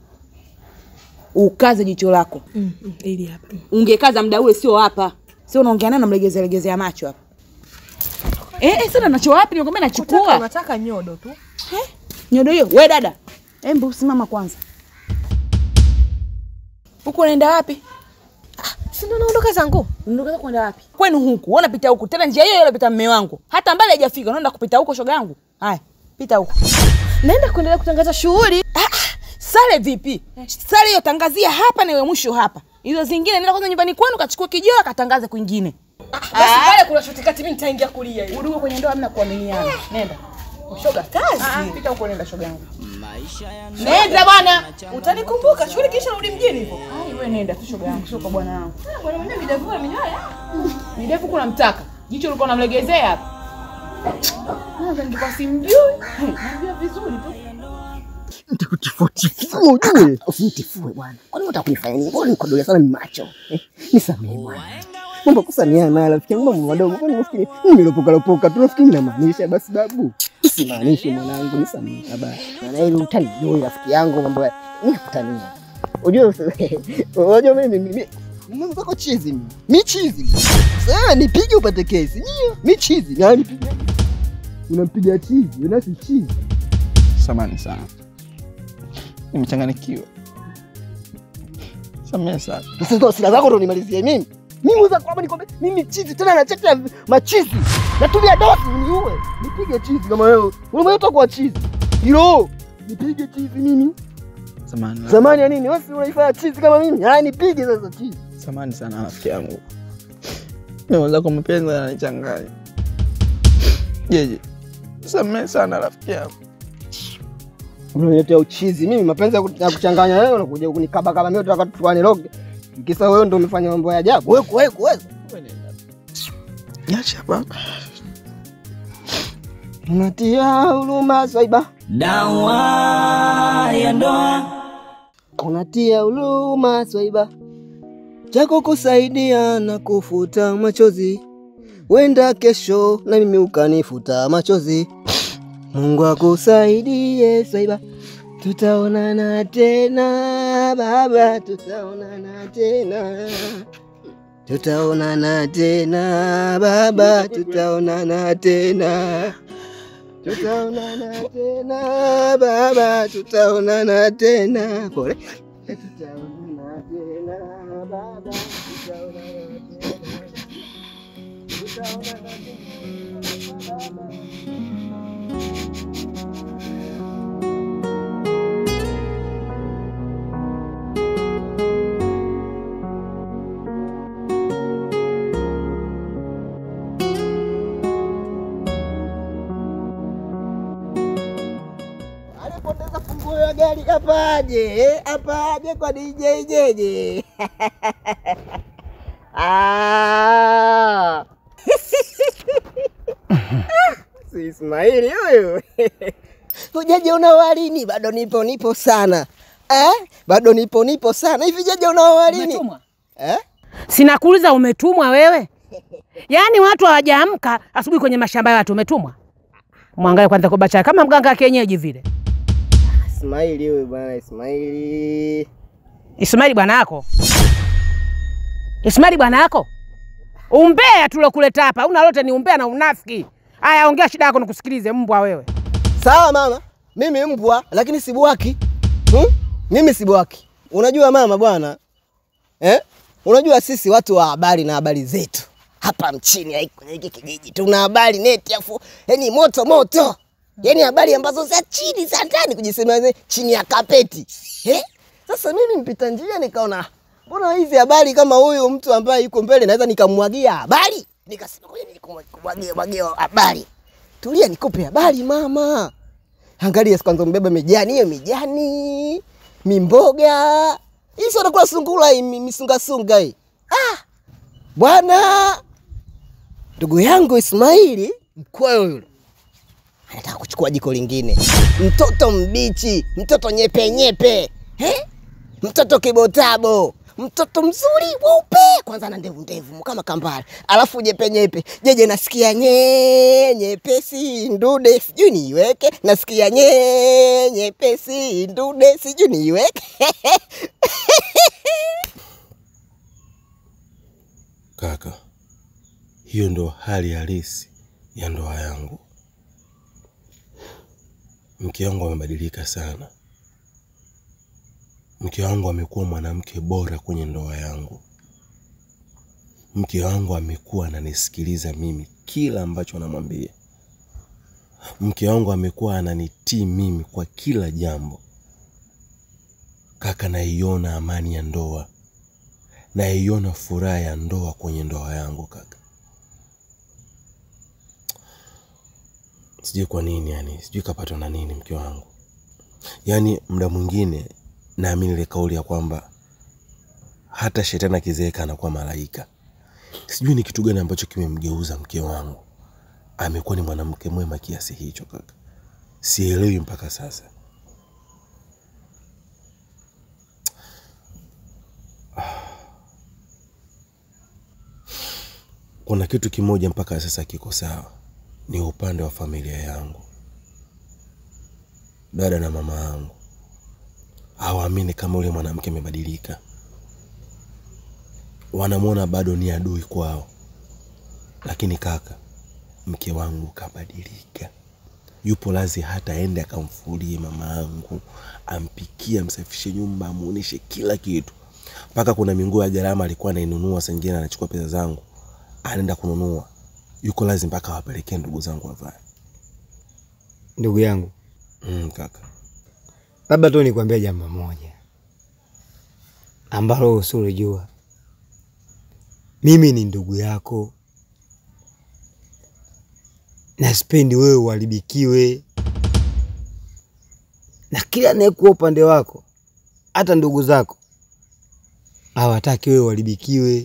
Ukaze jicho lako. Mm, mm, ili hapa. Ungekaza muda ule sio hapa. Sio unaongea naye namlegezea legezea macho hapa. Eh eh sasa nacho wapi? Nikwambia nachukua. Unataka nyodo tu. Eh? Nyodo hiyo? Wewe dada. Embu simama kwanza. Huko unaenda wapi? Ah, si ndo naondoka zangu. Unaondoka kwenda wapi? Kwenu huku. Wewe unapita huku. Tena njia hiyo ile unapita mume wangu. Hata mbali hajafika. Unaenda kupita huko shoga yangu. Haya, pita huko. Naenda kuendelea kutangaza shughuli. Ah, sale vipi? Sale hiyo tangazia hapa na wewe mwisho hapa. Hizo zingine nenda kwanza nyumbani kwenu kachukua kijola katangaze kwingine. Basi pale kuna shoti kati mimi nitaingia kulia hiyo. Udugu kwenye ndoa hamna kuaminiana. Nenda. Shoga kazi. Ah, pita huko nenda shoga yangu. Nenda bwana. Utanikumbuka shughuli kisha rudi mjini hivyo. Ai wewe nenda tu shoga yangu, sio kwa bwana wangu. Ah, bwana mwenyewe midevu amenyoya. Midevu kuna mtaka. Jicho ulikuwa unamlegezea hapa. Naanza nilikuwa simjui. Najua vizuri tu. Nitakutifua ujue. Usinitifue bwana. Kwani unataka kunifanya nini? Mbona nikodolea sana macho? Eh, nisamehe bwana. Mambo kusamiana na rafiki yangu mambo madogo. Kwani unafikiri mimi nilopoka lopoka tu nafikiri ninamaanisha basi babu. Usimaanishe mwanangu, nisamehe baba. Na ile utani ndio rafiki yangu mambo ya nikutania. Unajua unajua mimi mimi mimi zako chizi mimi. Mimi chizi. Sasa nipige upate kesi. Ndio, mimi chizi. Na nipige. Unampiga chizi, unasi chizi. Samahani sana. Nimechanganyikiwa. Samehe sana. Sasa sila zako ndo nimalizie mimi. Mimi mwanzo kwamba nikwambia mimi chizi tena na cheka machizi. Natumia dosi niue. Nipige chizi kama wewe. Unameota kwa chizi. Hilo. Nipige chizi mimi. Samahani. Samahani ya nini? Wewe unaifanya chizi kama mimi? Haya nipige sasa chizi. Samahani sana rafiki yangu. Mimi mwanzo kwa mapenzi yananichanganya. Jeje. Samehe sana rafiki yangu. Unaniletea uchizi. Mimi mapenzi ya kuchanganya wewe unakuja kunikaba kama mimi tunataka tuane loge. Kisa wewe ndio umefanya mambo ya ajabu. Wewe wewe kuweza. Niache hapa. Unatia huruma Swaiba. Dawa ya ndoa. Unatia huruma Swaiba. Chako kusaidia na kufuta machozi. Wenda kesho na mimi ukanifuta machozi. Mungu akusaidie Swaiba. Tutaonana tena baba, tutaonana tena. Tutaonana tena baba, tutaonana tena. Tutaonana tena baba, tutaonana tena. Pole. Tutaonana tena baba, tutaonana tena. Alipoteza funguo ya gari hapa aje, hapa aje kwa D J Jeje. Ah. Si Ismaili huyu. Hujaje unaoa lini? Bado nipo nipo sana. Eh? Bado nipo nipo sana. Hivi jaje unaoa lini? Umetumwa? Eh? Sinakuuliza umetumwa wewe? Yaani watu hawajaamka asubuhi kwenye mashamba ya watu umetumwa? Mwangalie kwanza kubacha kama mganga kienyeji vile. Ismaili huyu bwana Ismaili. Ismaili bwana yako? Ismaili bwana yako? Umbea tulokuleta hapa, una lote ni umbea na unafiki. Haya ongea shida yako nikusikilize mbwa wewe. Sawa mama, mimi mbwa lakini sibwaki. Hmm? Mimi sibwaki. Unajua mama bwana? Eh? Unajua sisi watu wa habari na habari zetu. Hapa mchini haiko kwenye hiki kijiji. Tuna habari neti afu yani moto moto. Yaani habari ambazo za chini za ndani kujisema chini ya kapeti. Eh? Sasa mimi mpita njia nikaona mbona hizi habari kama huyu mtu ambaye yuko mbele naweza nikamwagia habari? Nikasema ngoja nikumwagie mwagie habari. Tulia nikupe habari mama. Angalia kwanza mbeba mijani hiyo mijani. Mimboga. Hii sio nakula sungula hii misunga sunga hii. Ah! Bwana ndugu yangu Ismaili mkweo yule. Anataka kuchukua jiko lingine. Mtoto mbichi, mtoto nyepe nyepe. Eh? Mtoto kibotabo, mtoto mzuri weupe, kwanza ana ndevu ndevu kama kambale. Alafu nyepe nyepe. Jeje nasikia nye nyepesi ndude sijui niweke. Nasikia nye nyepesi ndude sijui niweke. Kaka, hiyo ndo hali halisi ya ndoa yangu. Mke wangu amebadilika sana. Mke wangu amekuwa mwanamke bora kwenye ndoa yangu. Mke wangu amekuwa ananisikiliza mimi kila ambacho namwambia. Mke wangu amekuwa ananitii mimi kwa kila jambo. Kaka, naiona amani ya ndoa. Naiona furaha ya ndoa kwenye ndoa yangu kaka. Sijui kwa nini yani, sijui kapatwa na nini mke wangu. Yaani muda mwingine naamini ile kauli ya kwamba hata shetani akizeeka anakuwa malaika. Sijui ni kitu gani ambacho kimemgeuza mke wangu. Amekuwa ni mwanamke mwema kiasi hicho kaka. Sielewi mpaka sasa. Kuna kitu kimoja mpaka sasa kiko sawa. Ni upande wa familia yangu. Dada na mama yangu hawaamini kama ule mwanamke amebadilika. Wanamuona bado ni adui kwao. Lakini kaka, mke wangu kabadilika. Yupo lazi hata aende akamfulie mama yangu, ampikie, amsafishe nyumba, amuoneshe kila kitu. Paka kuna minguo ya gharama alikuwa anainunua, saa nyingine anachukua pesa zangu anaenda kununua. Yuko lazi mpaka wapelekee ndugu zangu wavae. Ndugu yangu. Mm, kaka. Labda tu nikwambie jambo moja ambalo usilijua. Mimi ni ndugu yako. Na sipendi wewe uharibikiwe. Na kila anayekuwa upande wako, hata ndugu zako, hawataki wewe uharibikiwe.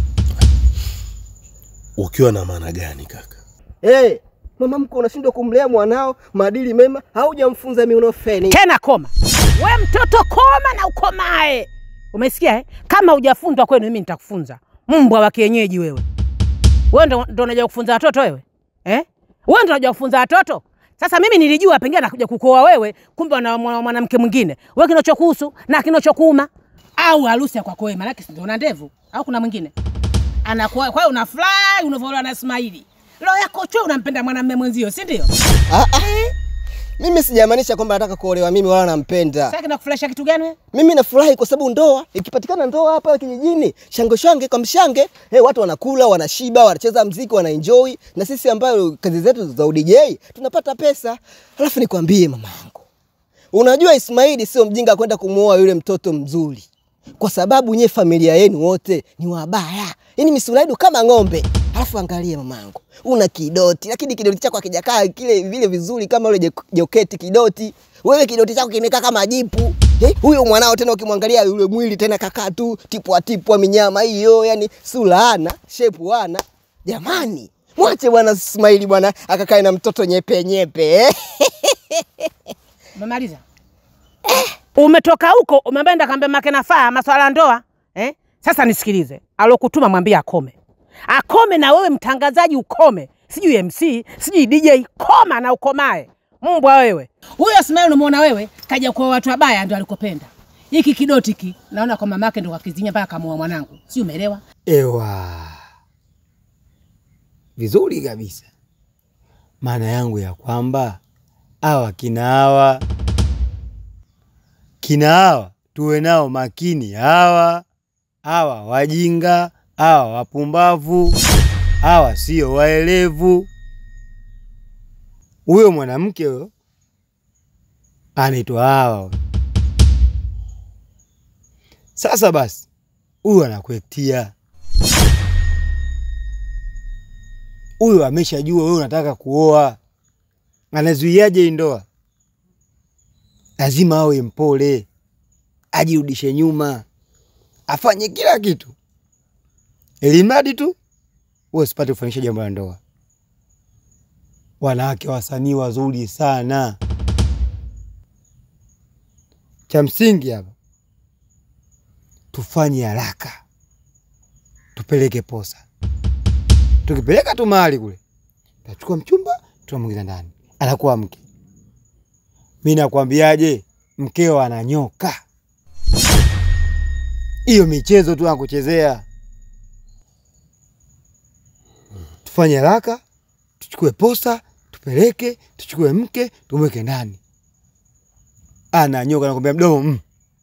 Ukiwa na maana gani kaka? Eh, hey, mama mko unashindwa kumlea mwanao maadili mema, haujamfunza miunofeni. Tena koma. We mtoto koma na ukomae. Umesikia eh? Kama hujafundwa kwenu mimi nitakufunza. Mbwa wa kienyeji wewe. Wewe ndo ndo unajua kufunza watoto wewe? Eh? Wewe ndo unajua kufunza watoto? Sasa mimi nilijua pengine anakuja kukuoa wewe, kumbe ana mwanamke mwingine. Wewe kinachokuhusu na kinachokuuma au harusi ya kwako wewe, maana ndio una ndevu au kuna mwingine? Anakuwa kwa hiyo una fly unavolewa na Ismaili. Roho yako chwe unampenda mwanamume mwenzio, si ndio? Ah ah. Mimi sijamaanisha kwamba nataka kuolewa mimi wala nampenda. Sasa kinakufurahisha kitu gani wewe? Mimi nafurahi kwa sababu ndoa ikipatikana, ndoa hapa kijijini, shango shange kwa mshange, hey, watu wanakula, wanashiba, wanacheza muziki, wanaenjoy, na sisi ambayo kazi zetu za D J tunapata pesa. Alafu nikwambie mamangu, unajua Ismaili sio mjinga kwenda kumuoa yule mtoto mzuri, kwa sababu nye familia yenu wote ni wabaya. Yaani misulaidu kama ng'ombe. Alafu angalia mamangu, una kidoti, lakini kidoti chako hakijakaa kile vile vizuri kama yule joketi kidoti. Wewe kidoti chako kimekaa kama jipu. Eh, huyo mwanao tena ukimwangalia yule mwili tena kakaa tu tipwa tipwa minyama hiyo, yani sura ana, shape ana. Jamani, mwache bwana Ismaili bwana akakae na mtoto nyepe nyepe. Umemaliza? Eh. Umetoka huko umeenda kambe make nafaa maswala ndoa, eh? Sasa nisikilize. Alokutuma mwambie akome. Akome na wewe mtangazaji ukome. Sijui M C, sijui D J, koma na ukomae. Mbwa wewe. Huyo Ismail unamuona wewe kaja kwa watu wabaya ndio alikopenda. Hiki kidoti hiki naona kwa mamake ndio kakizinya mpaka kamuoa mwanangu. Si umeelewa? Ewa. Vizuri kabisa. Maana yangu ya kwamba hawa kina hawa kina hawa tuwe nao makini, hawa hawa wajinga, hawa wapumbavu, hawa sio waelevu. Huyo mwanamke huyo anaitwa Hawa. Sasa basi huyo anakuetia, huyo ameshajua wewe unataka kuoa, anazuiaje ndoa? Lazima awe mpole, ajirudishe nyuma, afanye kila kitu, elimadi tu wewe usipate kufanisha jambo la ndoa. Wanawake wasanii wazuri sana. Cha msingi hapa tufanye haraka, tupeleke posa. Tukipeleka tu mahali kule, tutachukua mchumba, tutamwingiza ndani, anakuwa mke. Mimi nakwambiaje, mkeo ananyoka. Hiyo michezo tu anakuchezea. Tufanye haraka, tuchukue posa, tupeleke, tuchukue mke, tumweke ndani. Ananyoka, nakwambia mdomo. Mm.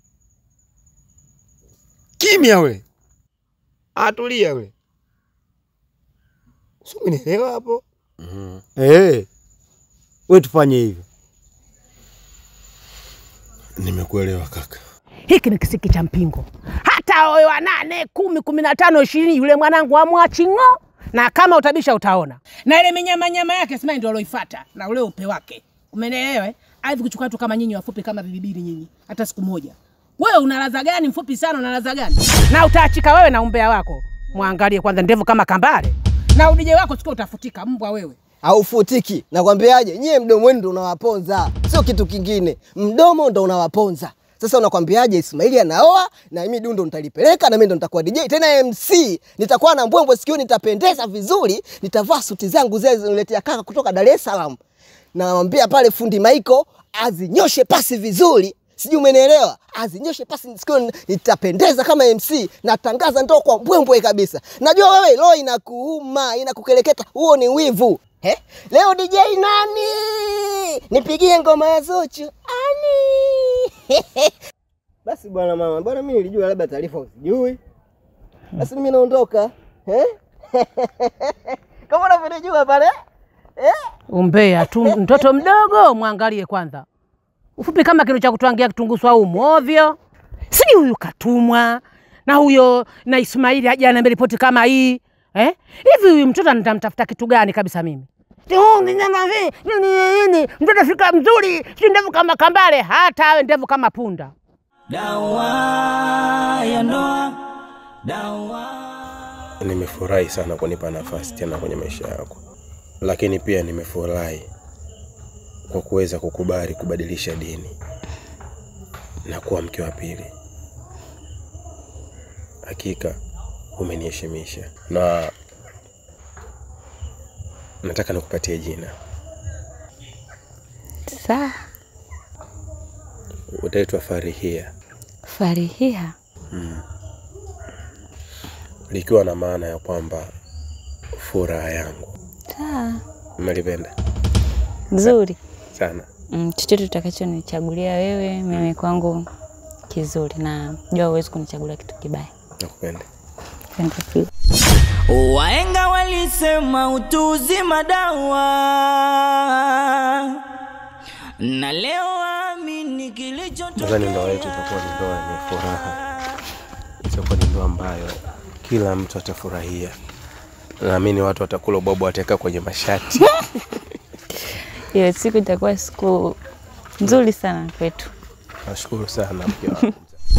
Kimya ule. Atulia ule. Sio unielewa hapo? Mhm. Eh. Wewe tufanye hivyo. Nimekuelewa kaka. Hiki ni kisiki cha mpingo. Hata wewe wa nane, kumi, kumi na tano, ishirini yule mwanangu amwachi ngo, na kama utabisha utaona. Na ile minyama nyama yake Ismail ndio aloifuata na ule upe wake. Umeelewa eh? Hivi kuchukua tu kama nyinyi wafupi kama bibibili nyinyi hata siku moja. Wewe unalaza gani mfupi sana, unalaza gani? Na utaachika wewe na umbea wako. Muangalie kwanza ndevu kama kambale. Na udije wako siko utafutika mbwa wewe. Haufutiki. Nakwambiaje, nyie mdomo wenu ndio unawaponza. Sio kitu kingine. Mdomo ndio unawaponza. Sasa unakwambiaje Ismaili anaoa na mimi dundo nitalipeleka na mimi ndo nitakuwa D J tena M C, nitakuwa na mbwembwe sikio, nitapendeza vizuri, nitavaa suti zangu zile ziniletea kaka kutoka Dar es Salaam. Na namwambia pale fundi Maiko azinyoshe pasi vizuri. Sijui umenielewa? Azinyoshe pasi sikio, nitapendeza kama M C, natangaza ndo kwa mbwembwe kabisa. Najua wewe roho inakuuma, inakukeleketa, huo ni wivu. Eh? Leo D J nani? Nipigie ngoma ya Zuchu. Ani. Basi bwana mama, bwana mimi nilijua labda taarifa usijui. Basi mimi naondoka. Eh? Kama unavyojua pale? Eh? Umbea tu mtoto mdogo, muangalie kwanza. Ufupi kama kilo cha kutuangia kitunguu saumu ovyo. Sijui huyu katumwa na huyo na Ismaili haja ananiambia ripoti kama hii. Eh? Hivi huyu mtoto nitamtafuta kitu gani kabisa mimi? Ni nyama hivi, nini nini, mtoto fika mzuri, si ndevu kama kambale, hata awe ndevu kama punda. Dawa ya ndoa. Dawa. Nimefurahi sana kunipa nafasi tena kwenye maisha yako. Lakini pia nimefurahi kwa kuweza kukubali kubadilisha dini na kuwa mke wa pili. Hakika umeniheshimisha na nataka nikupatie jina. Sawa. Utaitwa Farihia. Farihia? Mm. Likiwa na maana ya kwamba furaha yangu. Sawa. Umelipenda? Nzuri. Sana. Mm, chochote utakachonichagulia wewe, mimi kwangu kizuri, na jua huwezi kunichagulia kitu kibaya. Nakupenda. Thank you. Wahenga walisema utu uzima dawa, na leo amini kilichotokea. Nadhani ndoa yetu itakuwa ni ndoa yenye furaha. Itakuwa ni ndoa ambayo kila mtu atafurahia. Naamini watu watakula bobo, wateka kwenye mashati. Hiyo siku itakuwa siku nzuri sana kwetu. Nashukuru sana mke wangu.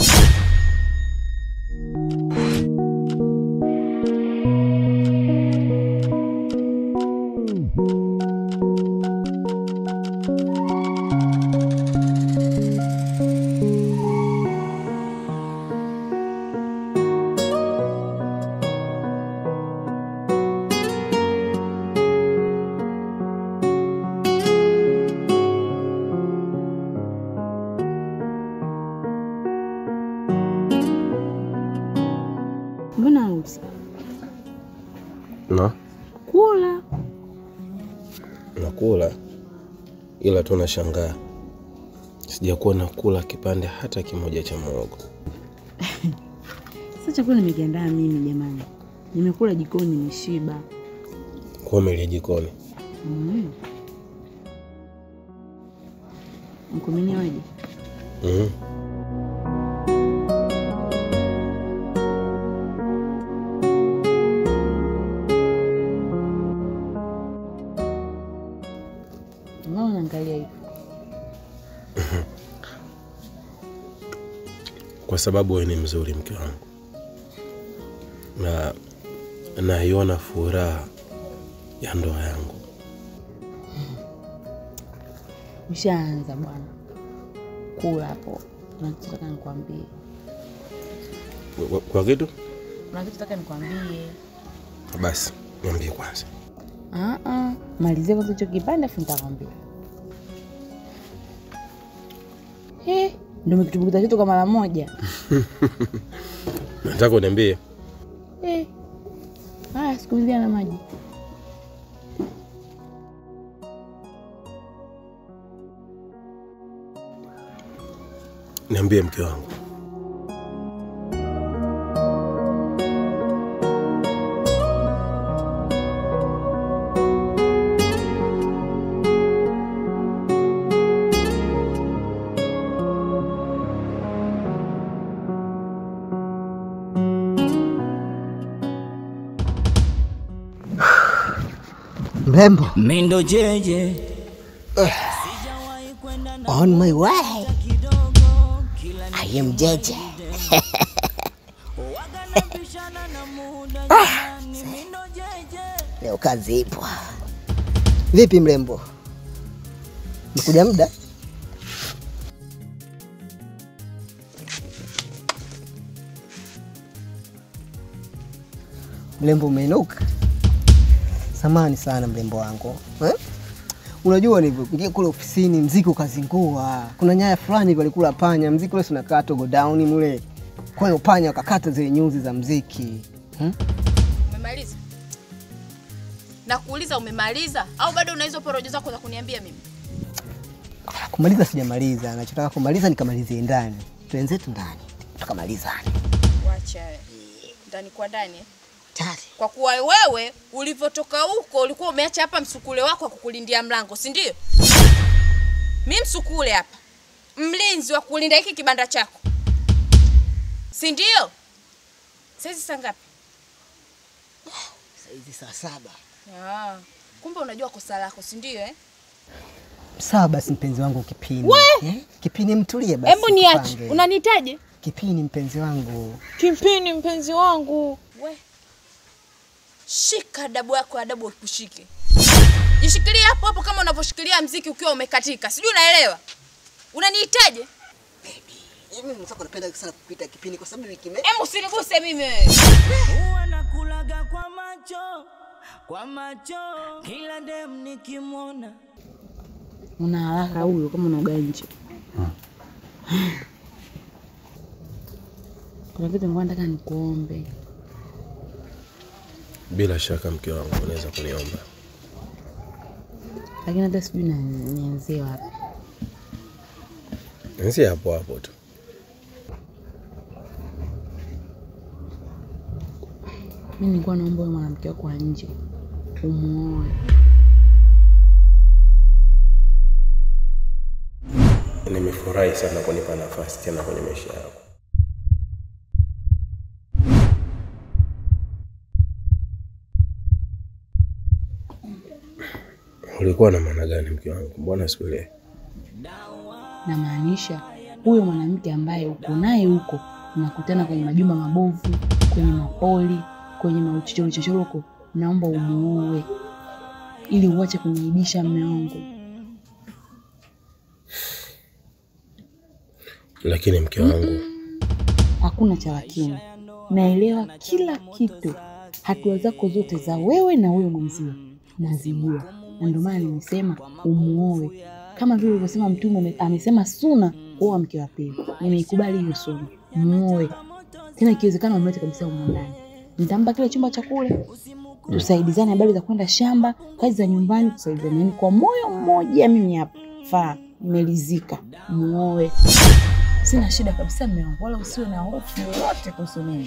Mbona usi? Na? Kula. Nakula. Ila tu nashangaa. Sijakuwa nakula kipande hata kimoja cha muhogo. Sasa chakula nimekiandaa mimi jamani. Nimekula jikoni nimeshiba. Kwa mimi jikoni. Mm. Mkumini waje? Mhm. Mbona unaangalia hivi? Kwa sababu wewe ni mzuri mke wangu. Na naiona furaha ya ndoa yangu. Ushaanza bwana. Kula hapo. Kuna kitu nataka nikwambie. Kwa, kwa kitu? Kuna kitu nataka nikwambie. Basi, niambie kwanza. Ah ah, malizia kwanza hicho kipande afu nitakwambia. Eh, ndio mkitubukuta kitu kwa mara moja. Nataka uniambie. Eh. Ah, sikumzia na maji. Niambie mke wangu. Mrembo. Mindo jeje. On my way. I am Jeje. Ah, leo kazi ipo. Vipi mrembo? Nikuja muda? Mrembo umeinuka? Samahani sana mrembo wangu. Eh? Unajua nilivyoingia kule ofisini mziki ukazingua. Kuna nyaya fulani walikula panya, mziki ule unakata go down mule. Kwa hiyo panya wakakata zile nyuzi za mziki. Hmm? Umemaliza? Na kuuliza umemaliza au bado una hizo porojo zako za kuniambia mimi? Kumaliza sijamaliza, nachotaka kumaliza nikamalizie ndani. Tuenzetu ndani. Tukamalizane. Wacha wewe. Ndani kwa ndani eh? Tari. Kwa kuwa wewe ulivyotoka huko ulikuwa umeacha hapa msukule wako kukulindia mlango, si ndio? Mimi msukule hapa. Mlinzi wa kulinda hiki kibanda chako. Si ndio? Sasa saa ngapi? Saizi saa saba. Ah, kumbe unajua kosa lako, si ndio eh? Sawa basi mpenzi wangu Kipini. Eh? Kipini mtulie basi. Hebu niache. Unanihitaji? Kipini mpenzi wangu. Kipini mpenzi wangu. We. Shika adabu yako, adabu ukushike. Jishikilie hapo hapo kama unavyoshikilia mziki ukiwa umekatika. Sijui unaelewa? Unanihitaji? Baby, mimi msako napenda sana kukuita Kipini kwa sababu wiki mimi. Hebu usiniguse mimi wewe. Huwa nakulaga kwa macho, kwa macho, kila dem nikimwona. Una haraka huyo kama unaoga nje. Kuna kitu ngoja nataka nikuombe. Bila shaka mke wangu unaweza kuniomba. Lakini hata sijui na nianzie wapi. Nsi hapo hapo tu. Mimi nilikuwa naomba wewe mwanamke wako wa nje umuoe. Nimefurahi sana kunipa nafasi tena kwenye maisha yako. Ulikuwa na maana gani mke wangu? Mbona sikuelewi? Na maanisha huyo mwanamke ambaye uko naye huko unakutana kwenye majumba mabovu, kwenye mapoli, kwenye mauchochoro chochoro huko, naomba umuoe ili uache kuniibisha mume wangu. Lakini mke wangu, hakuna cha lakini. Naelewa kila kitu. Hatua zako zote za wewe na wewe mwenzio nazijua. Na ndio maana nimesema umuoe. Kama vile ulivyosema Mtume amesema suna oa mke wa pili. Nimeikubali hiyo suna. Muoe. Tena ikiwezekana umlete kabisa huko ndani. Nitampa kile chumba cha kule. Tusaidizane habari za kwenda shamba, kazi za nyumbani, tusaidizane. Yaani kwa moyo mmoja mimi hapa. Faa, nimelizika. Muoe. Sina shida kabisa mume wangu, wala usiwe na hofu yoyote kuhusu mimi.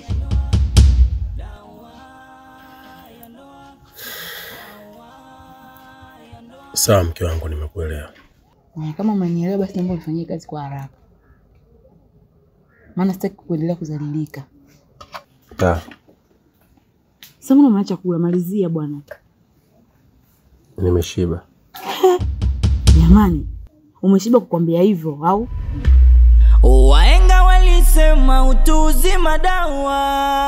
Sawa mke wangu, nimekuelewa. Na kama umenielewa basi naomba ufanyie kazi kwa haraka. Maana sitaki kuendelea kuzalilika. Ta. Sasa mbona unaacha kula? Malizia bwana. Nimeshiba. Jamani, umeshiba kukwambia hivyo au? Waenga walisema utu uzima dawa.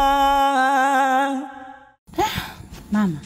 Mama.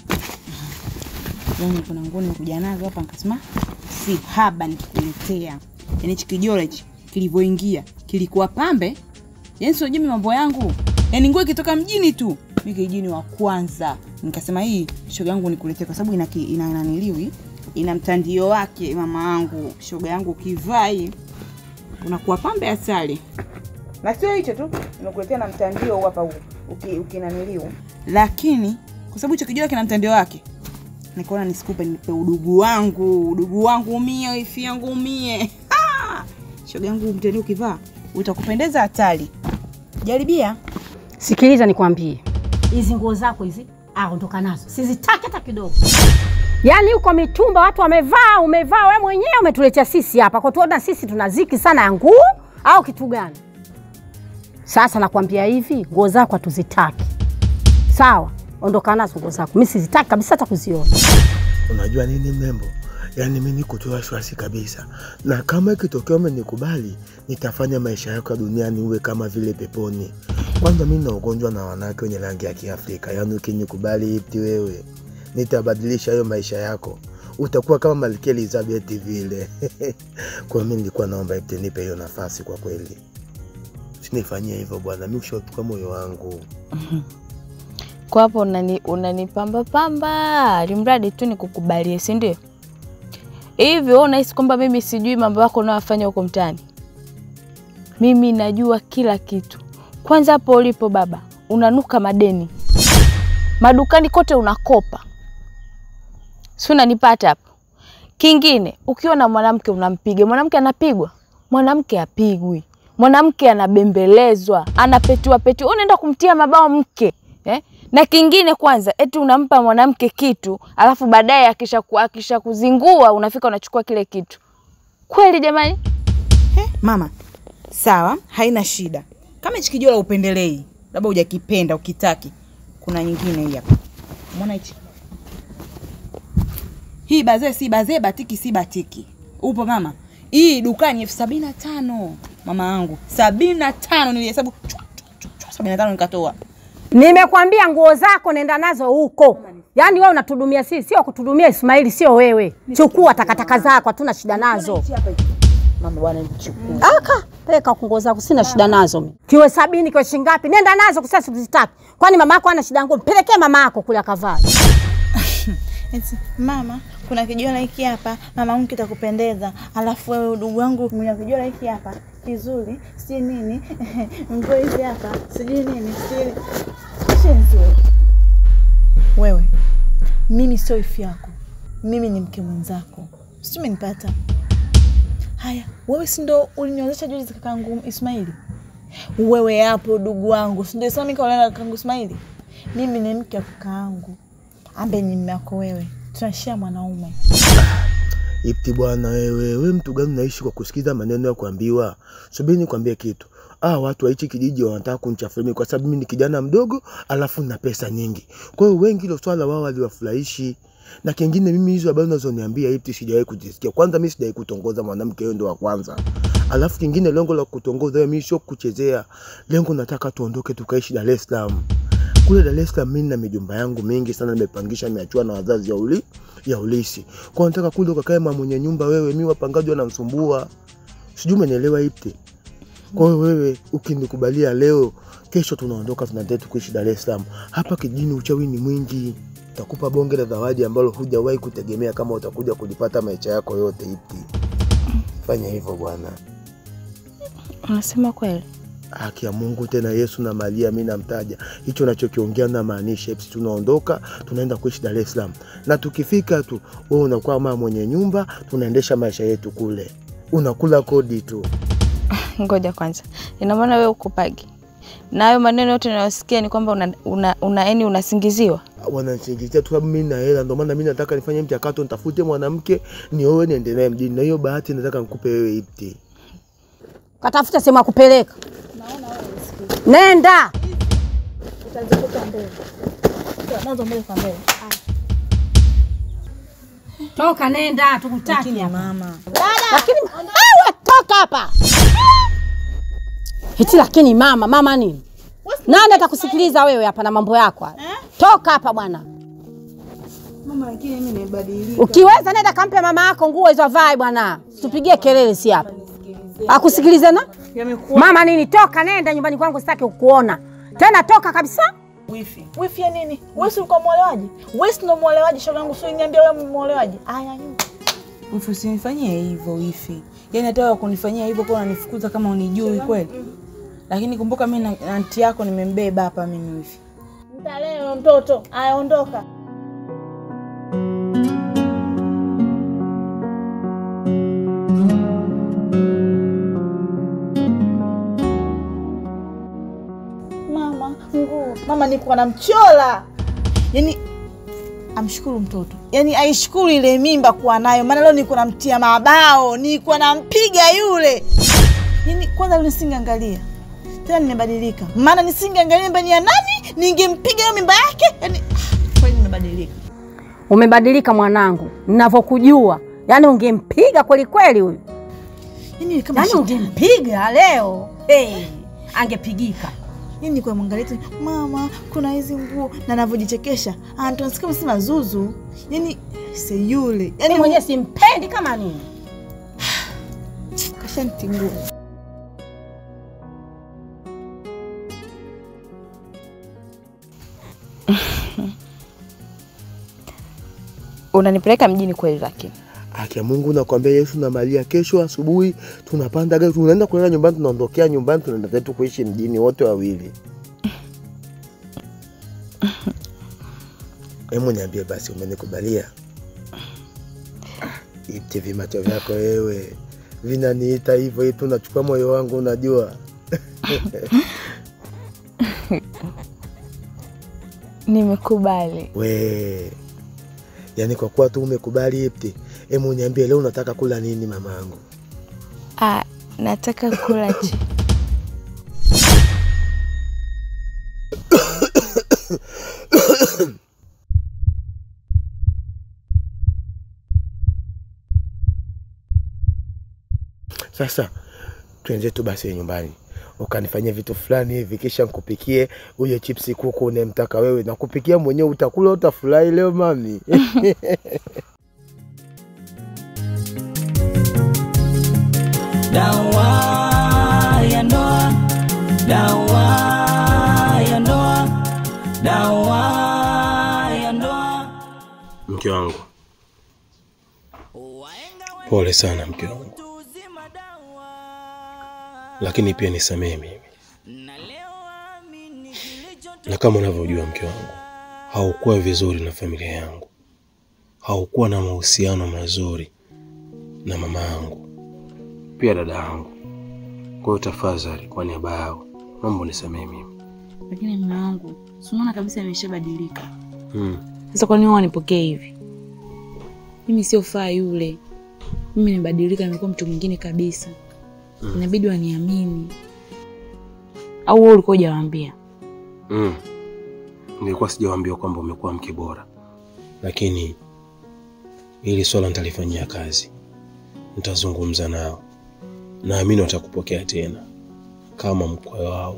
Yaani kuna nguo nimekuja nazo hapa nikasema si haba nikikuletea. Yaani chikijole hichi kilivyoingia kilikuwa pambe. Yaani sio jimi mambo yangu. Yaani nguo ikitoka mjini tu, mimi kijini wa kwanza. Nikasema hii shoga yangu nikuletee kwa sababu ina ina naniliwi, ina mtandio wake mama yangu. Shoga yangu kivaa hii unakuwa pambe asali. Na sio hicho tu, nimekuletea na mtandio hapa huu. Ukinaniliwa. Lakini kwa sababu hicho kijole kina mtandio wake, nikaona nisikupe nipe udugu wangu, udugu wangu mie, ifi yangu mie. Ah! Shoga yangu mtandio ukivaa utakupendeza hatari. Jaribia. Sikiliza nikwambie. Hizi nguo zako hizi, ah ondoka nazo. Sizitaki hata kidogo. Yaani uko mitumba watu wamevaa, umevaa wewe mwenyewe umetuletea sisi hapa. Kwa tuona sisi tunaziki sana ya nguo au kitu gani? Sasa nakwambia hivi, nguo zako hatuzitaki. Sawa? Ondoka nazo nguo zako. Mimi sizitaki kabisa hata kuziona. Unajua nini mrembo? Yaani mimi niko tu wasiwasi kabisa. Na kama ikitokea umenikubali, nitafanya maisha yako duniani uwe kama vile peponi. Kwanza mimi na ugonjwa na wanawake wenye rangi ya Kiafrika. Yaani ukinikubali eti wewe, nitabadilisha hayo maisha yako. Utakuwa kama Malkia Elizabeth vile. Kwa mimi nilikuwa naomba eti nipe hiyo nafasi kwa kweli. Usinifanyie hivyo bwana, mimi ushotuka moyo wangu. Kwa hapo unani unanipamba pamba, alimradi tu nikukubalie, si ndio? Hivi wewe unahisi kwamba mimi sijui mambo yako unayofanya huko mtaani? Mimi najua kila kitu. Kwanza hapo ulipo baba, unanuka madeni. Madukani kote unakopa. Si unanipata hapo? Kingine, ukiwa na mwanamke unampiga. Mwanamke anapigwa? Mwanamke apigwi. Mwanamke anabembelezwa, anapetiwa peti. Unaenda kumtia mabao mke, eh? Na kingine kwanza, eti unampa mwanamke kitu, alafu baadaye akisha akisha kuzingua unafika unachukua kile kitu. Kweli jamani? Eh, mama. Sawa, haina shida. Kama hichi kijola upendelei, labda hujakipenda ukitaki, kuna nyingine hii hapa. Umeona hichi? Hii bazee si bazee, batiki si batiki. Upo mama? Hii dukani elfu sabini na tano mama yangu. sabini na tano nilihesabu sabini na tano nikatoa. Nimekwambia nguo zako nenda nazo huko. Yaani wewe unatudumia sisi, sio kutudumia Ismaili, sio wewe. Chukua takataka zako, hatuna shida nazo. Mama bwana nichukua. Aka, peleka nguo zako, sina shida nazo mimi. Kiwe sabini kwa shilingi ngapi? Nenda nazo kwa sasa usitaki. Kwani mama yako ana shida nguo? Pelekea mama yako kule akavaa. Eti mama, kuna kijola hiki hapa, mama wangu kitakupendeza. Alafu wewe ndugu wangu mwenye kijola hiki hapa, kizuri, si nini? Nguo hizi hapa, sijui nini, sijui. Shenzi wewe. Wewe, mimi sio ifi yako. Mimi ni mke mwenzako. Sio umenipata? Haya, wewe si ndo uliniozesha juzi kakaangu Ismaili? Wewe hapo ndugu wangu, si ndio sasa mimi kaolewa na kakaangu Ismaili? Mimi ni mke wa kakaangu. Ambe ni mume wako wewe. Tunashia mwanaume. Ipti bwana wewe, wewe mtu gani unaishi kwa kusikiza maneno ya kuambiwa? Subiri nikwambie kitu. Ah, watu wa hichi kijiji wanataka kunichafua mimi kwa sababu mimi ni kijana mdogo alafu na pesa nyingi. Kwa hiyo wengi hilo swala wao waliwafurahishi. Na kingine mimi hizo habari unazoniambia Ipti sijawahi kujisikia. Kwanza mimi sijawahi kutongoza mwanamke, yeye ndo wa kwanza. Alafu kingine lengo la kutongoza wewe mimi sio kuchezea. Lengo nataka tuondoke tukaishi Dar es Salaam. Kule Dar es Salaam mimi na mijumba yangu mingi sana nimepangisha, nimeachwa na wazazi ya uli ya ulisi. Kwa nataka kule ukakae mama mwenye nyumba wewe, mimi wapangaji wanamsumbua. Sijui umenielewa Ipti. Kwa hiyo wewe ukinikubalia leo, kesho tunaondoka tunaenda kuishi Dar es Salaam. Hapa kijini uchawi ni mwingi. Takupa bonge la zawadi ambalo hujawahi kutegemea kama utakuja kujipata maisha yako yote Ipti. Fanya hivyo bwana. Unasema kweli? Haki ya Mungu tena Yesu na Maria mimi namtaja. Hicho nachokiongea na maanisha Ipti, tunaondoka tunaenda kuishi Dar es Salaam. Na tukifika tu wewe unakuwa mama mwenye nyumba, tunaendesha maisha yetu kule. Unakula kodi tu. Ngoja kwanza. Ina maana wewe ukupagi. Na hayo maneno yote ninayosikia ni kwamba una una, una yani unasingiziwa. Wanasingizia tu sababu mimi na hela, ndio maana mimi nataka nifanye mchakato nitafute mwanamke nioe niende naye mjini. Na hiyo bahati nataka nikupe wewe Ipti. Katafuta sema ya kupeleka. Naona wewe usikie. Nenda. Utazikuta mbele. Naanza mbele kwa mbele. Toka nenda tukutaki. Lakini mama. Lakini wewe toka hapa. Eti lakini mama, mama nini? Nani atakusikiliza wewe hapa na mambo yako haya? Eh? Toka hapa bwana. Mama lakini mimi nimebadilika. Ukiweza nenda kampe mama yako nguo hizo avae bwana. Tupigie kelele si hapa. Akusikilize na? Mama nini? Toka nenda nyumbani kwangu, sitaki kukuona. Tena toka kabisa. Wifi. Wifi ya nini? Wewe si uko muolewaji? Wewe si ndo muolewaji, shoga yangu, sio niambia wewe muolewaji. Aya nyumba. Wifi usinifanyie hivyo wifi. Yaani hata wewe kunifanyia hivyo kwa unanifukuza kama unijui kweli. Lakini kumbuka mimi na anti yako nimembeba hapa mimi wifi. Mtaleo mtoto, aya ondoka. Mama, nguo. Mama niko na mchola. Yaani amshukuru mtoto. Yaani aishukuru ile mimba kuwa nayo. Maana leo niko namtia mabao, niko nampiga yule. Yaani kwanza leo nisingeangalia. Tena nimebadilika. Maana nisingeangalia mimba ya nani, ningempiga hiyo mimba yake. Yaani kweli nimebadilika. Umebadilika mwanangu. Ninavyokujua. Yaani ungempiga kweli kweli huyu. Yaani kama yaani ungempiga leo. Eh, hey, angepigika. Yaani kwa mwangalia mama kuna hizi nguo na anavyojichekesha. Ah tunasikia msema Zuzu. Yaani si yule. Yaani mwenyewe simpendi kama nini. Kashanti nguo. Unanipeleka mjini kweli lakini? Haki ya Mungu nakwambia Yesu na Maria, kesho asubuhi tunapanda gari tunaenda kulala nyumbani, tunaondokea nyumbani tunaenda zetu kuishi mjini wote wawili. Hebu niambie basi umenikubalia? Ipti vimacho vyako wewe vinaniita hivyo, hivi tunachukua moyo wangu unajua. Nimekubali. We. Yaani kwa kuwa tu umekubali Ipti, hebu niambie leo unataka kula nini mamangu? Ah, nataka kula chi. Sasa tuenze tu basi nyumbani. Ukanifanyia vitu fulani hivi kisha nikupikie huyo chipsi kuku unemtaka wewe, na kupikia mwenyewe utakula utafurahi leo mami. Dawa ya ndoa, dawa ya ndoa, dawa ya ndoa. Mke wangu, pole sana mke wangu, lakini pia nisamehe mimi. Na kama unavyojua mke wangu, haukuwa vizuri na familia yangu, haukuwa na mahusiano mazuri na mama yangu. pia dada yangu. Kwa hiyo tafadhali, kwa niaba yao naomba unisamehe mimi. Lakini mume wangu, unaona kabisa nimeshabadilika. Mm. Sasa kwa nini wanipokee hivi? Mimi sio faa yule. Mimi nimebadilika, nimekuwa mtu mwingine kabisa. Mm. Inabidi waniamini. Au wewe ulikuwa hujawaambia? Mm. Nilikuwa sijawaambia kwamba umekuwa mke bora. Lakini hili swala nitalifanyia kazi. Nitazungumza nao. Naamini watakupokea tena kama mkwe wao.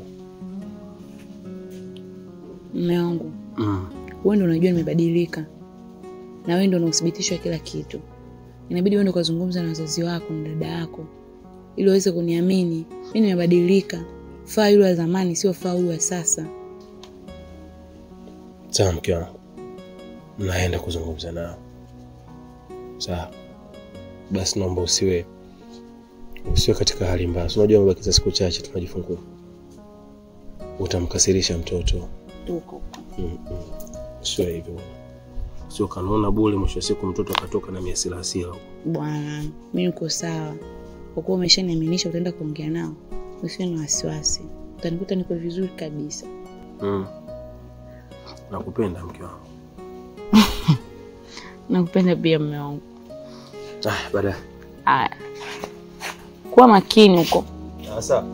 Mume wangu. Mm. Wewe ndio unajua nimebadilika. Na wewe ndio unauthibitisha kila kitu. Inabidi uende kuzungumza na wazazi wako na dada yako ili waweze kuniamini. Mimi nimebadilika. Faa yule wa zamani sio faa yule wa sasa. Sawa mke wangu. Naenda kuzungumza nao. Sawa. Basi naomba usiwe usiwe katika hali mbaya. Unajua mabaki siku chache tunajifungua. Utamkasirisha mtoto. Tuko. Mm. -mm. Sio hivyo. Sio kanona bure mwisho siku mtoto akatoka na miasila hasira huko. Bwana, mimi niko sawa. Kwa kuwa umeshaniaminisha utaenda kuongea nao. Usiwe na wasiwasi. Utanikuta niko vizuri kabisa. Mm. Nakupenda mke wangu. Nakupenda pia mume wangu. Ah, baadaye. Haya. Kuwa makini huko. Sasa.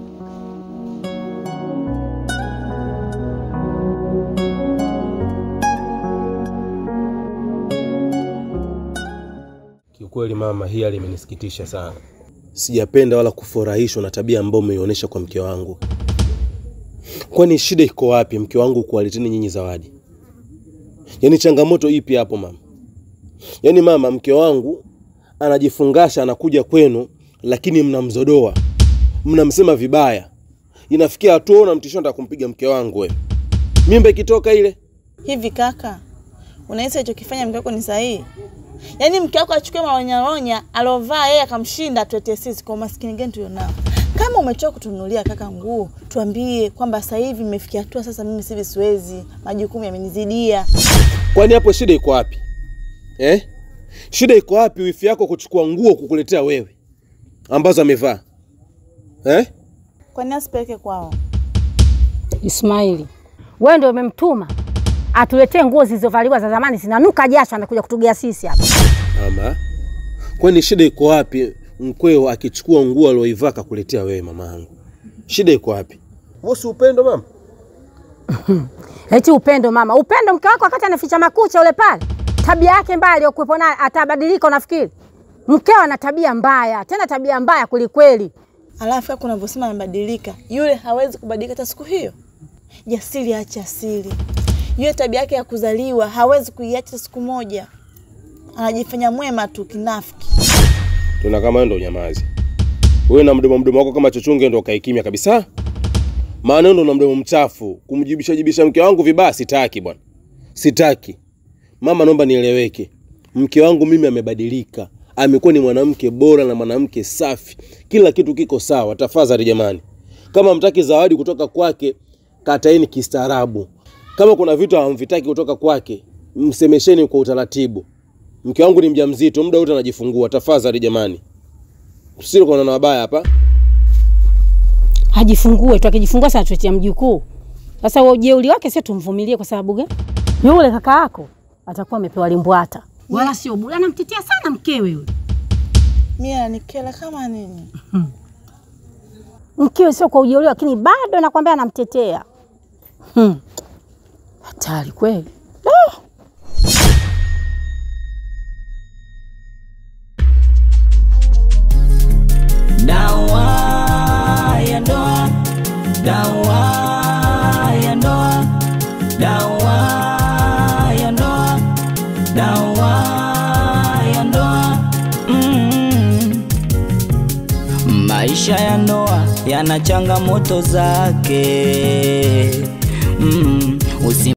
Kiukweli mama, hii hali imenisikitisha sana. Sijapenda wala kufurahishwa na tabia ambayo umeionyesha kwa mke wangu. Kwani shida iko wapi mke wangu kuwaleteni nyinyi zawadi? Yaani changamoto ipi hapo mama? Yaani mama, mke wangu anajifungasha anakuja kwenu lakini mnamzodoa. Mnamsema vibaya. Inafikia hatua unamtishia nataka kumpiga mke wangu wewe. Mimba ikitoka ile. Hivi kaka, unahisi alichokifanya mke wako ni sahihi? Yaani mke wako achukue maonyaonya alovaa yeye akamshinda tuete sisi kwa maskini gani tulionao. Kama umechoka kutununulia kaka nguo, tuambie kwamba sasa hivi nimefikia hatua sasa mimi sivi siwezi, majukumu yamenizidia. Kwani hapo shida iko wapi? Eh? Shida iko wapi wifi yako kuchukua nguo kukuletea wewe ambazo amevaa? Eh? Kwa nini asipeleke kwao? Ismaili, wewe ndio umemtuma atuletee nguo zilizovaliwa za zamani zinanuka jasho anakuja kutugea sisi hapa. Mama, kwani shida iko wapi mkweo akichukua nguo aloivaa kukuletea wewe mamangu? Shida iko wapi? Wewe si upendo mama? Eti upendo mama? Upendo mke wako wakati anaficha makucha yule pale. Tabia yake mbaya aliyokuepo naye atabadilika unafikiri? Mkeo ana tabia mbaya, tena tabia mbaya kweli kweli. Alafu kuna unavyosema amebadilika, yule hawezi kubadilika hata siku hiyo. Jasiri acha asili. Yule tabia yake ya kuzaliwa hawezi kuiacha siku moja. Anajifanya mwema tu kinafiki. Tuna kama ndo nyamazi. Wewe na mdomo mdomo wako kama chochunge ndo kae kimya kabisa. Maana ndo na mdomo mchafu, kumjibisha jibisha mke wangu vibaya sitaki bwana. Sitaki. Mama naomba nieleweke. Mke wangu mimi amebadilika. Amekuwa ni mwanamke bora na mwanamke safi. Kila kitu kiko sawa. Tafadhali jamani. Kama mtaki zawadi kutoka kwake, kataeni kistaarabu. Kama kuna vitu hamvitaki kutoka kwake, msemesheni kwa utaratibu. Mke wangu ni mjamzito, muda wote anajifungua. Tafadhali jamani. Usije kuona na mabaya hapa. Hajifungue tu, akijifungua sasa tuetia mjukuu. Sasa wewe ujeuli wake sio tumvumilie kwa sababu gani? Yule kaka yako atakuwa amepewa limbwata. Wala sio bure, anamtetea sana mkewe yule. Mimi ananikela kama nini? Mkewe sio kwa ujeuli lakini bado nakwambia anamtetea. Hmm. Hatari kweli. Oh. Dawa ya ndoa, dawa ya ndoa, dawa ya ndoa, dawa ya ndoa. Mm. Maisha ya ndoa yana changamoto zake. Mm. Usi